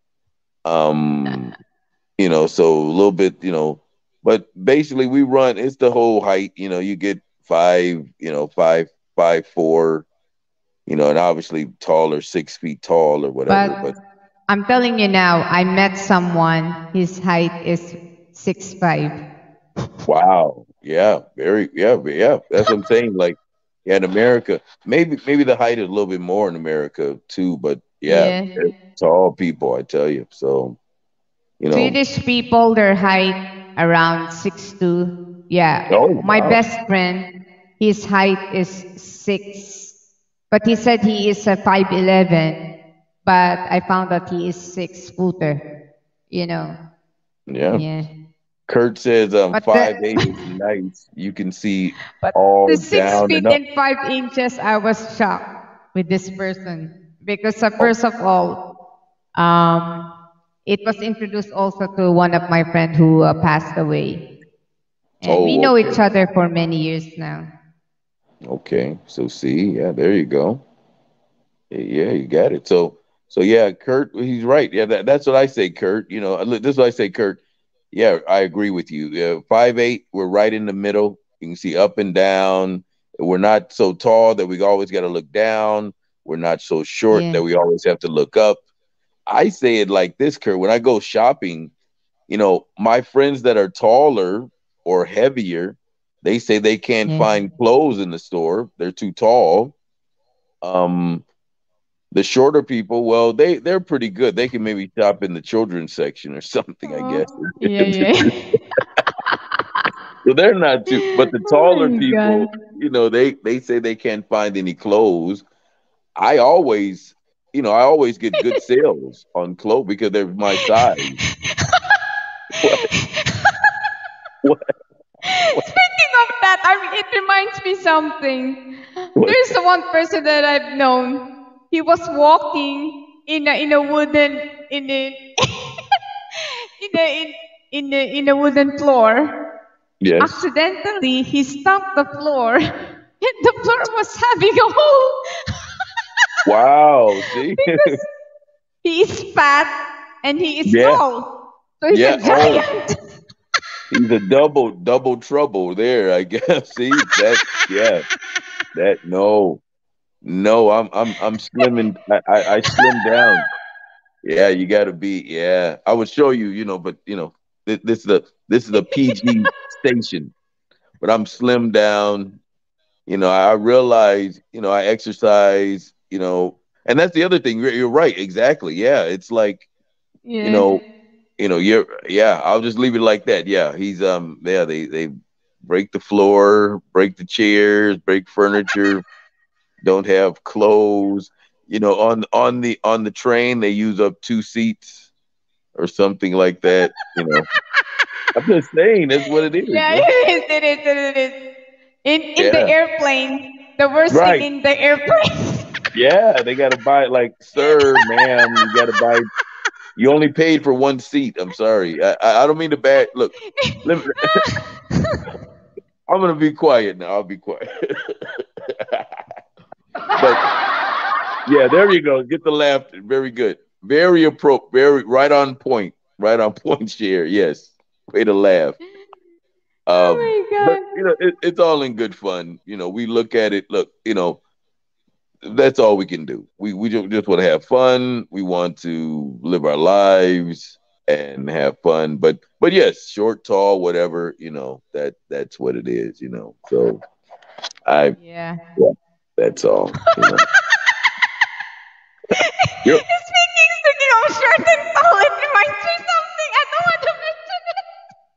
Um. You know, so a little bit. You know, but basically we run. It's the whole height. You know, you get five. You know, five five four. You know, and obviously taller, six feet tall or whatever. But But I'm telling you now, I met someone, his height is six five. wow, yeah, very, yeah, yeah. That's what I'm saying. Like, yeah, in America, maybe maybe the height is a little bit more in America too, but yeah, Yeah. they're tall people, I tell you. So you know, Swedish people, their height around six two. Yeah. oh My wow, best friend, his height is six, but he said he is a five eleven, but I found out he is six footer, you know. yeah. Yeah. Kurt says um But the five eight is nice. You can see but the all six down feet and up. and five inches, I was shocked with this person because uh, Oh, first of all, um, it was introduced also to one of my friend who uh, passed away, and we oh, know okay, each other for many years now. okay. So see, yeah, there you go. Yeah, you got it. So, so yeah, Kurt, he's right. Yeah, that, that's what I say, Kurt. You know, look, this is what I say, Kurt. Yeah, I agree with you. Yeah, five eight, we're right in the middle. You can see up and down. We're not so tall that we always got to look down. We're not so short Yeah, that we always have to look up. I say it like this, Kurt. When I go shopping, you know, my friends that are taller or heavier, they say they can't yeah. find clothes in the store. They're too tall. Um, the shorter people, well, they they're pretty good. They can maybe shop in the children's section or something, I guess. Oh, yeah, yeah. So they're not too. But the Oh taller my people, God. you know, they they say they can't find any clothes. I always, you know, I always get good sales on clothes because they're my size. What? What? What? Speaking of that, I mean, it reminds me something. What? There's one person that I've known. He was walking in a in a wooden in a in a in, in a in a wooden floor. Yes. Accidentally, he stomped the floor, and the floor was having a hole Wow. See? because he is fat and he is Yeah. tall. So he's a Yeah. Oh, giant. he's a double double trouble there, I guess. See that? Yeah. That no. No, I'm I'm I'm slimming. I I, I slim down. Yeah, you got to be. Yeah, I would show you. You know, but you know, this, this is the this is a P G station. But I'm slim down. You know, I realize. You know, I exercise. You know, and that's the other thing. You're, you're right. Exactly. Yeah, it's like you Yes. know, you know, you're. Yeah, I'll just leave it like that. Yeah, he's um. Yeah, they they break the floor, break the chairs, break furniture, don't have clothes. You know, on on the on the train they use up two seats or something like that. You know, I'm just saying that's what it is. Yeah, That's, it is, it is, it is. In in the yeah, airplane, the worst seat right. in the airplane. Yeah, they got to buy like, sir, ma'am, you got to buy. You only paid for one seat. I'm sorry. I I, I don't mean to bad. Look, let me, I'm gonna be quiet now. I'll be quiet. But yeah, there you go. Get the laughter. Very good. Very appropriate. Very right on point. Right on point, share. Yes. Way to laugh. Um, Oh my but god. you know, it, it's all in good fun. You know, we look at it. Look, you know, that's all we can do. We we just, just want to have fun. We want to live our lives and have fun. But but yes, short, tall, whatever. You know, that that's what it is. You know, so I Yeah. yeah, that's all. You know, you're Speaking speaking of short and tall, it reminds me something. I don't want to mention it.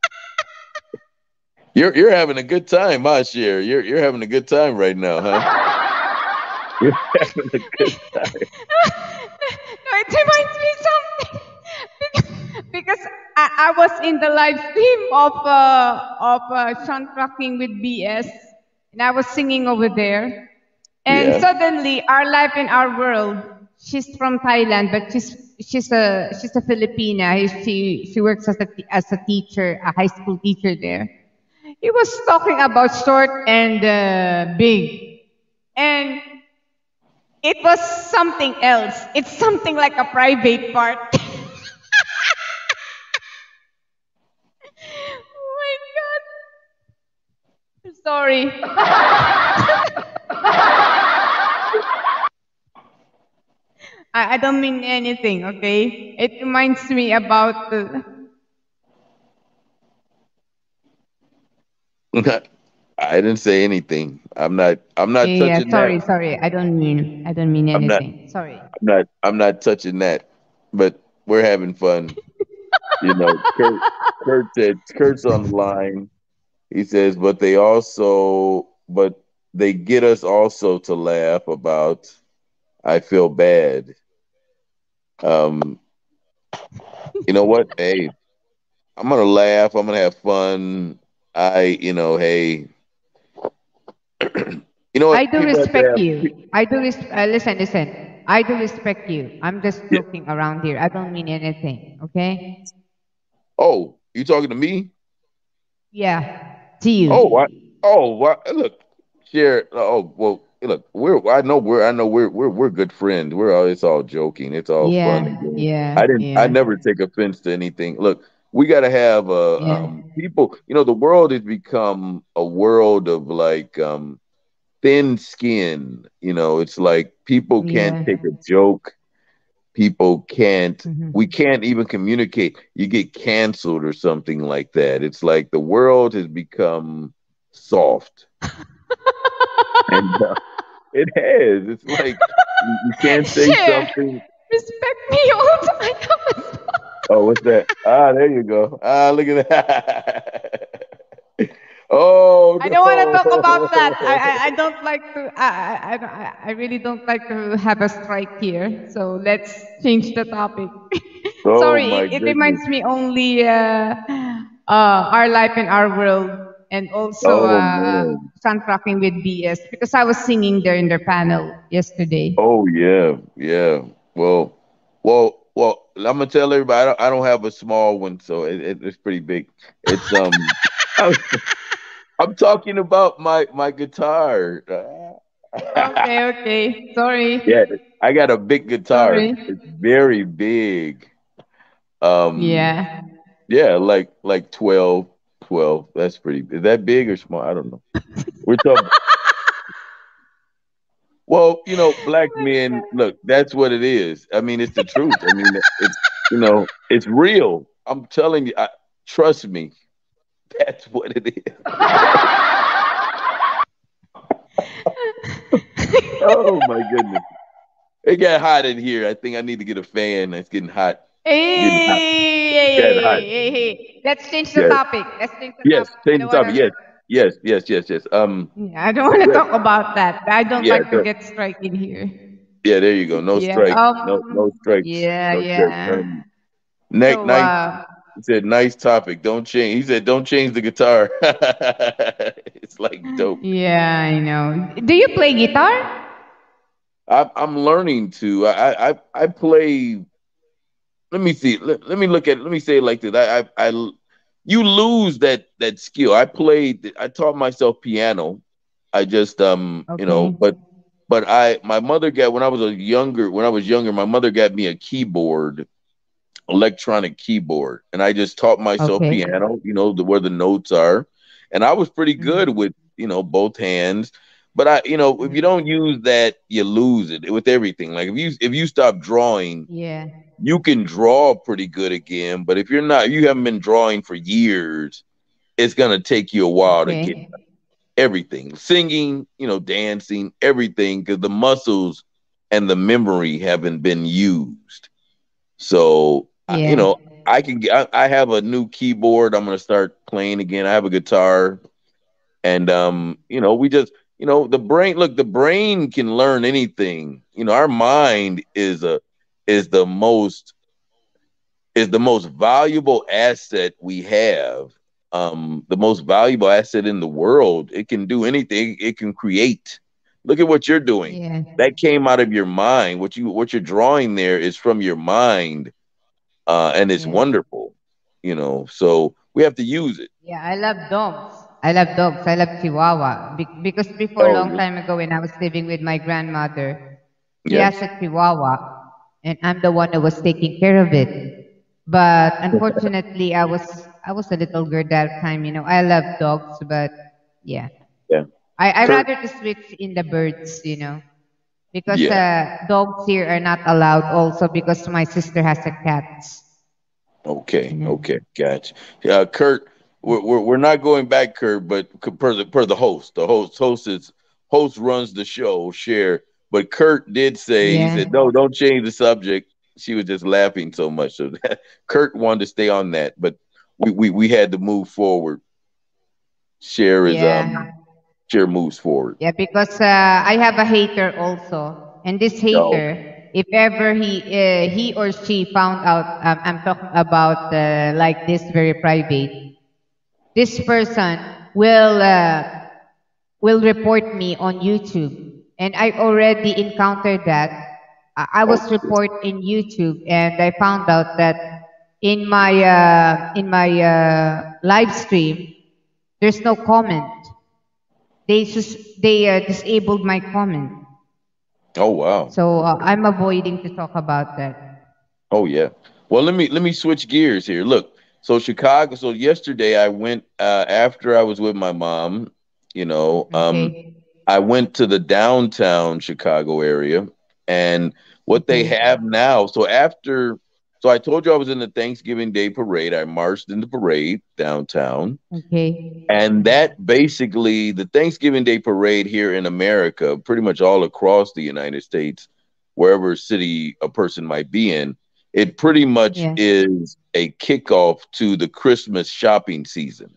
you're you're having a good time, huh, Cher? You're you're having a good time right now, huh? You're having a good time. No, it reminds me something. because because I, I was in the live stream of uh, of uh, Sean Rocking with B S, and I was singing over there. And Yeah. suddenly, our life in our world. She's from Thailand, but she's she's a she's a Filipina. She she works as a as a teacher, a high school teacher there. He was talking about short and uh, big, and it was something else. It's something like a private part. Oh my god! Sorry. I, I don't mean anything. Okay. It reminds me about the. I didn't say anything. I'm not I'm not Yeah. touching that. Sorry. Sorry. I don't mean. I don't mean I'm not anything. Sorry. I'm not I'm not touching that. But we're having fun. You know, Kurt Kurt said Kurt's on the line. He says, but they also but they get us also to laugh about I feel bad. Um, you know what? Hey, I'm gonna laugh, I'm gonna have fun. I, you know, hey, you know I what? do People have to respect have you. I do res- uh, listen, listen. I do respect you. I'm just yeah. joking around here. I don't mean anything. Okay? Oh, you talking to me? Yeah. To Oh, what? you. Oh, what? Look, share. Oh, well, look, we're. I know we're. I know we're. We're. We're good friends. We're all. It's all joking. It's all fun and Yeah. games. I Yeah. didn't. I Yeah. never take offense to anything. Look, we got to have uh, Yeah. um people. You know, the world has become a world of like um thin skin. You know, it's like people can't Yeah. take a joke. People can't. We Mhm. can't even communicate. You get canceled or something like that. It's like the world has become soft, and uh, it has. It's like you, you can't say Share. something. Respect me also. I have a Oh, what's that? Ah, there you go. Ah, look at that. Oh I don't want to talk about that. I, no. I, I don't like to. I, I, I, don't- I I really don't like to have a strike here. So let's change the topic. Oh Sorry, my it, it goodness. reminds me only uh, uh, our life in our world, and also Oh uh, man. soundtracking with B S because I was singing there in their panel yesterday. Oh yeah, yeah. Well, well, well. I'm gonna tell everybody. I don't, I don't have a small one, so it, it, it's pretty big. It's um. I'm, I'm talking about my my guitar. Okay, okay. Yeah, Sorry. I got a big guitar. Sorry. It's very big. Um, Yeah. yeah, like like twelve, twelve. That's pretty. Is that big or small? I don't know. We're talking. Well, you know, black men, look, that's what it is. I mean, it's the truth. I mean, it's, you know, it's real. I'm telling you, I, trust me, that's what it is. Oh my goodness. It got hot in here. I think I need to get a fan. It's getting hot. Getting hot. Hey, hey, Getting hot. hey, hey, hey. Let's change the Yeah. topic. Let's change the Yes. topic. I Change the don't topic. wanna. Yes. Yes. Yes. Yes. Yes. Um. I don't wanna Yeah. talk about that. I don't Yeah. like to So, get strike in here. yeah. There you go. No Yeah. strike. No. No Um. strikes. Yeah. No strikes. Yeah. Um. Nice. So, Nice. uh, He said, "Nice topic. Don't change." He said, "Don't change the guitar." It's like dope. yeah, I know. Do you play guitar? I'm I'm learning to. I I I play. Let me see. Let, let me look at. Let me say it like this. I I, I you lose that that skill. I played. I taught myself piano. I just um you know, Okay. but but I my mother got when I was a younger when I was younger. My mother got me a keyboard, electronic keyboard, and I just taught myself Okay. piano. You know the where the notes are, and I was pretty good Mhm. with you know both hands. But I, you know, if you Mhm. don't use that, you lose it with everything. Like if you if you stop drawing, Yeah. you can draw pretty good again. But if you're not, you haven't been drawing for years, it's gonna take you a while to get Okay. everything. Singing, you know, dancing, everything, because the muscles and the memory haven't been used. So, I- you Yeah. know, I can get. I, I have a new keyboard. I'm gonna start playing again. I have a guitar, and um, you know, we just, you know, the brain. Look, the brain can learn anything. You know, our mind is a is the most is the most valuable asset we have. Um, the most valuable asset in the world. It can do anything. It can create. Look at what you're doing. Yeah. That came out of your mind. What you what you're drawing there is from your mind, uh, and it's Yeah. wonderful. You know, so we have to use it. Yeah, I love dogs. I love dogs. I love Chihuahua. Be- because before, Oh, long you- time ago, when I was living with my grandmother, she has yes. a Chihuahua, and I'm the one who was taking care of it. But unfortunately, I was I was a little girl that time. You know, I love dogs, but yeah, Yeah. I I Kurt. rather to switch in the birds. You know, because Yeah. uh, dogs here are not allowed. Also, because my sister has a cat. You Okay, know. okay, gotcha. Uh, Kurt, we're, we're we're not going back, Kurt, but c- per the per the host, the host host is host runs the show. Share, but Kurt did say he Yeah. said no, don't change the subject. She was just laughing so much, so Kurt wanted to stay on that, but we we we had to move forward. Share is um Yeah. share moves forward. Yeah, because uh, I have a hater also, and this Oh, hater, if ever he uh, he or she found out um, I'm talking about uh, like this very private, this person will uh, will report me on YouTube, and I already encountered that. I I was oh, report in YouTube, and I found out that in my uh, in my uh, live stream, there's no comment. They sus- they uh, disabled my comment. oh wow. So uh, I'm avoiding to talk about that. Oh yeah. Well, let me let me switch gears here. Look, so Chicago. So yesterday I went uh, after I was with my mom. You know, um, Okay. I went to the downtown Chicago area, and what they Okay. have now. So after, so I told you I was in the Thanksgiving Day parade. I marched in the parade downtown, Okay. and that basically the Thanksgiving Day parade here in America, pretty much all across the United States, wherever city a person might be in, it pretty much Yeah. is a kickoff to the Christmas shopping season.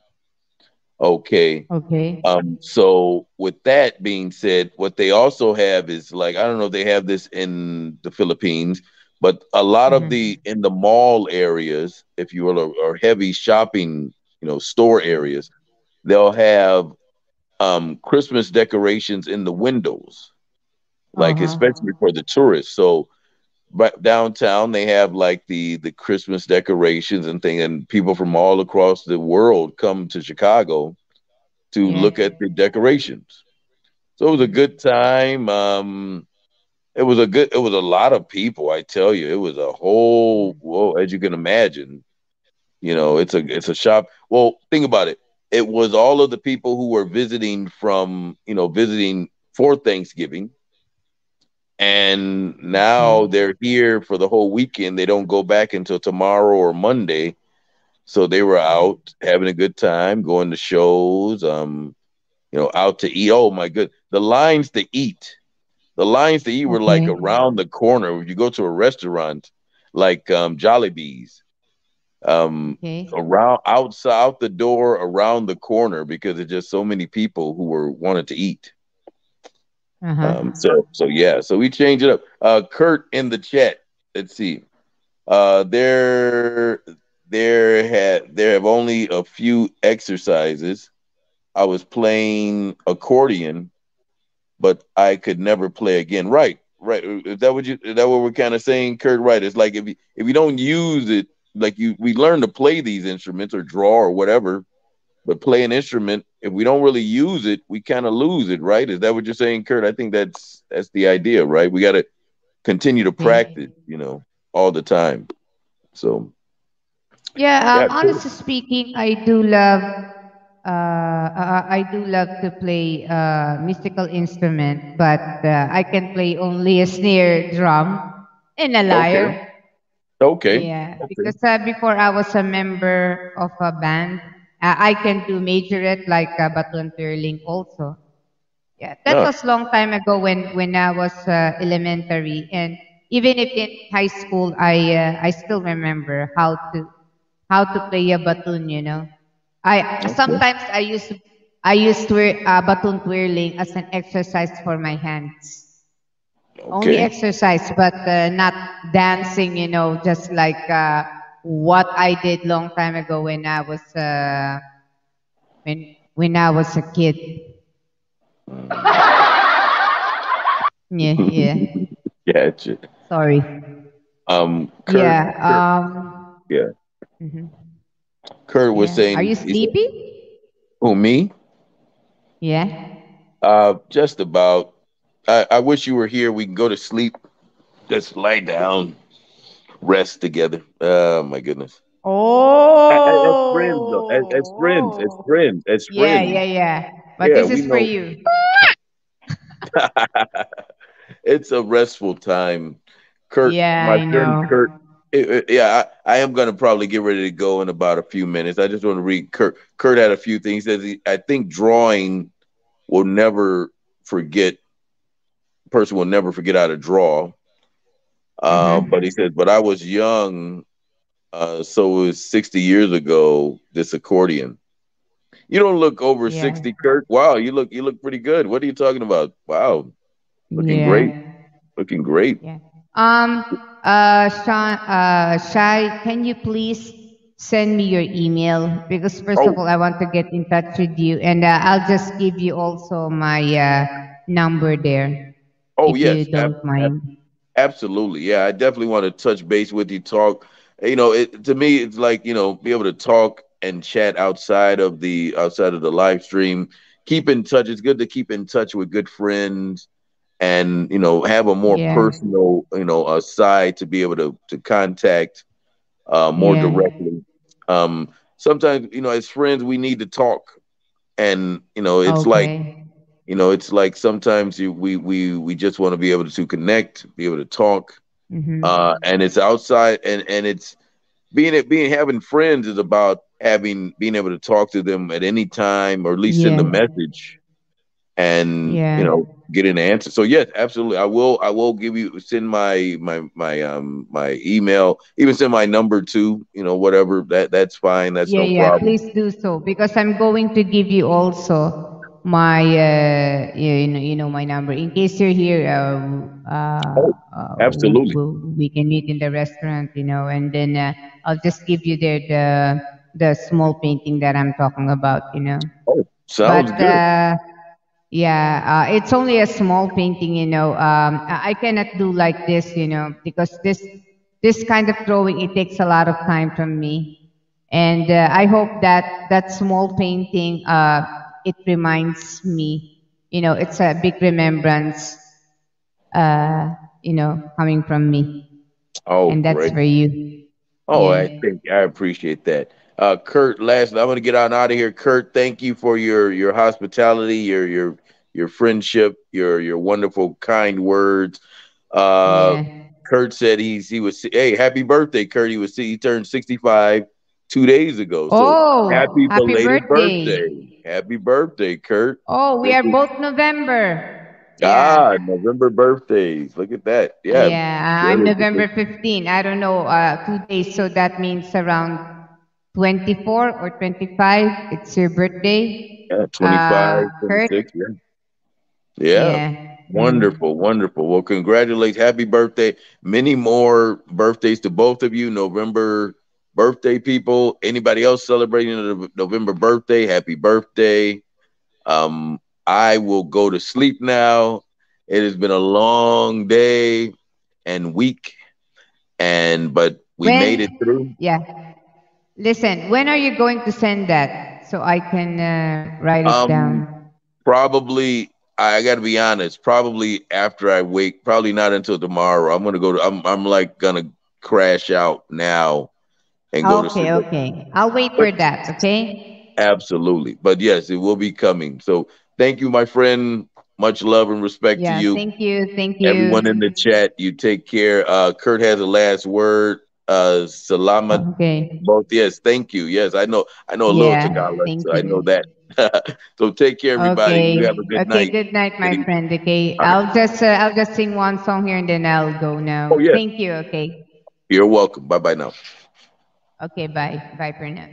Okay. Okay. Um, so with that being said, what they also have is like I don't know if they have this in the Philippines, but a lot of Hmm. the in the mall areas, if you will, or, or heavy shopping, you know, store areas, they'll have um, Christmas decorations in the windows, Uh like huh. especially for the tourists. So But downtown they have like the the Christmas decorations and things, and people from all across the world come to Chicago to Yeah. look at the decorations. So it was a good time. Um, it was a good. It was a lot of people. I tell you, it was a whole. Well, as you can imagine, you know, it's a it's a shop. Well, think about it. It was all of the people who were visiting from you know visiting for Thanksgiving, and now Okay. they're here for the whole weekend. They don't go back until tomorrow or Monday. So they were out having a good time, going to shows. Um, you know, out to eat. Oh my good, the lines to eat the lines to eat were like Okay. around the corner. If you go to a restaurant like um, Jollibee's, um, Okay. around outside out the door around the corner because there's just so many people who were wanted to eat. Uh-huh. Um, so so yeah, so we changed it up. Uh, Kurt in the chat. Let's see. Uh, there there had there have only a few exercises. I was playing accordion but I could never play again. Right, right. Is that what you? Is that what we're kind of saying, Kurt? Right. It's like if you if you don't use it, like you, we learn to play these instruments or draw or whatever, but play an instrument. If we don't really use it, we kind of lose it. Right? Is that what you're saying, Kurt? I think that's that's the idea, right? We got to continue to Okay. practice, you know, all the time. So Yeah, yeah, um, cool. honestly speaking, I do love uh, uh, I do love to play uh, musical instrument, but uh, I can play only a snare drum and a Okay, lyre. okay, Yeah, okay. because uh, before I was a member of a band, uh, I can do majorette like uh, baton twirling also. Yeah, that No, was long time ago when when I was uh, elementary, and even if in high school, I uh, I still remember how to how to play a baton. You know, I okay, sometimes I used I used twir, uh, baton twirling as an exercise for my hands. Only okay. exercise, but uh, not dancing. You know, just like uh, what I did long time ago when I was uh, when when I was a kid. Yeah, yeah. Gotcha. Sorry. Um, Kurt, Yeah. Kurt, Um. yeah. Mhm. Kurt was Yeah. Are saying, you he said, sleepy? "Who me? Yeah. Uh, just about. I, I wish you were here. We can go to sleep. Just lie down, rest together. Oh my goodness. A- a- As friends, though. As, as friends, as Oh. friends, as Yeah, friends. yeah, yeah. But Yeah, this we is for know. you. It's a restful time. Kurt, Yeah, my I friend know. Kurt. it- it- yeah, I, I am gonna probably get ready to go in about a few minutes. I just want to read Kurt. Kurt had a few things that he, I think drawing will never forget. Person will never forget how to draw. Um, but he Mm-hmm. said, but I was young, uh, so it was sixty years ago. This accordion. You don't look over Yeah. sixty, Kurt. Wow, you look you look pretty good. What are you talking about? Wow, looking great, Yeah. looking great. Yeah. Um. Uh. Sean. Uh. Shai, can you please send me your email? Because first of Oh, all, I want to get in touch with you, and uh, I'll just give you also my uh, number there, oh if you yes, ab- don't ab- mind. absolutely. Yeah, I definitely want to touch base with you. Talk. You know, it to me, it's like you know, be able to talk and chat outside of the outside of the live stream. Keep in touch. It's good to keep in touch with good friends and you know have a more Yeah. personal you know uh, side to be able to to contact uh, more Yeah. directly. Um, sometimes you know as friends we need to talk, and you know it's like Okay. you know it's like sometimes you, we we we just want to be able to connect, be able to talk, uh, Mm-hmm. and it's outside and and it's being it being having friends is about having being able to talk to them at any time or at least send a Yeah. message and you Yeah. know get an answer. So yes, absolutely. I will. I will give you send my my my um my email, even send my number too. You know, whatever that that's fine. That's Yeah, no yeah, problem. please do so because I'm going to give you also my uh you know you know my number in case you're here um uh, Oh, uh absolutely. we, we can meet in the restaurant, you know, and then uh, I'll just give you there the the small painting that I'm talking about, you know. Oh, sounds But good. uh Yeah, uh, it's only a small painting, you know. Um, I I cannot do like this, you know, because this this kind of drawing it takes a lot of time from me, and uh, I hope that that small painting uh, it reminds me, you know, it's a big remembrance, uh, you know, coming from me, Oh, and that's great. for you. Oh, I Yeah. think I appreciate that. Uh, Kurt, lastly, I'm gonna get on out of here. Kurt, thank you for your your hospitality, your your your friendship, your your wonderful kind words. Uh, Yeah. Kurt said he's he was hey, happy birthday, Kurt. He was he turned sixty-five two days ago. So Oh, happy happy belated birthday. birthday. Happy birthday, Kurt. Oh, we Good are to- both November. Ah, Yeah. November birthdays. Look at that. Yeah, Yeah, I'm really. November fifteenth. I don't know, uh, two days, so that means around twenty-four or twenty-five. It's your birthday, Yeah, uh, twenty-five, Kurt. twenty-six. Yeah. Yeah. Yeah. Mm. Wonderful, wonderful. Well, congratulations. Happy birthday. Many more birthdays to both of you. November birthday people. Anybody else celebrating a November birthday? Happy birthday. Um, I will go to sleep now. It has been a long day and week, and but we made it When, through. yeah. Listen, when are you going to send that so I can uh, write it Um, down? Probably, I got to be honest. Probably after I wake. Probably not until tomorrow. I'm gonna go to. I'm. I'm like gonna crash out now and go to sleep. Okay, But, okay. I'll wait but for that, okay? absolutely. But yes, it will be coming. So thank you, my friend. Much love and respect to Yeah, you. thank you, thank Everyone in the you. chat, you take care. Uh, Kurt has a last word. Uh, Salamat. Okay. Both. Yes, thank you. Yes, I know. I know a little Yeah, Tagalog, thank so I know you. that. So take care, everybody. You have a Okay. good Okay, night. good night, my All friend. Okay. right. I'll just uh, I'll just sing one song here and then I'll go Oh now. yeah. Thank you. Okay. You're welcome. Bye bye now. Okay, bye. Bye for now.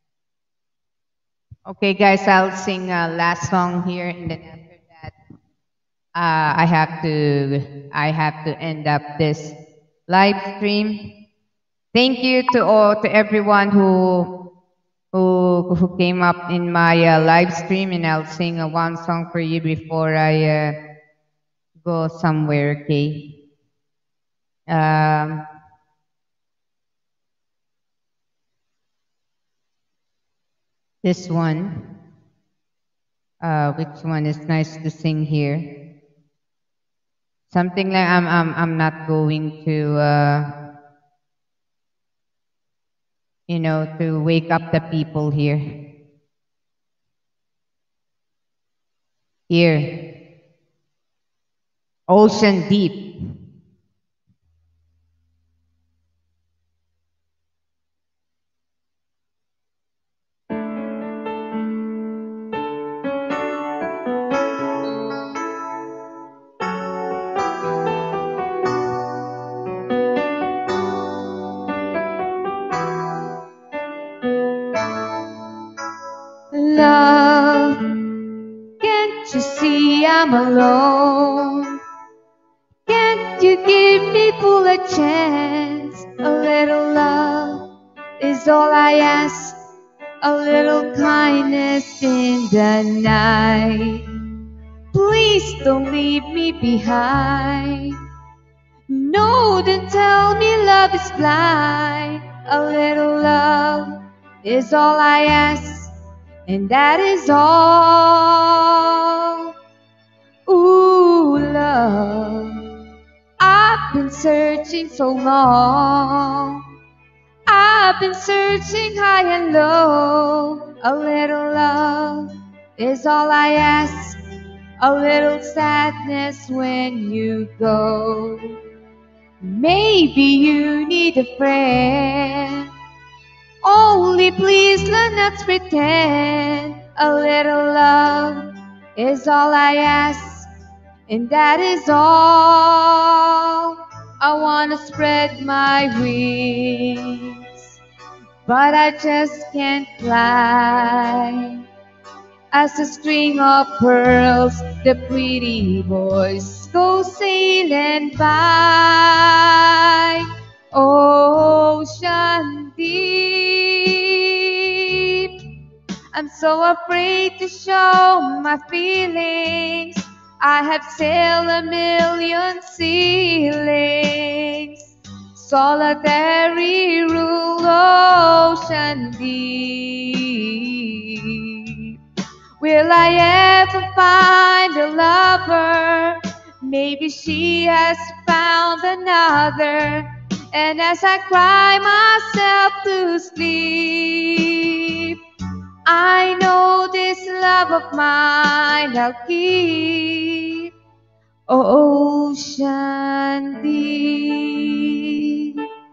Okay, guys, I'll sing a last song here and then after that uh, I have to I have to end up this live stream. Thank you to all to everyone who who who came up in my uh, live stream, and I'll sing a one song for you before I uh, go somewhere. Okay. Um, this one, uh, which one is nice to sing here? Something like I'm I'm I'm not going to uh, you know to wake up the people here. Here, ocean deep. Love, can't you see I'm alone? Can't you give me full a chance? A little love is all I ask. A little kindness in the night. Please don't leave me behind. No, don't tell me love is blind. A little love is all I ask, and that is all. Ooh, love. I've been searching so long. I've been searching high and low. A little love is all I ask. A little sadness when you go. Maybe you need a friend. Only please let not pretend. A little love is all I ask, and that is all. I wanna spread my wings, but I just can't fly. As a string of pearls, the pretty boys go sailing by. Ocean deep, I'm so afraid to show my feelings. I have sailed a million ceilings. Solitary rule ocean deep. Will I ever find a lover? Maybe she has found another. And as I cry myself to sleep, I know this love of mine I'll keep. Ocean deep.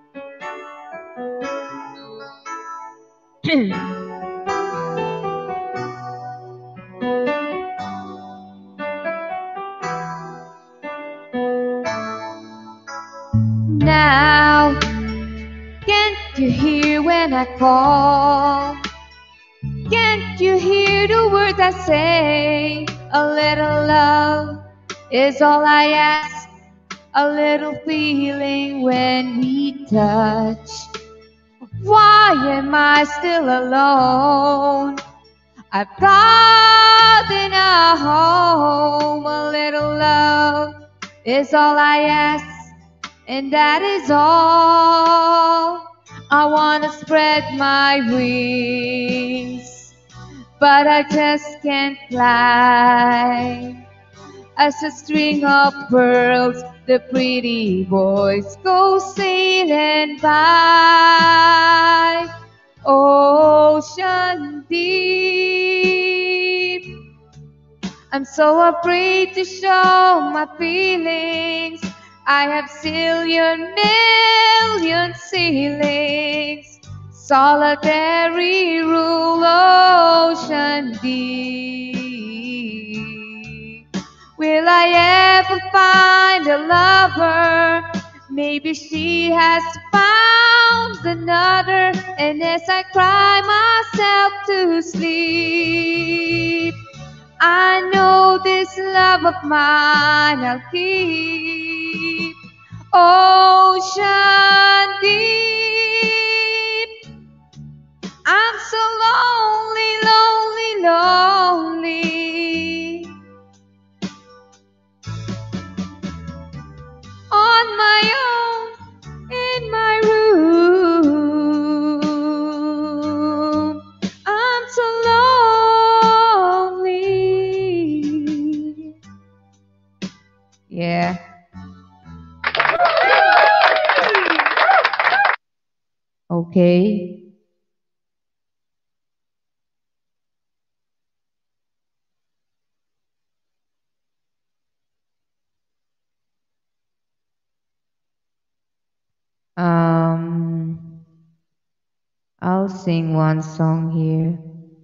Now, can't you hear when I call? Can't you hear the words I say? A little love is all I ask. A little feeling when we touch. Why am I still alone? I've got in a home. A little love is all I ask, and that is all. I wanna spread my wings, but I just can't fly. As a string of pearls, the pretty boys go sailing by. Ocean deep. I'm so afraid to show my feelings. I have zillion million ceilings. Solitary rule ocean deep. Will I ever find a lover? Maybe she has found another. And as I cry myself to sleep, I know this love of mine I'll keep. Ocean deep. I'm so lonely, lonely, lonely. On my own, in my room. I'm so lonely. Yeah. Okay. Um, I'll sing one song here.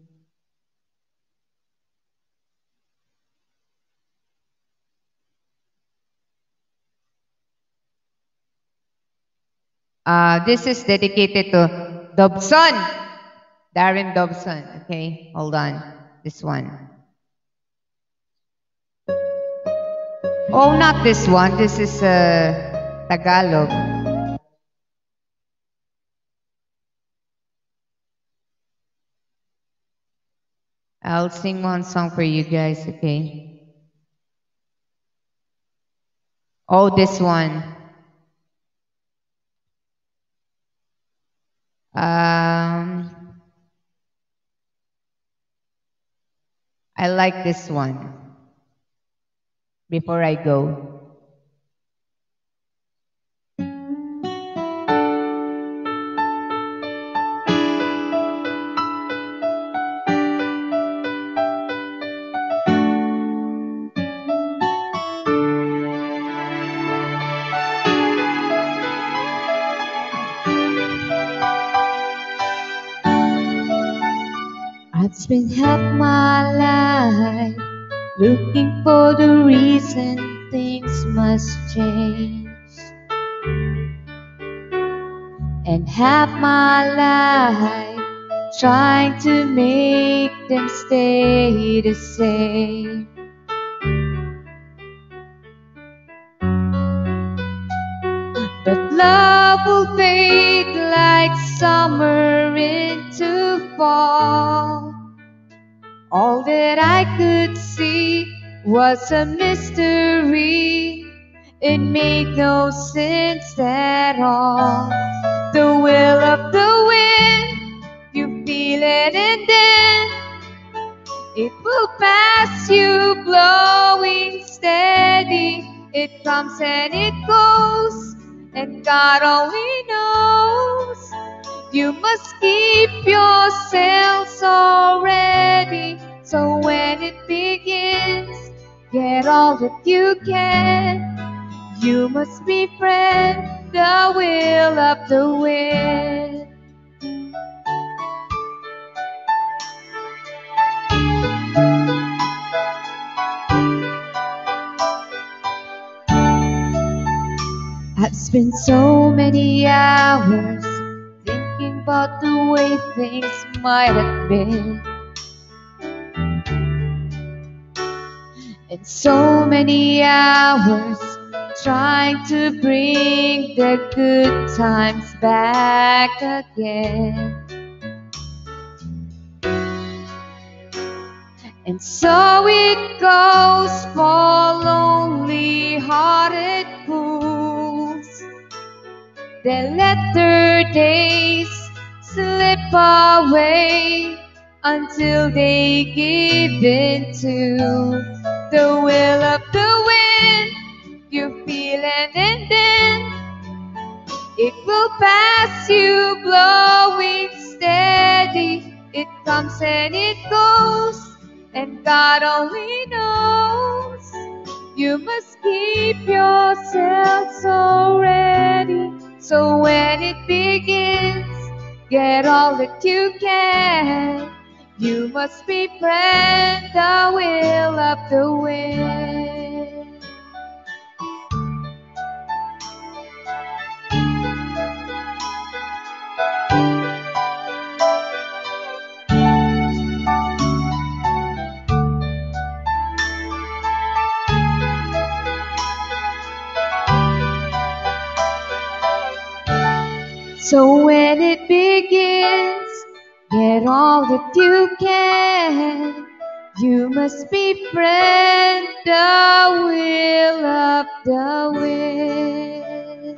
Uh, this is dedicated to Dobson, Darren Dobson. Okay, hold on. This one. Oh, not this one. This is uh, Tagalog. I'll sing one song for you guys, okay? Oh, this one. Um, I like this one. Before I go. I've spent half my life looking for the reason things must change, and half my life trying to make them stay the same. But love will fade like summer into fall. All that I could see was a mystery. It made no sense at all. The will of the wind, you feel it and then it will pass you, blowing steady. It comes and it goes, and God only knows. You must keep yourself so ready, so when it begins, get all that you can. You must befriend the will of the wind. I've spent so many hours thinking about the way things might have been, and so many hours trying to bring the good times back again. And so it goes for lonely-hearted fools. They let their days slip away until they give in to the will of the wind. You feel it and then it will pass you, blowing steady. It comes and it goes, and God only knows. You must keep yourself so ready, so when it begins, get all that you can. You must befriend the will of the wind. So when it begins, get all that you can. You must befriend the will of the wind.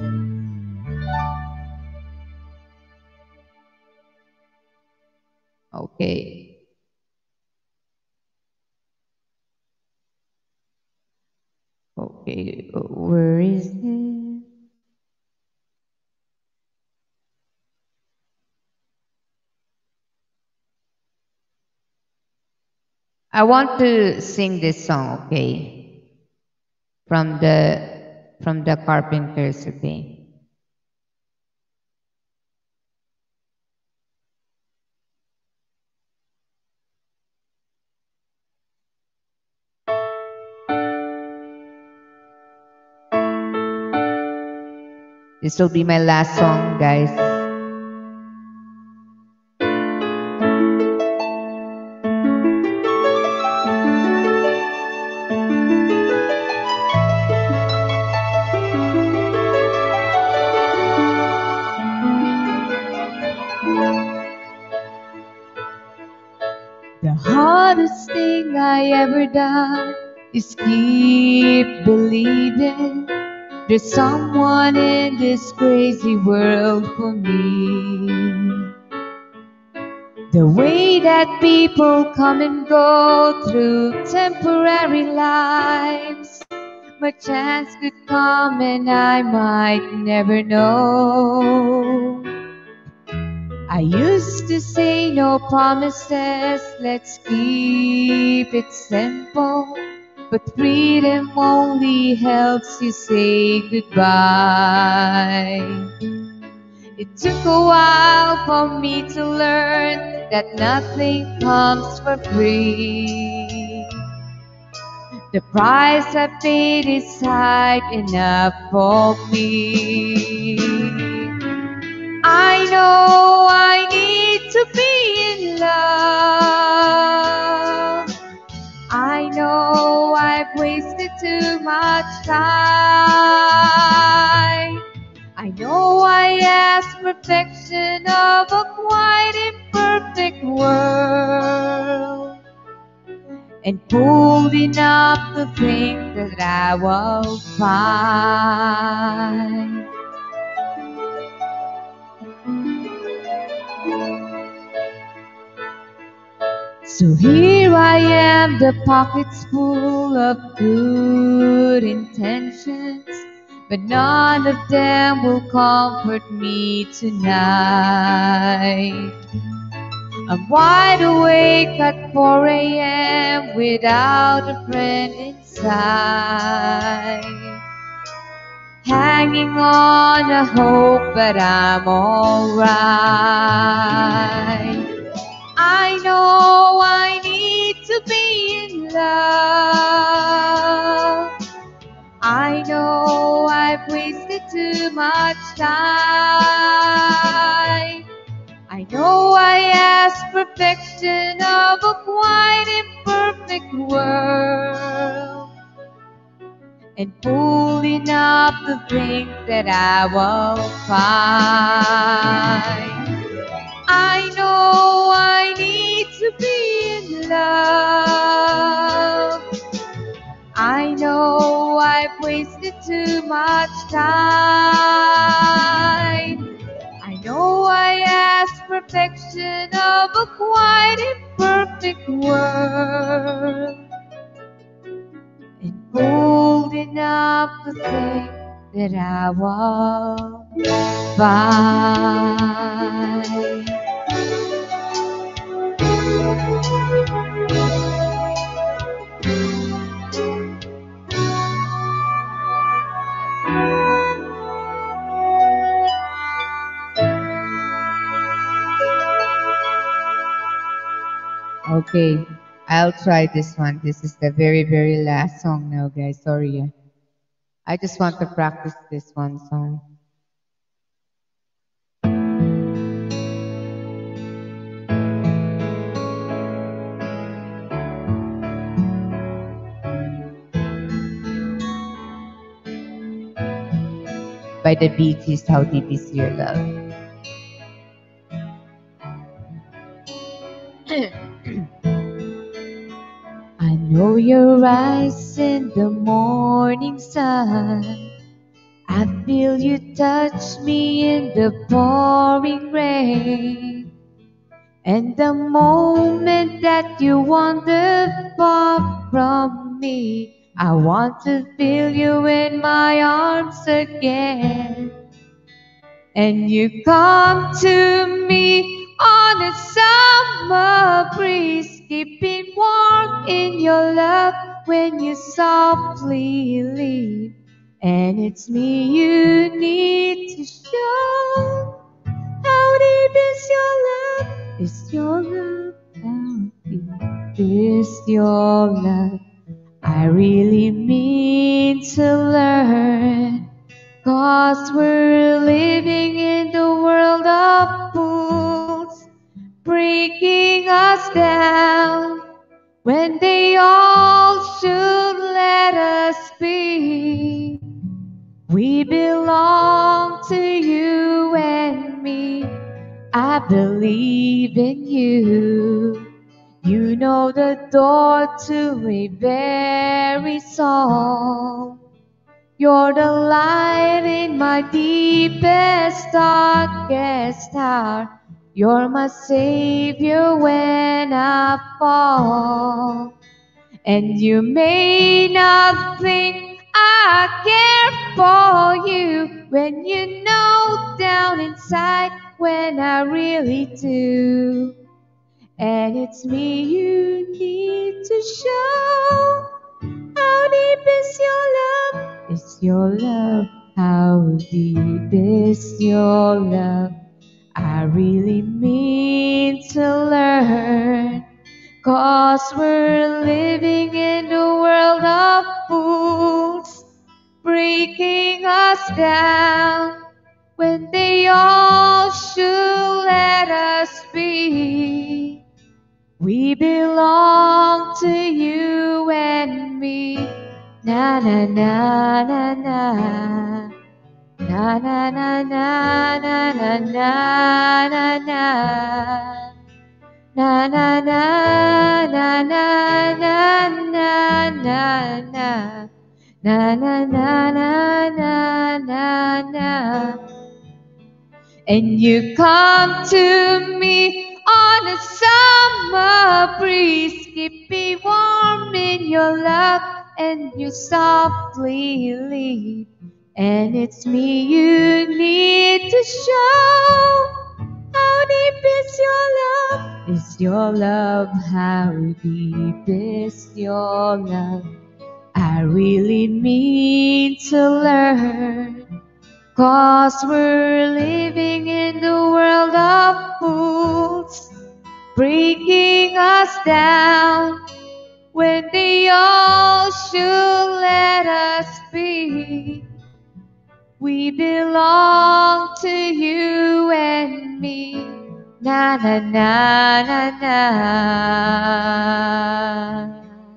Okay. Okay, where is it? I want to sing this song, okay? From the from the Carpenters, okay? This will be my last song, guys. The hardest thing I ever done is keep believing there's someone in this crazy world for me. The way that people come and go through temporary lives, my chance could come and I might never know. I used to say no promises, let's keep it simple. But freedom only helps you say goodbye. It took a while for me to learn that nothing comes for free. The price I paid is high enough for me. I know I need to be in love. I know I've wasted too much time. I know I asked perfection of a quite imperfect world. and bold enough to think that I will find. So here I am, the pockets full of good intentions, but none of them will comfort me tonight. I'm wide awake at four a m without a friend inside, hanging on a hope that I'm alright. I know I need to be in love. I know I've wasted too much time. I know I ask perfection of a quite imperfect world, and fool enough to think that I will find. I know I need to be in love. I know I've wasted too much time. I know I ask perfection of a quite imperfect world, and bold enough to think that I will find. Okay, I'll try this one. This is the very, very last song now, guys. Sorry. I just want to practice this one song. By the Bee Gees, How Deep Is Your Love? I know your eyes in the morning sun. I feel you touch me in the pouring rain. And the moment that you wander far from me, I want to feel you in my arms again. And you come to me on a summer breeze, keeping warm in your love when you softly leave. And it's me you need to show. How deep is your love? Is your love? How deep is your love? I really mean to learn, 'cause we're living in the world of fools, breaking us down when they all should let us be. We belong to you and me. I believe in you. You know the door to a very soul. You're the light in my deepest, darkest hour. You're my savior when I fall. And you may not think I care for you, when you know down inside when I really do. And it's me you need to show. How deep is your love? Is your love? How deep is your love? I really mean to learn, 'cause we're living in the world of fools, breaking us down when they all should let us be. We belong to you and me. Na na na na na. Na na na na na na na na na. Na na na na na na na na na na na na na na na na. And you come to me on a summer breeze, keep me warm in your love, and you softly leave. And it's me you need to show how deep is your love. Is your love, how deep is your love? I really mean to learn. 'Cause we're living in the world of fools, breaking us down when they all should let us be. We belong to you and me. Na na na na na.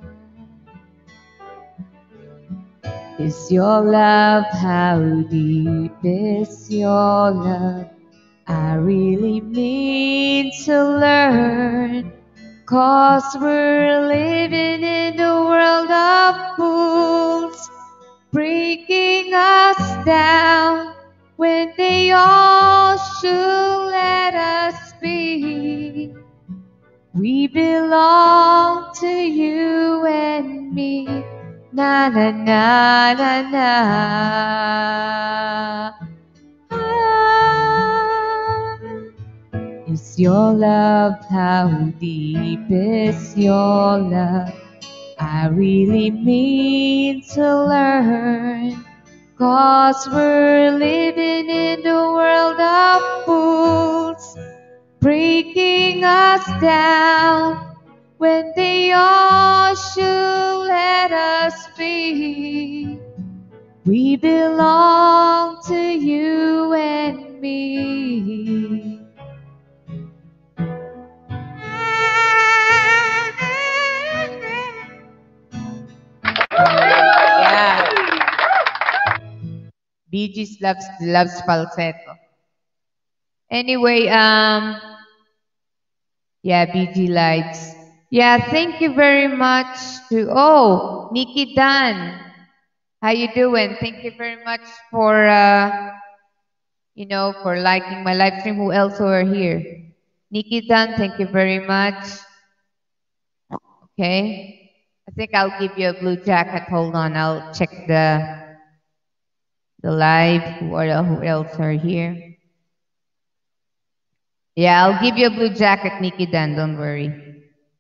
Is your love, how deep is your love? I really mean to learn, 'cause we're living in the world of fools, breaking us down when they all should let us be. We belong to you and me. Na na na na na. Ah, is your love, how deep is your love? I really mean to learn, 'cause we're living in the world of fools, breaking us down when they all should let us be. We belong to you and me. Yeah. Bee Gees loves loves falsetto. Anyway, um, yeah, B G Lights. Yeah, thank you very much to, oh, Nikki Dunn. How you doing? Thank you very much for, uh, you know, for liking my live stream. Who else are here? Nikki Dunn, thank you very much. Okay. I think I'll give you a blue jacket. Hold on, I'll check the the live. Who, are, who else are here? Yeah, I'll give you a blue jacket, Nikki Dunn. Don't worry.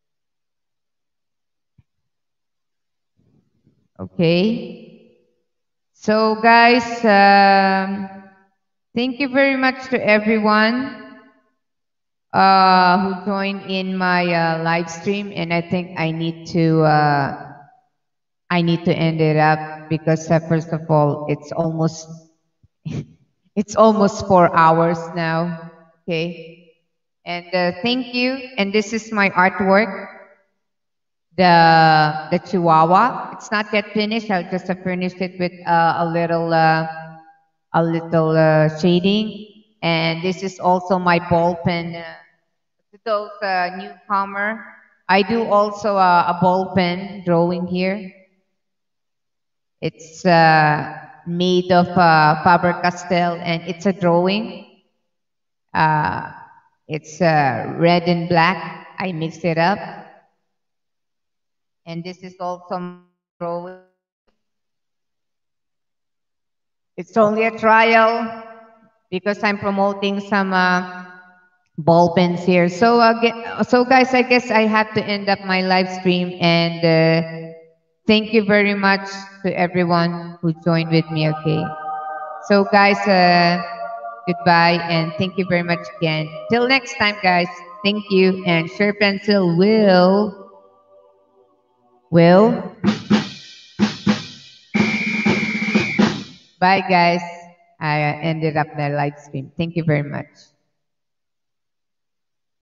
Okay. So, guys, um, thank you very much to everyone uh, who joined in my uh, live stream, and I think I need to uh, I need to end it up because uh, first of all, it's almost it's almost four hours now. Okay, and uh, thank you. And this is my artwork, the the Chihuahua. It's not yet finished. I'll just uh, furnish it with uh, a little. Uh, a little uh, shading. And this is also my ball pen. Uh, to those uh, newcomer, I do also uh, a ball pen drawing here. It's uh, made of uh, Faber-Castell, and it's a drawing. Uh, it's uh, red and black. I mix it up. And this is also my drawing. It's only a trial because I'm promoting some uh, ball pens here. So, uh, so guys, I guess I have to end up my live stream, and uh, thank you very much to everyone who joined with me. Okay. So, guys, uh, goodbye, and thank you very much again. Till next time, guys. Thank you, and Sure Pencil will will. Bye, guys. I uh, ended up the live stream. Thank you very much.